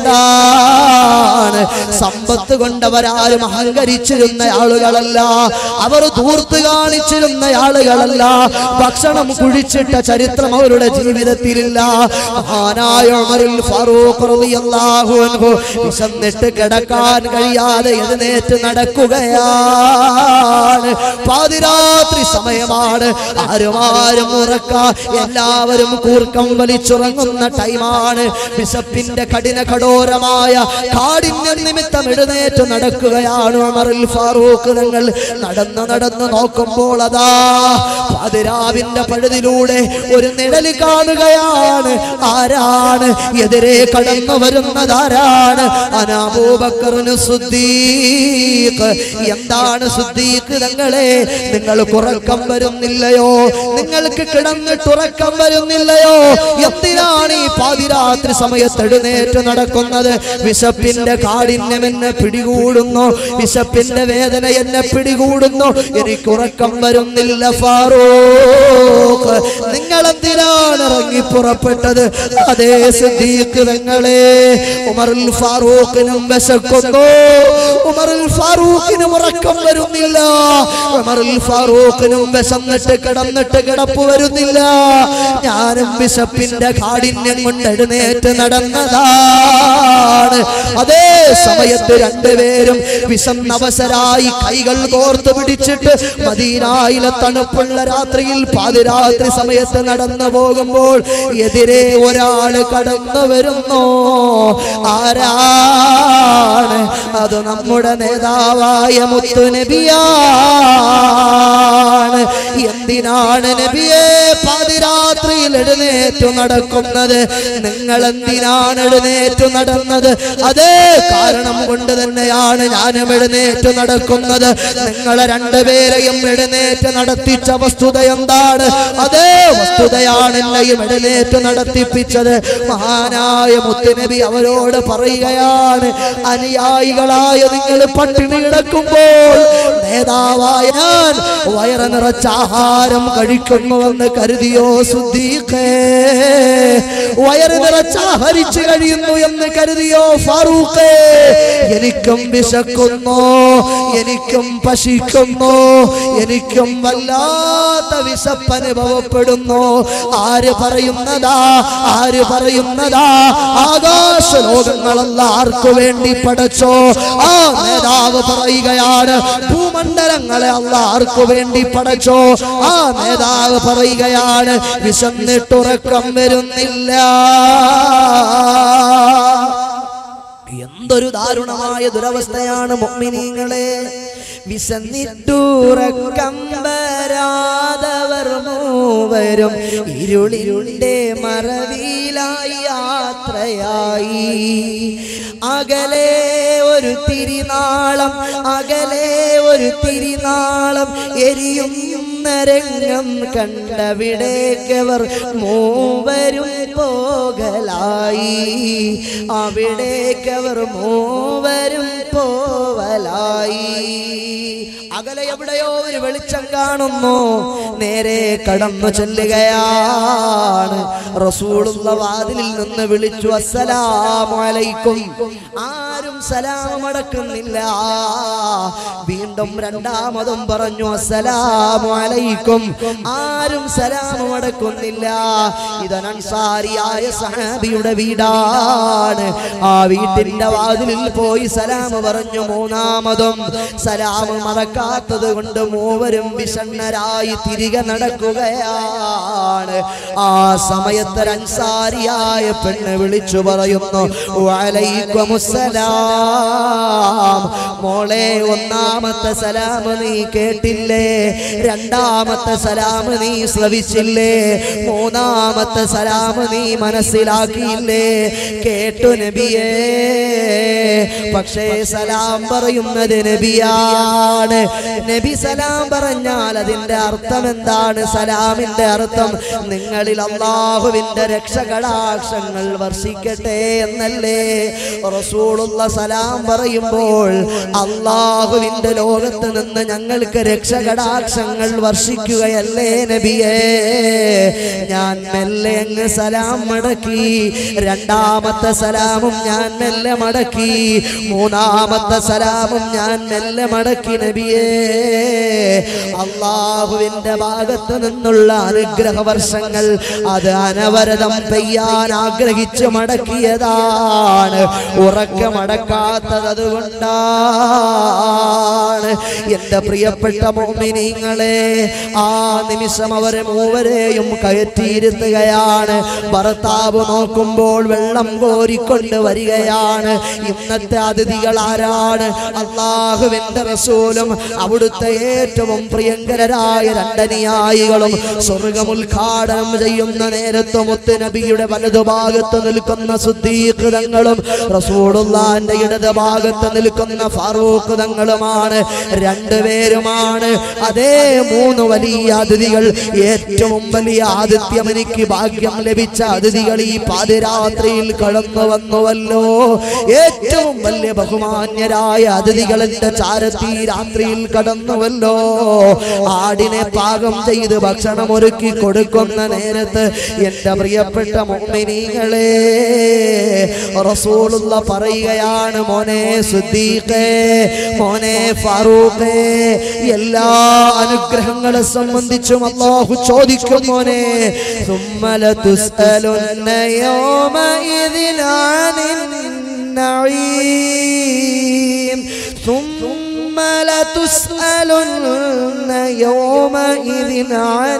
എന്താണ്? സമ്പത്ത് കൊണ്ടവരാരും അഹങ്കരിച്ചിരുന്ന ആളുകളല്ല, അവർ ധൂർത്ത് കാണിച്ചിരുന്ന ആളുകളല്ല, ഭക്ഷണം കുഴിച്ചിട്ട ചരിത്രം അവരുടെ ജീവിതത്തിലില്ല. മഹാനായ ഉമറുൽ ഫാറൂഖ് റളിയല്ലാഹു അൻഹു വിശന്നിട്ട് കിടക്കാൻ കഴിയാതെ എഴുന്നേറ്റ് നടക്കുകയാണ്. പാതിരാത്രി സമയമാണ്, ആരുമാരും ഉറക്കാൻ, എല്ലാവരും കൂർക്കം വലിച്ചുറങ്ങുന്ന ടൈമാണ്. വിശപ്പിന്റെ കഠിന കഠോരമായ കാഠിന്യ നിമിത്തം എഴുന്നേറ്റ് നടക്കുകയാണ് ഉമറുൽ ഫാറൂഖ് തങ്ങൾ. നടന്ന് നടന്ന് നോക്കുമ്പോൾ അതാ പാതിരാവിന്റെ പഴുതിലൂടെ ഒരു നിഴല് കാണുകയാണ്. ആരാണ്? എതിരെ കടന്നു വരുന്നതാരാണ്? അനാ അബൂബക്കറിന് സിദ്ദീഖ്. എന്താണ് സിദ്ദീഖ് തങ്ങളെ, നിങ്ങൾക്ക് ഉറക്കം വരുന്നില്ലയോ? നിങ്ങൾക്ക് കിടന്നിട്ട് ഉറക്കം വരുന്നില്ലയോ? എന്തിനാണ് ഈ പാതിരാത്രി സമയത്ത് എഴുന്നേറ്റ് നടക്കുന്നത്? വിശപ്പിന്റെ കാഠിന്യം എന്നെ പിടികൂടുന്നു, വിശപ്പിന്റെ വേദന എന്നെ പിടികൂടുന്നു, എനിക്ക് ഉറക്കം വരുന്നില്ല ഫാറൂഖ്. നിങ്ങൾ എന്തിനാണ് ഇറങ്ങി പുറപ്പെട്ടത്? അതേ സിദ്ദീഖ് തങ്ങളെ, ഉമറുൽ ഫാറൂഖിനും വിശക്കുന്നു, ഉമറുൽ ഫാറൂഖിനും ഉറക്കം വരുന്നില്ല, ഉമറുൽ ഫാറൂഖിനും വിശന്നിട്ട് കിടന്നിട്ട് കിടപ്പ് വരുന്നില്ല. ഞാനും വിശപ്പിന്റെ കാഠിന്യം കൊണ്ട് എഴുന്നേറ്റ് നടന്നതാണ്. അതേ സമയത്ത് രണ്ടുപേരും വിശന്നവസരായി കൈകൾ കോർത്ത് പിടിച്ചിട്ട് മദീനയിലെ തണുപ്പുള്ള രാത്രിയിൽ പാതിരാത്രി സമയത്ത് നടന്നു പോകുമ്പോൾ എതിരെ ഒരാള് കടന്നു വരുന്നു. ആരാണ്? അത് നമ്മുടെ നേതാവായ മുത്തുനബിയാണ്. എന്തിനാണ് നബിയെ പാതിരാത്രിയിൽ എഴുന്നേറ്റു നടക്കുന്നത്? നിങ്ങൾ എന്തിനാണ് എഴുന്നേറ്റു നടന്നത്? അതേ കാരണം കൊണ്ട് തന്നെയാണ് ഞാനും എഴുന്നേറ്റ് നടക്കുന്നത്. നിങ്ങളെ രണ്ടുപേരെയും എഴുന്നേറ്റ് നടത്തിച്ച വസ്തുത എന്താണ്? അതേ വസ്തുതയാണ് എന്നെയും എഴുന്നേറ്റ് നടത്തിപ്പിച്ചത്. മഹാനായ മുത്തുനബി അവരോട് പറയുകയാണ്, അനുയായികളായ നിങ്ങൾ പട്ടിണി കിടക്കുമ്പോൾ നേതാവായ ഞാൻ വയറ് നിറച്ച ആഹാരം കഴിക്കുന്നുവെന്ന് കരുതിയോ സിദ്ദീഖേ? വയറ് നിറച്ച ആഹരിച്ചു കഴിയുന്നു എന്ന് കരുതിയോ ഫാറൂഖേ? എനിക്കും വിശക്കുന്നു, എനിക്കും പശിക്കുന്നു, എനിക്കും വല്ലാത്ത വിശപ്പ് അനുഭവപ്പെടുന്നു. ആര് പറയുന്നതാ? ആര് പറയുന്നതാ? ആകാശ ലോകങ്ങളല്ല ആർക്കു വേണ്ടി പടച്ചോ? ആ നേതാവ് പറയുകയാണ്, ഭൂമണ്ഡലങ്ങളെ അല്ല ആർക്കു വേണ്ടി പടച്ചോ? ആ നേതാവ് പറയുകയാണ്, വിശന്നിട്ടുറക്കം വരുന്നില്ല. എന്തൊരു ദാരുണമായ ദുരവസ്ഥയാണ് മുഅ്മിനീങ്ങളെ. വിശന്നിട്ടുറക്കം വരാതവർ മൂവരും ഇരുളിരുളിന്റെ മറവിലായി യാത്രയായി. അകലെ ഒരു തിരിനാളം, അകലെ ഒരു തിരിനാളം എരിയുന്ന രംഗം കണ്ടവിടേക്കവർ മൂവരും പോകലായി. അവിടേക്കവർ മൂവരും പോവലായി. അകലെ എവിടെയോ ഒരു വെളിച്ചം കാണുന്നു. നേരെ കടന്നു ചെല്ലുകയാണ്. റസൂലുള്ള വാതിലിൽ നിന്ന് വിളിച്ചു, അസ്സലാമു അലൈക്കും. ആരും സലാം അടക്കുന്നില്ല. വീണ്ടും രണ്ടാമതും പറഞ്ഞു, അസ്സലാമു അലൈക്കും. ആരും സലാം അടക്കുന്നില്ല. ഇത് അൻസാരിയായ സഹാബിയുടെ വീടാണ്. ആ വീട്ടിന്റെ വാതിലിൽ പോയി സലാം പറഞ്ഞു. മൂന്നാമതും സലാം മടക്കാത്തത് കൊണ്ട് മൂവരും വിഷണ്ണരായി തിരികെ നടക്കുകയാണ്. ആ സമയത്ത് അൻസാരിയായ പെണ്ണ് വിളിച്ചു പറയുന്നു, വഅലൈക്കുമുസ്സലാം. മോളെ, ഒന്നാമത്തെ സലാം നീ കേട്ടില്ലേ? രണ്ടാമത്തെ സലാം നീ ശ്രവിച്ചില്ലേ? മൂന്നാമത്തെ സലാം നീ മനസ്സിലാക്കിയില്ലേ? കേട്ടു നബിയേ. പക്ഷേ സലാം പറയുന്നത് നബിയാണ്. നബി സലാം പറഞ്ഞാൽ അതിന്റെ അർത്ഥം എന്താണ്? സലാമിന്റെ അർത്ഥം നിങ്ങളിൽ അല്ലാഹുവിന്റെ രക്ഷകടാക്ഷങ്ങൾ വർഷിക്കട്ടെ എന്നല്ലേ? റസൂലുള്ള സലാം പറയുമ്പോൾ അല്ലാഹുവിന്റെ ലോകത്ത് നിന്ന് ഞങ്ങൾക്ക് രക്ഷകടാക്ഷങ്ങൾ വർഷിക്കുകയല്ലേ നബിയേ? ഞാൻ മെല്ലെ അങ്ങ് സലാം മടക്കി. രണ്ടാമത്തെ സലാമും ഞാൻ മെല്ലെ മടക്കി. മൂന്നാമത്തെ സലാമും ഞാൻ മെല്ലെ മടക്കി നബിയേ. അല്ലാഹുവിന്റെ ഭാഗത്ത് നിന്നുള്ള അനുഗ്രഹ വർഷങ്ങൾ അത് അനവരതം പെയ്യാൻ ആഗ്രഹിച്ച് മടക്കിയതാണ്. ഉറക്കെ മടക്കാത്തത് അതുകൊണ്ടാണ്. എന്റെ പ്രിയപ്പെട്ട മുഅ്മിനീങ്ങളെ, ആ നിമിഷം അവരെ മൂവരെയും കയറ്റിയിരുത്തുകയാണ്. ഭർത്താവ് നോക്കുമ്പോൾ വെള്ളം കോരിക്കൊണ്ട് വരികയാണ്. ഇന്നത്തെ അതിഥികൾ ആരാണ്? അല്ലാഹുവിന്റെ റസൂലും അവിടുത്തെ ഏറ്റവും പ്രിയങ്കരായ രണ്ടനുയായികളും. സ്വർഗ്ഗം ഉദ്ഘാടനം ചെയ്യുന്ന നേരത്ത് മുത്ത് നബിയുടെ വലതുഭാഗത്ത് നിൽക്കുന്ന സിദ്ദീഖ് തങ്ങളും റസൂലുള്ളാഹിന്റെ ഇടതുഭാഗത്ത് നിൽക്കുന്ന ഫാറൂഖ് തങ്ങളുമാണ്. രണ്ടുപേരുമാണ്. അതേ മൂന്ന് വലിയ അതിഥികൾ. ഏറ്റവും വലിയ ആതിഥ്യം എനിക്ക് ഭാഗ്യം ലഭിച്ച അതിഥികൾ ഈ പാതിരാത്രിയിൽ കടന്നു വന്നുവല്ലോ. ഏറ്റവും വലിയ ബഹുമാന്യരായ അതിഥികൾ എന്റെ ചാരത്തി രാത്രിയിൽ കടന്നുവല്ലോ. ആടിനെ പാകം ചെയ്ത് ഭക്ഷണം ഒരുക്കി കൊടുക്കുന്ന നേരത്ത് എന്റെ പ്രിയപ്പെട്ട മുഅ്മിനീങ്ങളെ, റസൂലുള്ള പറയുകയാണ്, മോനെ സിദ്ദീഖേ, മോനെ ഫാറൂഖേ, എല്ലാ അനുഗ്രഹങ്ങളെ സംബന്ധിച്ചും അല്ലാഹു ചോദിക്കും മോനെ. ثم لتسألن يومئذ عن النعيم ثم لتسألن يومئذ عن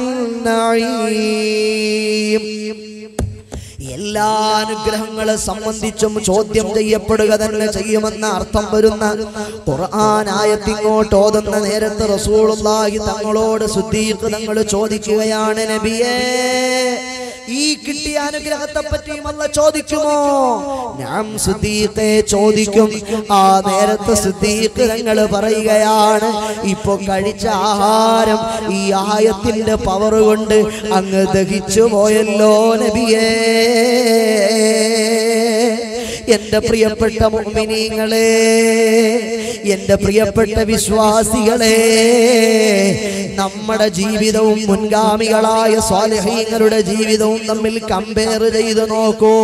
النعيم. എല്ലാ അനുഗ്രഹങ്ങളെ സംബന്ധിച്ചും ചോദ്യം ചെയ്യപ്പെടുക തന്നെ ചെയ്യുമെന്ന അർത്ഥം വരുന്ന ഖുർആൻ ആയത്ത് ഇങ്ങോട്ട് ഓതുന്ന നേരത്ത് റസൂലുള്ളാഹി തങ്ങളോട് സിദ്ദീഖ് തങ്ങൾ ചോദിക്കുകയാണ്, നബിയേ, ഈ കിട്ടിയ അനുഗ്രഹത്തെ പറ്റിയും അല്ലാഹ് ചോദിക്കുമോ? ഞാൻ സിദ്ദീഖേ ചോദിക്കും. ആ നേരത്തെ സിദ്ദീഖ് തങ്ങൾ പറയുകയാണ്, ഇപ്പൊ കഴിച്ച ആഹാരം ഈ ആയത്തിന്റെ പവർ കൊണ്ട് അങ്ങ് ദഹിച്ചു പോയല്ലോ നബിയേ. എന്റെ പ്രിയപ്പെട്ട മുഅ്മിനീങ്ങളെ, എന്റെ പ്രിയപ്പെട്ട വിശ്വാസികളെ, നമ്മുടെ ജീവിതവും മുൻഗാമികളായ സ്വാലിഹീങ്ങളുടെ ജീവിതവും തമ്മിൽ കമ്പയർ ചെയ്ത് നോക്കൂ.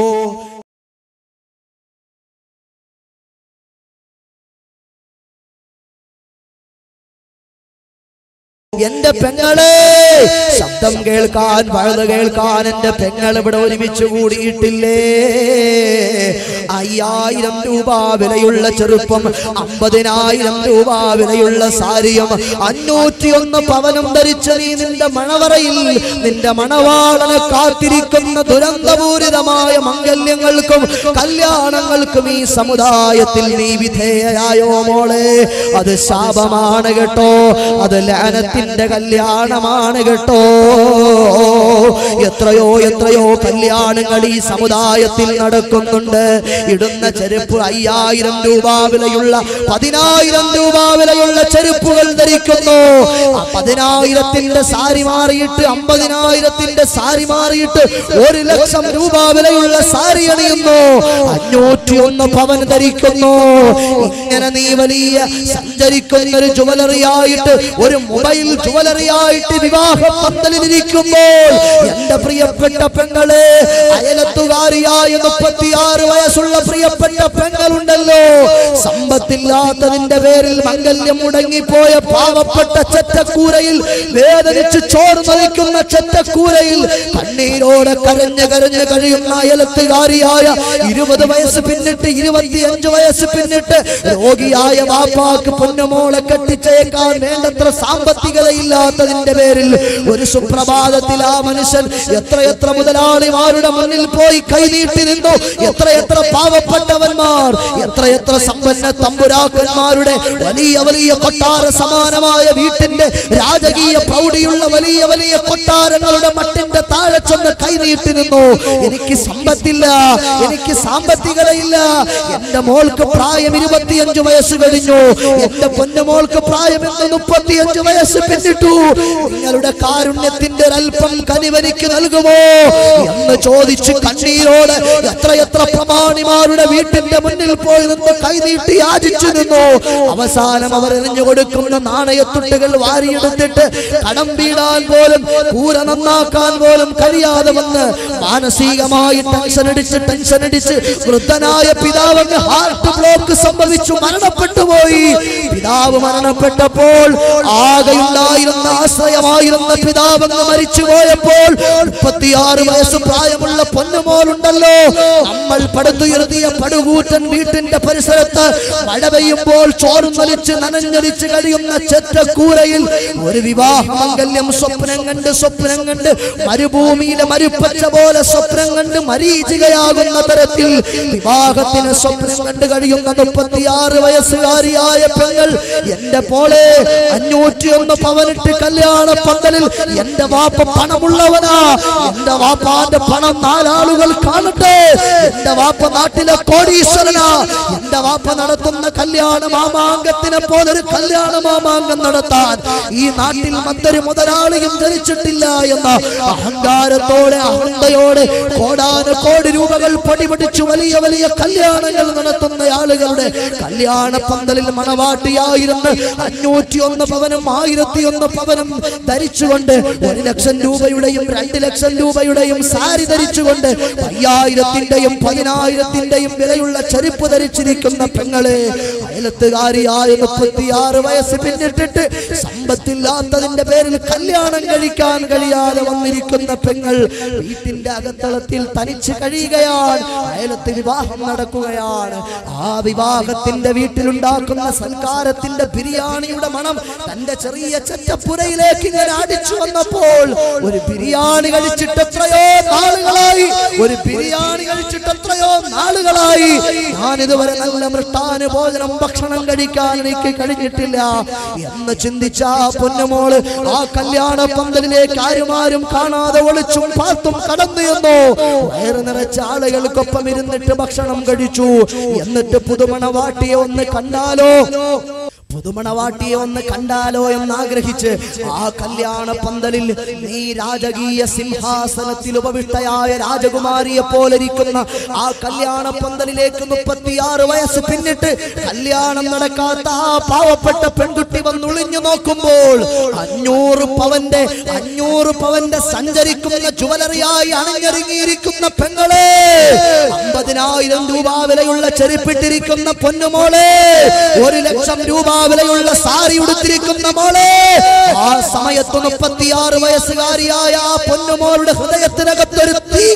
എന്റെ പെങ്ങളെ, ശബ്ദം കേൾക്കാൻ വഴുത് കേൾക്കാൻ എന്റെ പെങ്ങൾ ഇവിടെ ഒരുമിച്ച് കൂടിയിട്ടില്ലേ? അയ്യായിരം രൂപ വിലയുള്ള ചെറുപ്പം, അമ്പതിനായിരം രൂപ വിലയുള്ള സാരിയും അഞ്ഞൂറ്റി ഒന്ന് പവനും ധരിച്ച നീ നിന്റെ മണവറയിൽ നിന്റെ മണവാളനെ കാത്തിരിക്കുന്ന ദുരന്തപൂരിതമായ മംഗല്യങ്ങൾക്കും കല്യാണങ്ങൾക്കും ഈ സമുദായത്തിൽ നീ വിധേയയായോ മോളെ? അത് ശാപമാണ് കേട്ടോ, അത് ലഅനത്തിന്റെ കല്യാണമാണ് കേട്ടോ. എത്രയോ എത്രയോ കല്യാണങ്ങൾ ഈ സമുദായത്തിൽ നടക്കുന്നുണ്ട്. ഇടുന്ന ചെരുപ്പ് അയ്യായിരം രൂപ വിലയുള്ള പതിനായിരം രൂപ വിലയുള്ള ചെരുപ്പുകൾ ധരിക്കുന്നു. ആ പതിനായിരത്തിന്റെ സാരി മാറിയിട്ട് അമ്പതിനായിരത്തിന്റെ സാരി മാറിയിട്ട് ഒരു ലക്ഷം രൂപ വിലയുള്ള സാരി അണിയുന്നു. അഞ്ഞൂറ്റി ഒന്ന് പവൻ ധരിക്കുന്നു. ഇങ്ങനെ നീ വലിയ സഞ്ചരിക്കുന്ന ഒരു ജുവലറിയായിട്ട്, ഒരു മൊബൈൽ ജുവലറിയായിട്ട് വിവാഹ പന്തലിരിക്കുമ്പോൾ എന്റെ പ്രിയപ്പെട്ട പെങ്ങളെ, അയലത്തുകാരിയായ മുപ്പത്തിയാറ് വയസ്സുള്ള പ്രിയപ്പെട്ട പെങ്ങളുണ്ടല്ലോ, സമ്പത്തില്ലാത്തതിന്റെ പേരിൽ മംഗല്യം മുടങ്ങിപ്പോയ പാവപ്പെട്ട ചെറ്റക്കൂരയിൽ വേദനിച്ച് ചോറ് നയിക്കുന്ന ചെറ്റക്കൂരയിൽ കണ്ണീരോടെ കരഞ്ഞ് കരഞ്ഞ് കഴിയുന്ന അയലത്തുകാരിയായ ഇരുപത് വയസ്സ് പിന്നിട്ട് ഇരുപത്തിയഞ്ച് വയസ്സ് പിന്നിട്ട് രോഗിയായ വാപ്പാക്ക് പൊന്നുമോളെ കെട്ടിച്ചേക്കാൻ വേണ്ടത്ര സാമ്പത്തികതയില്ലാത്തതിന്റെ പേരിൽ ഒരു സുപ്രഭാതത്തിൽ ആ മനുഷ്യൻ എത്രയെത്ര മുതലാളിമാരുടെ മുന്നിൽ പോയി കൈനീട്ടി നിന്നു. എത്രയെത്ര പാവപ്പെട്ടവന്മാർ, എത്രയെത്ര സമ്പന്ന തമ്പുരാക്കന്മാരുടെ വലിയ വലിയ കൊട്ടാര സമാനമായ വീട്ടിന്റെ രാജകീയ പ്രൗഢിയുള്ള വലിയ വലിയ കൊട്ടാരങ്ങളുടെ മട്ടിന്റെ താഴെ ചെന്ന് കൈനീട്ടി നിന്നു. എനിക്ക് സമ്പത്തില്ല, എനിക്ക് സാമ്പത്തികതയില്ല, എന്റെ മോൾക്ക് പ്രായം ഇരുപത്തിയഞ്ച് വയസ്സ് കഴിഞ്ഞു, എന്റെ പൊന്നുമോൾക്ക് പ്രായം എന്ന് മുപ്പത്തിയഞ്ച് വയസ്സ് പിന്നിട്ടു, നിങ്ങളുടെ കാരുണ്യത്തിന്റെ ഒരൽപ്പം കനിവനിക്ക് നൽകുമോ എന്ന് ചോദിച്ച് കണ്ണീരോട് എത്രയെത്ര പ്രമാണിമാരുടെ വീട്ടിന്റെ മുന്നിൽ പോയി നിന്ന് കൈനീട്ടി യാചിച്ചു നിന്നു. അവസാനം അവർ എറിഞ്ഞു കൊടുക്കുന്ന നാണയത്തുട്ടുകൾ വാരിയെടുത്തിട്ട് കടം വീടാൻ പോലും കൂര നന്നാക്കാൻ പോലും കഴിയാതെ വന്ന് മാനസികമായി ടെൻഷൻ അടിച്ച് ടെൻഷൻ അടിച്ച് വൃദ്ധനായ പിതാവിന് ഹാർട്ട് ബ്ലോക്ക് സംഭവിച്ചു മരണപ്പെട്ടു പോയി. പിതാവ് മരണപ്പെട്ടപ്പോൾ ആകെയുണ്ടായിരുന്ന ആശ്രയമായിരുന്ന പിതാവെന്ന് മരിച്ചു പോയപ്പോൾ മുപ്പത്തിയാറ് വയസ്സ് പ്രായമുള്ള പൊന്നുമോളുണ്ടല്ലോ, നമ്മൾ പടുത്തുയർത്തിയ പടുകൂറ്റൻ വീട്ടിന്റെ പരിസരത്ത് മഴ പെയ്യുമ്പോൾ ചോർന്നൊലിച്ച് നനഞ്ഞൊലിച്ച് കഴിയുന്ന ചെറ്റക്കൂരയിൽ ഒരു വിവാഹ മംഗല്യം സ്വപ്നം കണ്ട് സ്വപ്നം കണ്ട് മരുഭൂമിയിലെ മരുപ്പച്ച പോലെ സ്വപ്നം കണ്ട് മരീചികയാകുന്ന തരത്തിൽ വിവാഹത്തിന് സ്വപ്നം കണ്ട് കഴിയുന്ന മുപ്പത്തിയാറ് വയസ്സുകാരിയായ പെങ്ങൾ, എന്റെ പോലെ അഞ്ഞൂറ്റി ഒന്ന് പവനിട്ട് കല്യാണ പന്തലിൽ എന്റെ വാപ്പ പണമുള്ളവനാ, എന്റെ വാപ്പാന്റെ പണം നാലാളുകൾ കാണട്ടെ, എന്റെ വാപ്പ നാട്ടിലെ കോടീശ്വരനാ, എന്റെ വാപ്പ നടത്തുന്ന കല്യാണ മാമാങ്കത്തിനെ പോലൊരു കല്യാണ മാമാങ്കം നടത്താൻ ഈ നാട്ടിൽ മറ്റൊരു മുതലാളിയും ധരിച്ചിട്ടില്ല എന്ന അഹങ്കാരത്തോടെ അഹന്തയോടെ കോടാന കോടി രൂപകൾ പൊടിപൊടിച്ചു വലിയ വലിയ കല്യാണങ്ങൾ നടത്തുന്ന ആളുകളുടെ കല്യാണ പന്തലിൽ മണവാട്ടിയായിരുന്ന് അഞ്ഞൂറ്റി ഒന്ന് പവനും ആയിരത്തി ഒന്ന് പവനും ധരിച്ചുകൊണ്ട് ഒരു ലക്ഷം രൂപയുടെയും രണ്ട് ലക്ഷം രൂപയുടെയും സാരി ധരിച്ചുകൊണ്ട് അയ്യായിരത്തിന്റെയും പതിനായിരത്തിന്റെയും വിലയുള്ള ചെരുപ്പ് ധരിച്ചിരിക്കുന്ന പെങ്ങളെ, അയലത്തുകാരിയായ മുപ്പത്തിയാറ് വയസ്സ് പിന്നിട്ടിട്ട് സമ്പത്തില്ലാത്തതിന്റെ പേരിൽ കല്യാണം കഴിക്കാൻ കഴിയാതെ വന്നിരിക്കുന്ന പെങ്ങൾ വീട്ടിന്റെ അകത്തളത്തിൽ തനിച്ച് കഴിയുകയാണ്. അയലത്ത് വിവാഹം നടക്കുകയാണ്. ആ വിവാഹത്തിന്റെ വീട്ടിലുണ്ടാക്കുന്ന സൽക്കാരത്തിന്റെ ബിരിയാണിയുടെ മണം തന്റെ ചെറിയ ചറ്റപ്പുരയിലേക്ക് ഇങ്ങനെ അടിച്ചു വന്നപ്പോൾ ഒരു ബിരിയാണി കഴിച്ചിട്ട് എത്രയോ നാളുകളായി ഒരു ബിരിയാണി കഴിച്ചിട്ട് എത്രയോ നാളുകളായി ഞാൻ ഇതുവരെ നല്ല മൃഷ്ടാന ഭോജനം ഭക്ഷണം കഴിക്കാൻ എനിക്ക് കഴിഞ്ഞിട്ടില്ല എന്ന് ചിന്തിച്ച ആ പൊന്നുമോള് ആ കല്യാണ പന്തലിലേക്ക് ആരുമാരും കാണാതെ ഒളിച്ചും പാത്തും കടന്നു എന്നോ വയറ് നിറച്ച ആളുകൾക്കൊപ്പം ഇരുന്നിട്ട് ഭക്ഷണം കഴിച്ചു. എന്നിട്ട് പുതുമണവാട്ടിയെ ഒന്ന് കണ്ടാലോ പുതുമണവാട്ടിയെ ഒന്ന് കണ്ടാലോ എന്നാഗ്രഹിച്ച് ആ കല്യാണ പന്തലിൽ നീ രാജകീയ സിംഹാസനത്തിൽ ഉപവിഷ്ടയായ രാജകുമാരിയെ പോലെ ഇരിക്കുന്ന ആ കല്യാണ പന്തലിലേക്ക് മുപ്പത്തിയാറ് വയസ്സ് പിന്നിട്ട് കല്യാണം നടക്കാത്ത ആ പാവപ്പെട്ട പെൺകുട്ടി വന്നൊളിഞ്ഞു നോക്കുമ്പോൾ അഞ്ഞൂറ് പവന്റെ അഞ്ഞൂറ് പവന്റെ സഞ്ചരിക്കുന്ന ജുവലറിയായി അണിഞ്ഞൊരുങ്ങിയിരിക്കുന്ന പെങ്ങളെ, അമ്പതിനായിരം രൂപ വിലയുള്ള ചെരുപ്പിട്ടിരിക്കുന്ന പൊന്നുമോളെ, ഒരു ലക്ഷം രൂപ വിലയുള്ള സാരി ഉടുത്തിരിക്കുന്ന മോളെ, ആ സമയത്ത് മുപ്പത്തിയാറ് വയസ്സുകാരിയായ ആ പൊന്നുമോളുടെ ഹൃദയത്തിനകത്തൊരു തീ കത്തും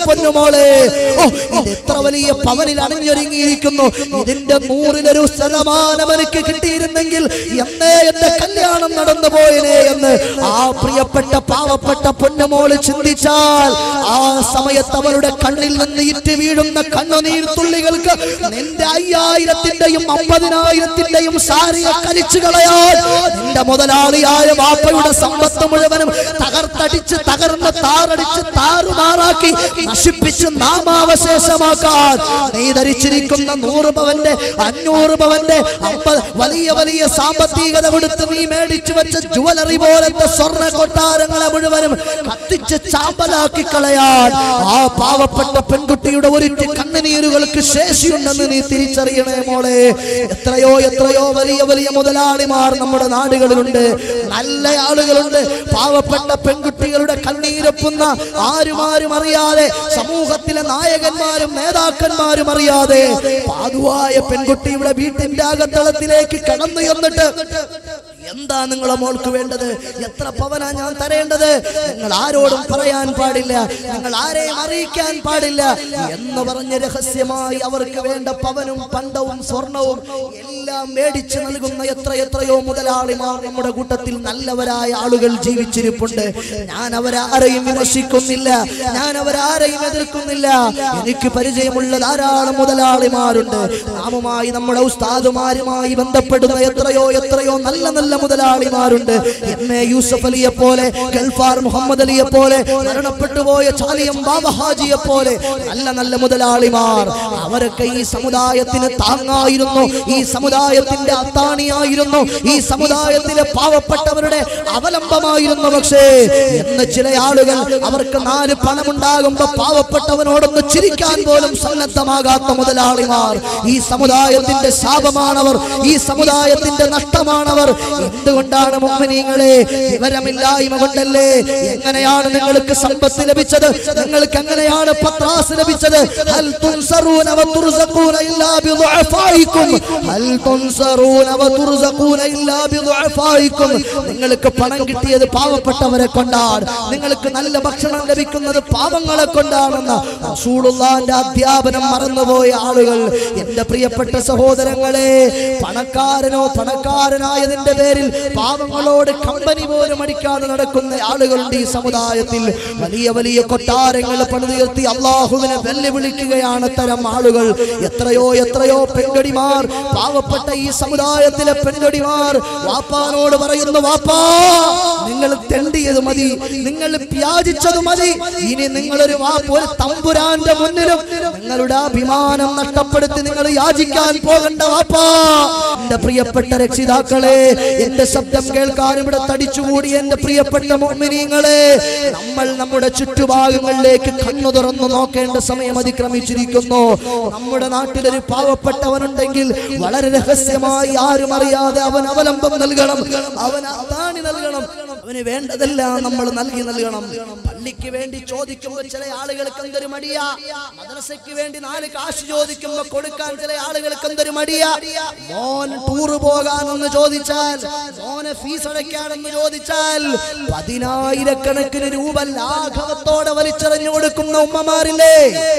പൊന്നുമോളെ. ഓ, ഇത് എത്ര വലിയ പവനിൽ അണിഞ്ഞൊരുങ്ങിയിരിക്കുന്നു. ഇതിന്റെ നൂറിലൊരു ശതമാനം എനിക്ക് കിട്ടിയിരുന്നെങ്കിൽ എന്നേ എന്റെ കല്യാണം നടന്നു പോയനെ എന്ന് ആ പ്രിയപ്പെട്ട പാവപ്പെട്ട പൊന്നുമോള് ചിന്തിച്ചാൽ ആ സമയത്ത് അവരുടെ കണ്ണിൽ നിന്ന് ഇറ്റ് വീഴുന്ന കണ്ണുനീർ തുള്ളികൾക്ക് നിന്റെ അയ്യായിരത്തിന്റെയും അമ്പതിനായിരത്തിന്റെയും സാരിയെ കരിച്ചു കളയാൻ നിന്റെ മുതലാളിയായ വാപ്പയുടെ സമ്പത്ത് മുഴുവനും തകർത്തടിച്ച് തകർന്ന് താറടിച്ച് താറുമാറാക്കി നശിപ്പിച്ച് നാമാവശേഷമാക്കാൻ നീ ധരിച്ചിരിക്കുന്ന നൂറ് പവന്റെ അഞ്ഞൂറ് പവന്റെ അമ്പത് വലിയ വലിയ സാമ്പത്തികത കൊടുത്ത് നീ മേടിച്ചു വെച്ച ജുവലറി പോലത്തെ സ്വർണ്ണ കൊട്ടാരങ്ങളെ മുഴുവനും കത്തിച്ച് ചാമ്പലാക്കി കളയാൻ ആ പാവപ്പെട്ട പെൺകുട്ടിയുടെ ഒരു കണ്ണുനീരുകൾക്ക് ശേഷിയുണ്ടെന്ന് നീ തിരിച്ചറിയണേ മോളെ. എത്രയോ എത്രയോ വലിയ വലിയ മുതലാളിമാർ നമ്മുടെ നാടുകളിലുണ്ട്, നല്ല ആളുകളുണ്ട്. പാവപ്പെട്ട പെൺകുട്ടികളുടെ കണ്ണീരൊപ്പുന്ന ആരുമാരും അറിയാതെ, സമൂഹത്തിലെ നായകന്മാരും നേതാക്കന്മാരും അറിയാതെ പാതുവായ പെൺകുട്ടിയുടെ വീട്ടിന്റെ അകത്തളത്തിലേക്ക് കടന്നു എന്നിട്ട് എന്താ നിങ്ങളെ മോൾക്ക് വേണ്ടത്, എത്ര പവനാ ഞാൻ തരേണ്ടത്, നിങ്ങൾ ആരോടും പറയാൻ പാടില്ല, നിങ്ങൾ ആരെയും അറിയിക്കാൻ പാടില്ല എന്ന് പറഞ്ഞ് രഹസ്യമായി അവർക്ക് വേണ്ട പവനും പണ്ടവും സ്വർണവും എല്ലാം മേടിച്ചു നൽകുന്ന എത്ര എത്രയോ മുതലാളിമാർ നമ്മുടെ കൂട്ടത്തിൽ നല്ലവരായ ആളുകൾ ജീവിച്ചിരിപ്പുണ്ട്. ഞാൻ അവരാരെയും വിമർശിക്കുന്നില്ല, ഞാൻ അവരാരെയും എതിർക്കുന്നില്ല. എനിക്ക് പരിചയമുള്ള ധാരാളം മുതലാളിമാരുണ്ട്. നാമുമായി നമ്മുടെ ഉസ്താദുമാരുമായി ബന്ധപ്പെടുന്ന എത്രയോ എത്രയോ നല്ല നല്ല മുതലാളിമാരുണ്ട്. എം എ യൂസഫ് അലിയെ പോലെ, ഗൾഫാർ മുഹമ്മദ് അലിയെ പോലെ, മരണപ്പെട്ടു പോയ ചാലിയം ബാബ ഹാജിയെ പോലെ നല്ല നല്ല മുതലാളിമാർ. അവരൊക്കെ ഈ സമുദായത്തിന് താങ്ങായിരുന്നു, ഈ സമുദായത്തിന്റെ അത്താണിയായിരുന്നു, ഈ സമുദായത്തിലെ പാവപ്പെട്ടവരുടെ അവലംബമായിരുന്നു. പക്ഷേ എന്ന് ചില ആളുകൾ അവർക്ക് നാല് പണമുണ്ടാകുമ്പോ പാവപ്പെട്ടവനോടൊന്ന് ചിരിക്കാൻ പോലും സന്നദ്ധമാകാത്ത മുതലാളിമാർ. ഈ സമുദായത്തിന്റെ ശാപമാണവർ, ഈ സമുദായത്തിന്റെ നഷ്ടമാണവർ. എന്തുകൊണ്ടാണ് മുഅ്മിനീങ്ങളെ? വിവരമില്ലായ്മ കൊണ്ടല്ലേ? എങ്ങനെയാണ് നിങ്ങൾക്ക് സമ്പത്ത് ലഭിച്ചത്? നിങ്ങൾക്ക് എങ്ങനെയാണ് പത്രാസ് ലഭിച്ചത്? ഹൽ തുൻസറൂന വതുർസഖൂന ഇല്ലാ ബിദുഅഫായിക്കും, ഹൽ തുൻസറൂന വതുർസഖൂന ഇല്ലാ ബിദുഅഫായിക്കും. നിങ്ങൾക്ക് പണം കിട്ടിയത് പാവപ്പെട്ടവരെ കൊണ്ടാണ്, നിങ്ങൾക്ക് നല്ല ഭക്ഷണം ലഭിക്കുന്നത് പാവങ്ങളെ കൊണ്ടാണെന്ന റസൂലുള്ളാഹിന്റെ അധ്യാപനം മറന്നുപോയ ആളുകൾ. എന്റെ പ്രിയപ്പെട്ട സഹോദരങ്ങളെ, പണക്കാരനോ പണക്കാരനായതിന്റെ പേരിൽ പാവങ്ങളോട് കമ്പനി പോലും അടിക്കാതെ നടക്കുന്ന ആളുകളുണ്ട് ഈ സമുദായത്തിൽ. വലിയ വലിയ കൊട്ടാരങ്ങൾ പണിതുയർത്തി അള്ളാഹുവിനെ വെല്ലുവിളിക്കുകയാണ് അത്തരം ആളുകൾ. എത്രയോ എത്രയോ പെൺകൊടിമാർ, പാവപ്പെട്ട ഈ സമുദായത്തിലെ പെൺകൊടിമാർ വാപ്പാനോട് പറയുന്നു, വാപ്പാ നിങ്ങൾ തെണ്ടിയത് മതി, നിങ്ങൾ ത്യാജിച്ചത് മതി, ഇനി നിങ്ങളൊരു വാപ്പ ഒരു തമ്പുരാന്റെ മുന്നിലും നിങ്ങളുടെ അഭിമാനം നഷ്ടപ്പെടുത്തി നിങ്ങൾ യാചിക്കാൻ പോകണ്ട വാപ്പാ. എന്റെ പ്രിയപ്പെട്ട രക്ഷിതാക്കളെ, എന്റെ ശബ്ദം കേൾക്കാൻ ഇവിടെ തടിച്ചുകൂടി എന്റെ പ്രിയപ്പെട്ട മുഅ്മിനീങ്ങളെ, നമ്മൾ നമ്മുടെ ചുറ്റുഭാഗങ്ങളിലേക്ക് കണ്ണു തുറന്നു നോക്കേണ്ട സമയം അതിക്രമിച്ചിരിക്കുന്നു. നമ്മുടെ നാട്ടിലൊരു പാവപ്പെട്ടവനുണ്ടെങ്കിൽ വളരെ രഹസ്യമായി ആരും അറിയാതെ അവൻ അവലംബം നൽകണം, അവൻ അത്താണി നൽകണം, അവന് വേണ്ടതെല്ലാം നമ്മൾ നൽകി നൽകണം. പള്ളിക്ക് വേണ്ടി ചോദിക്കുമ്പോൾ ചില ആളുകൾക്ക് എന്തൊരു മടിയാ, മദ്രസയ്ക്ക് വേണ്ടി നാല് കാശ് ചോദിക്കുമ്പോൾ കൊടുക്കാൻ ചില ആളുകൾക്ക് എന്തൊരു മടിയാ. മോൻ ടൂർ പോകാനെന്ന് ചോദിച്ചാൽ, മോനെ ഫീസ് അടയ്ക്കാനെന്ന് ചോദിച്ചാൽ പതിനായിരക്കണക്കിന് രൂപ ലാഘവത്തോടെ വലിച്ചെറിഞ്ഞു കൊടുക്കുന്ന ഉമ്മമാരില്ലേ?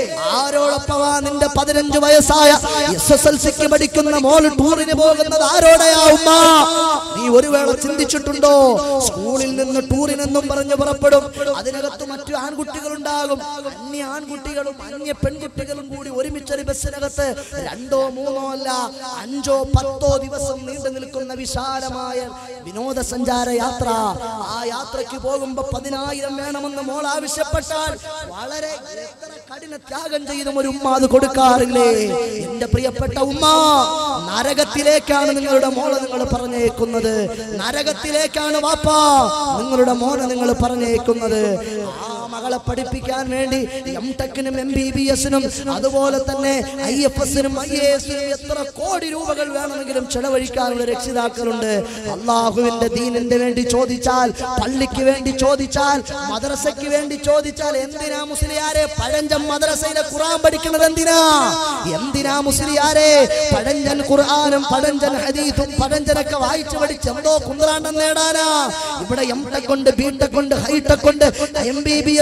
ആരോടൊപ്പമാ നിന്റെ പതിനഞ്ച് വയസ്സായ എസ് എസ് എൽ സിക്ക് പഠിക്കുന്ന മോൾ ടൂറിന് പോകുന്നത് ആരോടെയാ ഉമ്മ? നീ ഒരു വേള ചിന്തിച്ചിട്ടുണ്ടോ? സ്കൂളിൽ നിന്ന് ടൂറിനെന്നും പറഞ്ഞ് പുറപ്പെടും, അതിനകത്ത് മറ്റു ആൺകുട്ടികൾ ഉണ്ടാകും, അന്യ ആൺകുട്ടികളും അന്യ പെൺകുട്ടികളും കൂടി ഒരുമിച്ചൊരു ബസ്സിനകത്ത് രണ്ടോ മൂന്നോ അല്ല അഞ്ചോ പത്തോ ദിവസം നീണ്ടു നിൽക്കുന്ന വിശാലമായ വിനോദസഞ്ചാര യാത്ര. ആ യാത്രയ്ക്ക് പോകുമ്പോ പതിനായിരം വേണമെന്ന് മോൾ ആവശ്യപ്പെട്ടാൽ വളരെ കഠിന ത്യാഗം ചെയ്തും ഒരു ഉമ്മ അത് കൊടുക്കാറില്ലേ? എന്റെ പ്രിയപ്പെട്ട ഉമ്മ, നരകത്തിലേക്കാണ് നിങ്ങളുടെ മോളെ നിങ്ങൾ പറഞ്ഞേക്കുന്നത്, നരകത്തിലേക്കാണ് വാപ്പാ നിങ്ങളുടെ മോനെ നിങ്ങൾ പറഞ്ഞേക്കുന്നത്. ആ മകളെ പഠിപ്പിക്കാൻ വേണ്ടി എം ടെക്കിനും എം ബി ബി എസിനും അതുപോലെ തന്നെ ഐ എഫ് എസിനും ഐ എ എസിനും എത്ര കോടി രൂപകൾ വേണമെങ്കിലും ചെലവഴിക്കാനുള്ള രക്ഷിതാക്കളുണ്ട്. അള്ളാഹുവിന്റെ ദീനിന്റെ വേണ്ടി ചോദിച്ചാൽ, പള്ളിക്ക് വേണ്ടി ചോദിച്ചാൽ, മദ്രസയ്ക്ക് വേണ്ടി ചോദിച്ചാൽ, എന്തിനാ മുസ്ലിയാരെ പഴഞ്ചൻ മദ്രസയിലെ ഖുർആൻ പഠിക്കുന്നത്? എന്തിനാ എന്തിനാ മുസ്ലിയാരെ പഴഞ്ചൻ ഖുർആനും പഴഞ്ചൻ ഹദീസും പഴഞ്ചനൊക്കെ വായിച്ചു പഠിച്ച് എന്തോ കുന്ത്രാണ്ടം നേടാനാ? ഇവിടെ എം ടെക് കൊണ്ട് ബി ടെക് കൊണ്ട് ഹൈ ടെക് കൊണ്ട് M B B S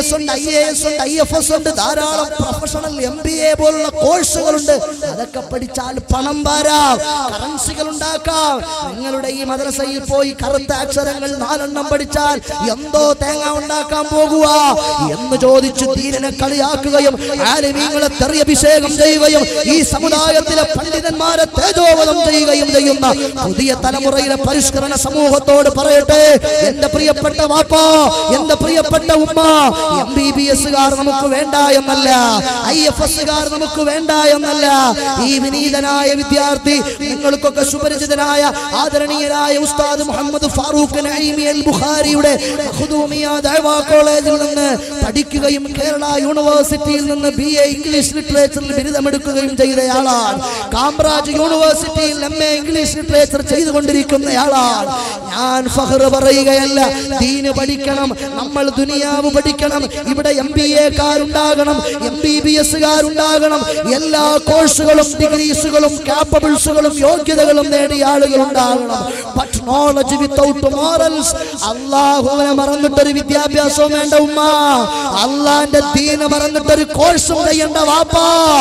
S ഉണ്ട്, ഐ എ എസ് ഉണ്ട്, ഐ എഫ് എസ് ഉണ്ട്, ധാരാളം പ്രൊഫഷണൽ എം ബി എ പോലുള്ള കോഴ്സുകളുണ്ട്. അതൊക്കെ പഠിച്ചാൽ പണം പാരാം, കറൻസികൾ ഉണ്ടാക്കാം. നിങ്ങളുടെ ഈ മദ്രസയിൽ പോയി കറുത്ത അക്ഷരങ്ങൾ നാലെണ്ണം പഠിച്ചാൽ എന്തോ തേങ്ങ ഉണ്ടാക്കാൻ പോകുക എന്ന് ചോദിച്ചു ദീനിനെ കളിയാക്കുകയും ആലിമീങ്ങളെ തെറിയഭിഷേകം ചെയ്യുകയും ഈ സമുദായത്തിലെ പണ്ഡിതന്മാരെ തേജോവധം ചെയ്യുകയും ചെയ്യുന്ന പുതിയ തലമുറയിലെ പരിഷ്കരണ സമൂഹത്തോട് പറയട്ടെ, എന്റെ പ്രിയപ്പെട്ട വാപ്പ, എന്റെ പ്രിയപ്പെട്ട ഉമ്മ, എം ബി ബി എസുകാർ നമുക്ക് വേണ്ട എന്നല്ല, ഐ എഫ് എസുകാർ നമുക്ക് വേണ്ട എന്നല്ല. ഈ വിനീതനായ വിദ്യാർത്ഥി, നിങ്ങൾക്കൊക്കെ സുപരിചിതനായ ആദരണീയനായ ഉസ്താദ് മുഹമ്മദ് ഫാറൂഖ് നഈമി അൽ ബുഖാരിയുടെ ഖുദൂമിയ ദഅവാ കോളേജിൽ നിന്ന് പഠിക്കുകയും കേരള യൂണിവേഴ്സിറ്റിയിൽ നിന്ന് ബി എ ഇംഗ്ലീഷ് ലിറ്ററേച്ചറിൽ ബിരുദമെടുക്കുകയും ചെയ്തയാളാണ്. കാംബ്രാജ് യൂണിവേഴ്സിറ്റിയിൽ എം എ ഇംഗ്ലീഷ് ലിറ്ററേച്ചർ ചെയ്തുകൊണ്ടിരിക്കുന്നയാളാണ്. ഞാൻ ഫഖർ പറയുകയല്ല, ദീന് പഠിക്കണം, നമ്മൾ ദുനിയാവ് പഠിക്കണം. ഇവിടെ എം ബി എക്കാരുണ്ടാകണം, എം ബി ബി എസുകാരുണ്ടാകണം, എല്ലാ കോഴ്സുകളും ഡിഗ്രീസുകളും കാപ്പബിൾസുകളും യോഗ്യതകളും നേടിയ ആളുകൾ ഉണ്ടാകണം. ബട്ട് നോളജ് വിത്തൗട്ട് മോറൽസ്, അല്ലാഹുവിനെ മറന്നിട്ടൊരു വിദ്യാഭ്യാസവും വേണ്ട ഉമ്മ, അള്ളാന്റെ ദീന് മറന്നിട്ടൊരു കോഴ്സും ചെയ്യേണ്ട വാപ്പ.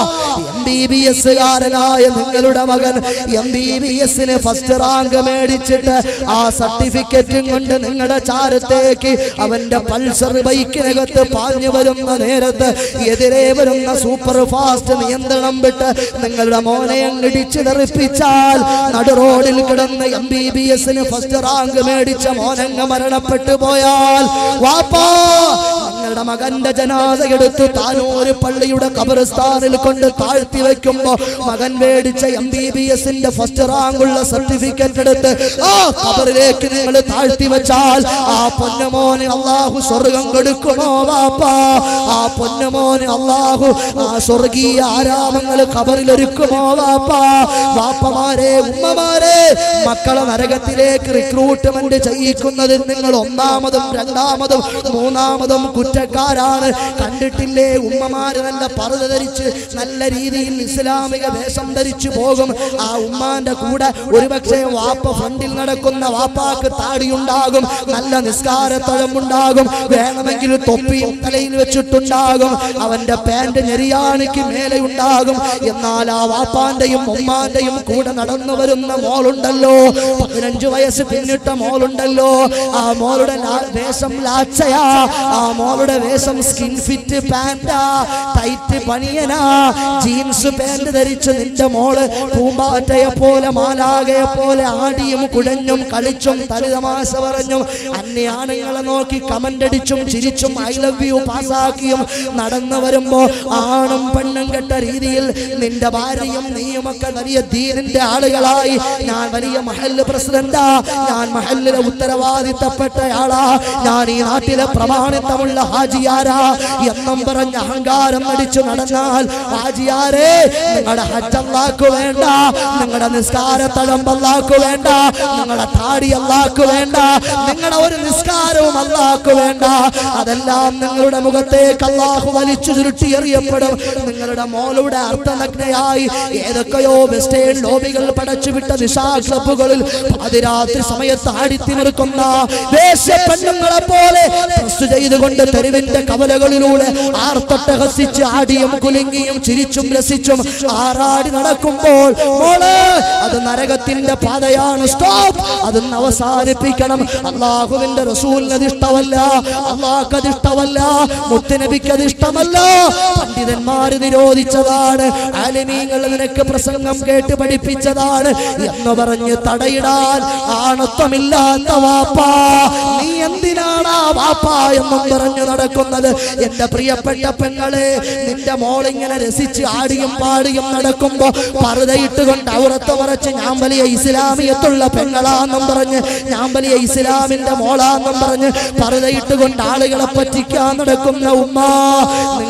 എം ബി ബി എസുകാരനായ നിങ്ങളുടെ മകൻ എം ബി ബി എസിന് ഫസ്റ്റ് റാങ്ക് മേടിച്ചിട്ട് ആ സർട്ടിഫിക്കറ്റും കൊണ്ട് നിങ്ങളുടെ ചാരത്തേക്ക് അവന്റെ പൾസർ ബൈക്കിനകത്ത് പാഞ്ഞു വരുന്ന നേരത്ത് എതിരെ വരുന്ന സൂപ്പർ ഫാസ്റ്റ് നിയന്ത്രണം വിട്ട് നിങ്ങളുടെ മോനെ ഇടിച്ചു തെറിപ്പിച്ചാൽ നടു റോഡിൽ കിടന്ന് എം ബി ബി എസിന് ഫസ്റ്റ് റാങ്ക് മേടിച്ച മോനങ്ങ് മരണപ്പെട്ടു പോയാൽ വാപ്പാ, നിങ്ങളുടെ മകന്റെ ജനാസ എടുത്ത് താനൂര് പള്ളിയുടെ ഖബർസ്ഥാനിൽ കൊണ്ട് താഴ്ത്തി വെക്കുമ്പോ മകൻ മേടിച്ച എം ബി ബി എസിന്റെ ഫസ്റ്റ് റാങ്കുള്ള സർട്ടിഫിക്കറ്റ് എടുത്ത് ആ ഖബറിലേക്ക് നിങ്ങൾ താഴ്ത്തി വെച്ചാൽ ആ പൊന്നുമോന് അല്ലാഹു സ്വർഗം കൊടുക്കുമോ വാപ്പാ? ആ പൊന്നുമോന് അല്ലാഹു ആ സ്വർഗീയ ആരാമങ്ങൾ ഖബറിൽ ഒരുക്കുമോ വാപ്പാ? വാപ്പമാരെ, ഉമ്മമാരെ, മക്കളെ നരകത്തിലേക്ക് റിക്രൂട്ട്മെന്റ് ചെയ്യിക്കുന്നതിൽ നിങ്ങൾ ഒന്നാമതും രണ്ടാമതും മൂന്നാമതും കുറ്റക്കാരാണ്. കണ്ടിട്ടില്ലേ, ഉമ്മമാര് നല്ല പർദ്ദ ധരിച്ച് നല്ല രീതിയിൽ ഇസ്ലാമിക വേഷം ധരിച്ചു പോകും. ആ ഉമ്മാന്റെ കൂടെ ഒരുപക്ഷെ വാപ്പ ഫ്രണ്ടിൽ നടക്കുന്ന വാപ്പാക്ക് താടിയുണ്ടാകും, നല്ല നിസ്കാരത്തഴമുണ്ടാകും, വേണമെങ്കിൽ തൊപ്പിയും തലയിൽ വെച്ചിട്ടുണ്ടാകും, അവന്റെ പാന്റ് ഞെരിയാണിക്ക് മേലെ ഉണ്ടാകും. എന്നാൽ ആ വാപ്പാന്റെയും ഉമ്മാന്റെയും കൂടെ നടന്നു വരുന്ന മോളുണ്ടല്ലോ, പതിനഞ്ചു വയസ്സ് പിന്നിട്ട മോളുണ്ടല്ലോ, ആ മോളുടെ വേഷം ലാച്ചയാ, ആ മോളുടെ വേഷം സ്കിൻ ഫിറ്റ് പാന്റാ, ടൈറ്റ് ബനിയനാ, ജീൻസ് പാന്റ് ധരിച്ച് നിന്റെ മോള് പൂമ്പാറ്റയെ പോലെ മാലാകയെ പോലെ ആടിയും കുഴഞ്ഞും കളിച്ചും തലിതമാശ പറഞ്ഞും അന്യാണുങ്ങളെ നോക്കി കമന്റ് അടിച്ചും ചിരിച്ചും ഐ ലവ് യു പാസാക്കിയും നടന്നു വരുമ്പോ ആണും പെണ്ണും കെട്ട രീതിയിൽ നിന്റെ ഭാര്യയും നീയുമൊക്കെ വലിയ ദീനിന്റെ ആളുകളായി, ഞാൻ വലിയ മഹല്ല് പ്രസിഡന്റാ, ഞാൻ മഹല്ലിലെ ഉത്തരവാദിത്തപ്പെട്ടയാളാ, ഞാൻ ഈ നാട്ടിലെ പ്രമാണിത്തമുള്ള ഹാജിയാരാ എന്നും പറഞ്ഞ അഹങ്കാരം നടിച്ചു നടന്നാൽ ഹാജിയാരെ, നിങ്ങളുടെ ഹജ്ജ് അല്ലാഹു വേണ്ട, നിങ്ങളുടെ നിസ്കാരത്തഴമ്പ് അല്ലാഹു വേണ്ട, നിങ്ങളുടെ താടി അല്ലാഹു വേണ്ട, നിങ്ങളുടെ ഒരു നിസ്കാരവും അല്ലാഹു വേണ്ട. അതെല്ലാം നിങ്ങളുടെ മുഖത്തേക്ക് അല്ലാഹു വലിച്ചു ചുരുട്ടി എറിയപ്പെടും. നിങ്ങളുടെ മോളുടെ അർത്ഥനഗ്നയായി ഏതൊക്കെയോ വെസ്റ്റേൺ ലോബികൾ പടച്ചുവിട്ട നിശാ ക്ലബുകളിൽ അതിരാത്രി സമയത്ത് ആടിത്തിമിർക്കുന്ന വേശ്യ പെണ്ണുങ്ങളെ പോലെ ഡ്രസ് ചെയ്തുകൊണ്ട് തെരുവിന്റെ കവലകളിലൂടെ ആർത്തട്ടഹസിച്ച് ആടിയും കുലുങ്ങിയും ചിരിച്ചും രസിച്ചും ആറാടി നടക്കുമ്പോൾ മോളെ, അത് നരകത്തിന്റെ പാതയാണ്. സ്റ്റോപ്പ്, അതൊന്ന് അവസാനിപ്പിക്കണം. അല്ലാഹുവിന്റെ റസൂലിന് അത് ഇഷ്ടമല്ല, അല്ലാഹുക്ക് അത് ഇഷ്ടമല്ല, മുത്തുനബിക്ക് അത് ഇഷ്ടമല്ല, പണ്ഡിതന്മാര് നിരോധിച്ചതാണ്, ആലിമീങ്ങൾ നിനക്ക് പ്രസംഗം കേട്ട് പഠിപ്പിച്ചതാണ് എന്ന് പറഞ്ഞ് തടയിടാൻ ആണത്വമില്ലാത്ത വാപ്പാ, നീ എന്തിനാണ് വാപ്പാ എന്നും പറഞ്ഞു നടക്കുന്നത്? എന്റെ പ്രിയപ്പെട്ട പെങ്ങളെ, നിന്റെ മോളിങ്ങനെ രസിച്ച് ആടിയും പാടിയും നടക്കുമ്പോ പർദ്ദയിട്ടുകൊണ്ട് ഔറത്ത് മറച്ച് ഞാൻ വലിയ ഇസ്ലാമിയത്തുള്ള പെങ്ങളാന്നും പറഞ്ഞ്, ഞാൻ വലിയ ഇസ്ലാമിന്റെ മോളാന്നും പറഞ്ഞ് പർദ്ദയിട്ടുകൊണ്ട് ആളുകളെ പറ്റിക്കാൻ നടക്കുന്ന ഉമ്മ, നിങ്ങൾ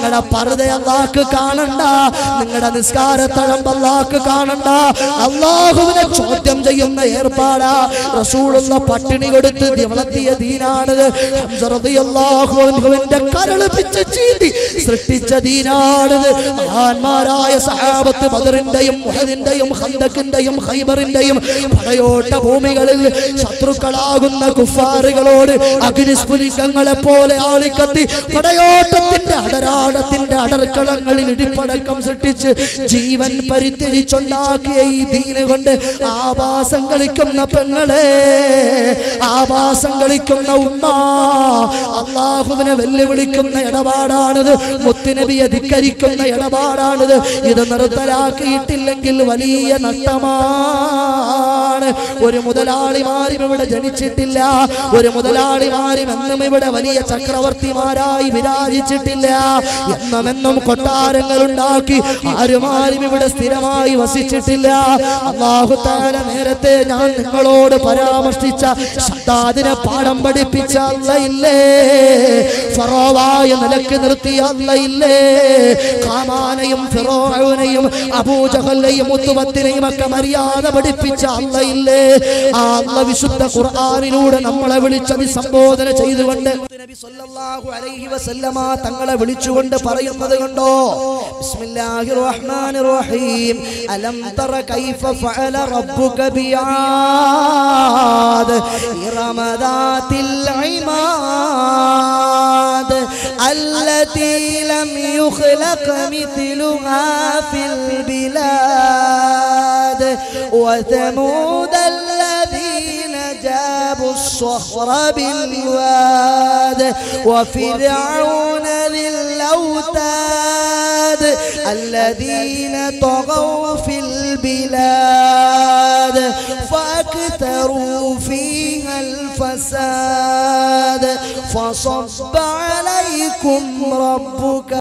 നിങ്ങളുടെ പർദ അല്ലാഹുക്ക് കാണണ്ട, നിങ്ങളുടെ നിസ്കാരത്തഴമ്പ് അല്ലാഹുക്ക് കാണണ്ട. അല്ലാഹുവിനെ ചോദ്യം ചെയ്യുന്ന ഏർപ്പാടാ. റസൂലുള്ള പട്ടിണി കൊടുത്ത് വളർത്തിയ ദീനാണിത്. ഹംസ റളിയല്ലാഹു അൻഹുവിന്റെ കരള് പിച്ച് ചീന്തി സൃഷ്ടിച്ച ദീനാണിത്. മഹാന്മാരായ സഹാബത്ത് ബദറിന്റെയും ഉഹദിന്റെയും ഖന്ദഖിന്റെയും ഖൈബറിന്റെയും പടയോട്ട ഭൂമികളിൽ ശത്രുക്കളാകുന്ന കുഫാറുകളോട് അഗ്നിസ്ഫുലിംഗങ്ങളെ പോലെ ആളിക്കത്തി പടയോട്ടത്തിന്റെ അടരാടത്തിന്റെ അടർക്കളങ്ങളിൽ ഇടിപ്പടക്കം സൃഷ്ടിച്ച് ജീവൻ പരിത്യജിച്ചുണ്ടാക്കിയ ഈ ദീന് കൊണ്ട് ആഭാസം കളിക്കുന്ന പെങ്ങളെ, ആഭാസം കളിക്കുന്ന ഉമ്മ, അല്ലാഹുവിനെ വെല്ലുവിളിക്കുന്ന ഇടപാടാണിത്. മുത്തുനബിയെ ധിക്കരിക്കുന്ന ഇടപാടാണിത്. ഇത് നിർത്തലാക്കിയിട്ടില്ലെങ്കിൽ വലിയ നഷ്ടമാണ്. ഒരു മുതലാളിമാരും ഇവിടെ ജനിച്ചിട്ടില്ല, ഒരു മുതലാളിമാരും എന്നും ഇവിടെ വലിയ ചക്രവർത്തിമാരായി വിരാജിച്ചിട്ടില്ല. എന്നുമെന്നും കൊട്ടാരങ്ങൾ ഉണ്ടാക്കി ആരുമാരും ഇവിടെ സ്ഥിരമായി വസിച്ചിട്ടില്ല. അല്ലാഹു തആല നേരത്തെ ഞാൻ നിങ്ങളോട് പരാമർശിച്ച ശദ്ദാദിനെ പാഠം പഠിപ്പിച്ച അല്ലാഹുവില്ലേ, ഫറോവായ നിലക്ക് നിർത്തിയ അല്ലാഹുവില്ലേ, ഖാമാനെയും ഫിറഔനെയും അബൂജഹലിനെയും മുത്തുബത്തിനെയും ഒക്കെ മര്യാദ പഠിപ്പിച്ച അല്ലാഹുവില്ലേ, ആ അല്ലാഹു വിശുദ്ധ ഖുർആനിലൂടെ നമ്മളെ വിളിച്ച് അഭിസംബോധന ചെയ്തുകൊണ്ട് നബി സല്ലല്ലാഹു അലൈഹി വസല്ലമ തങ്ങളെ വിളിച്ചുകൊണ്ട് പറയുന്നത് കണ്ടോ? ബിസ്മില്ലാഹിർ റഹ്മാനിർ റഹീം. അലം തറ കൈഫ ഫഅല റബ്ബുക ബിആദ് ഇറമ ദാതിൽ ഇമാദ് അല്ലതി ലം യുഖ്ലഖ മിത്ലുഹാ ഫിൽ ബിലാദ് വതമൂദ الذين جابوا الصخر بالواد وفرعون ذي الأوتاد الذين طغوا في البلاد فأكثروا فيها الفساد فصب عليكم ربك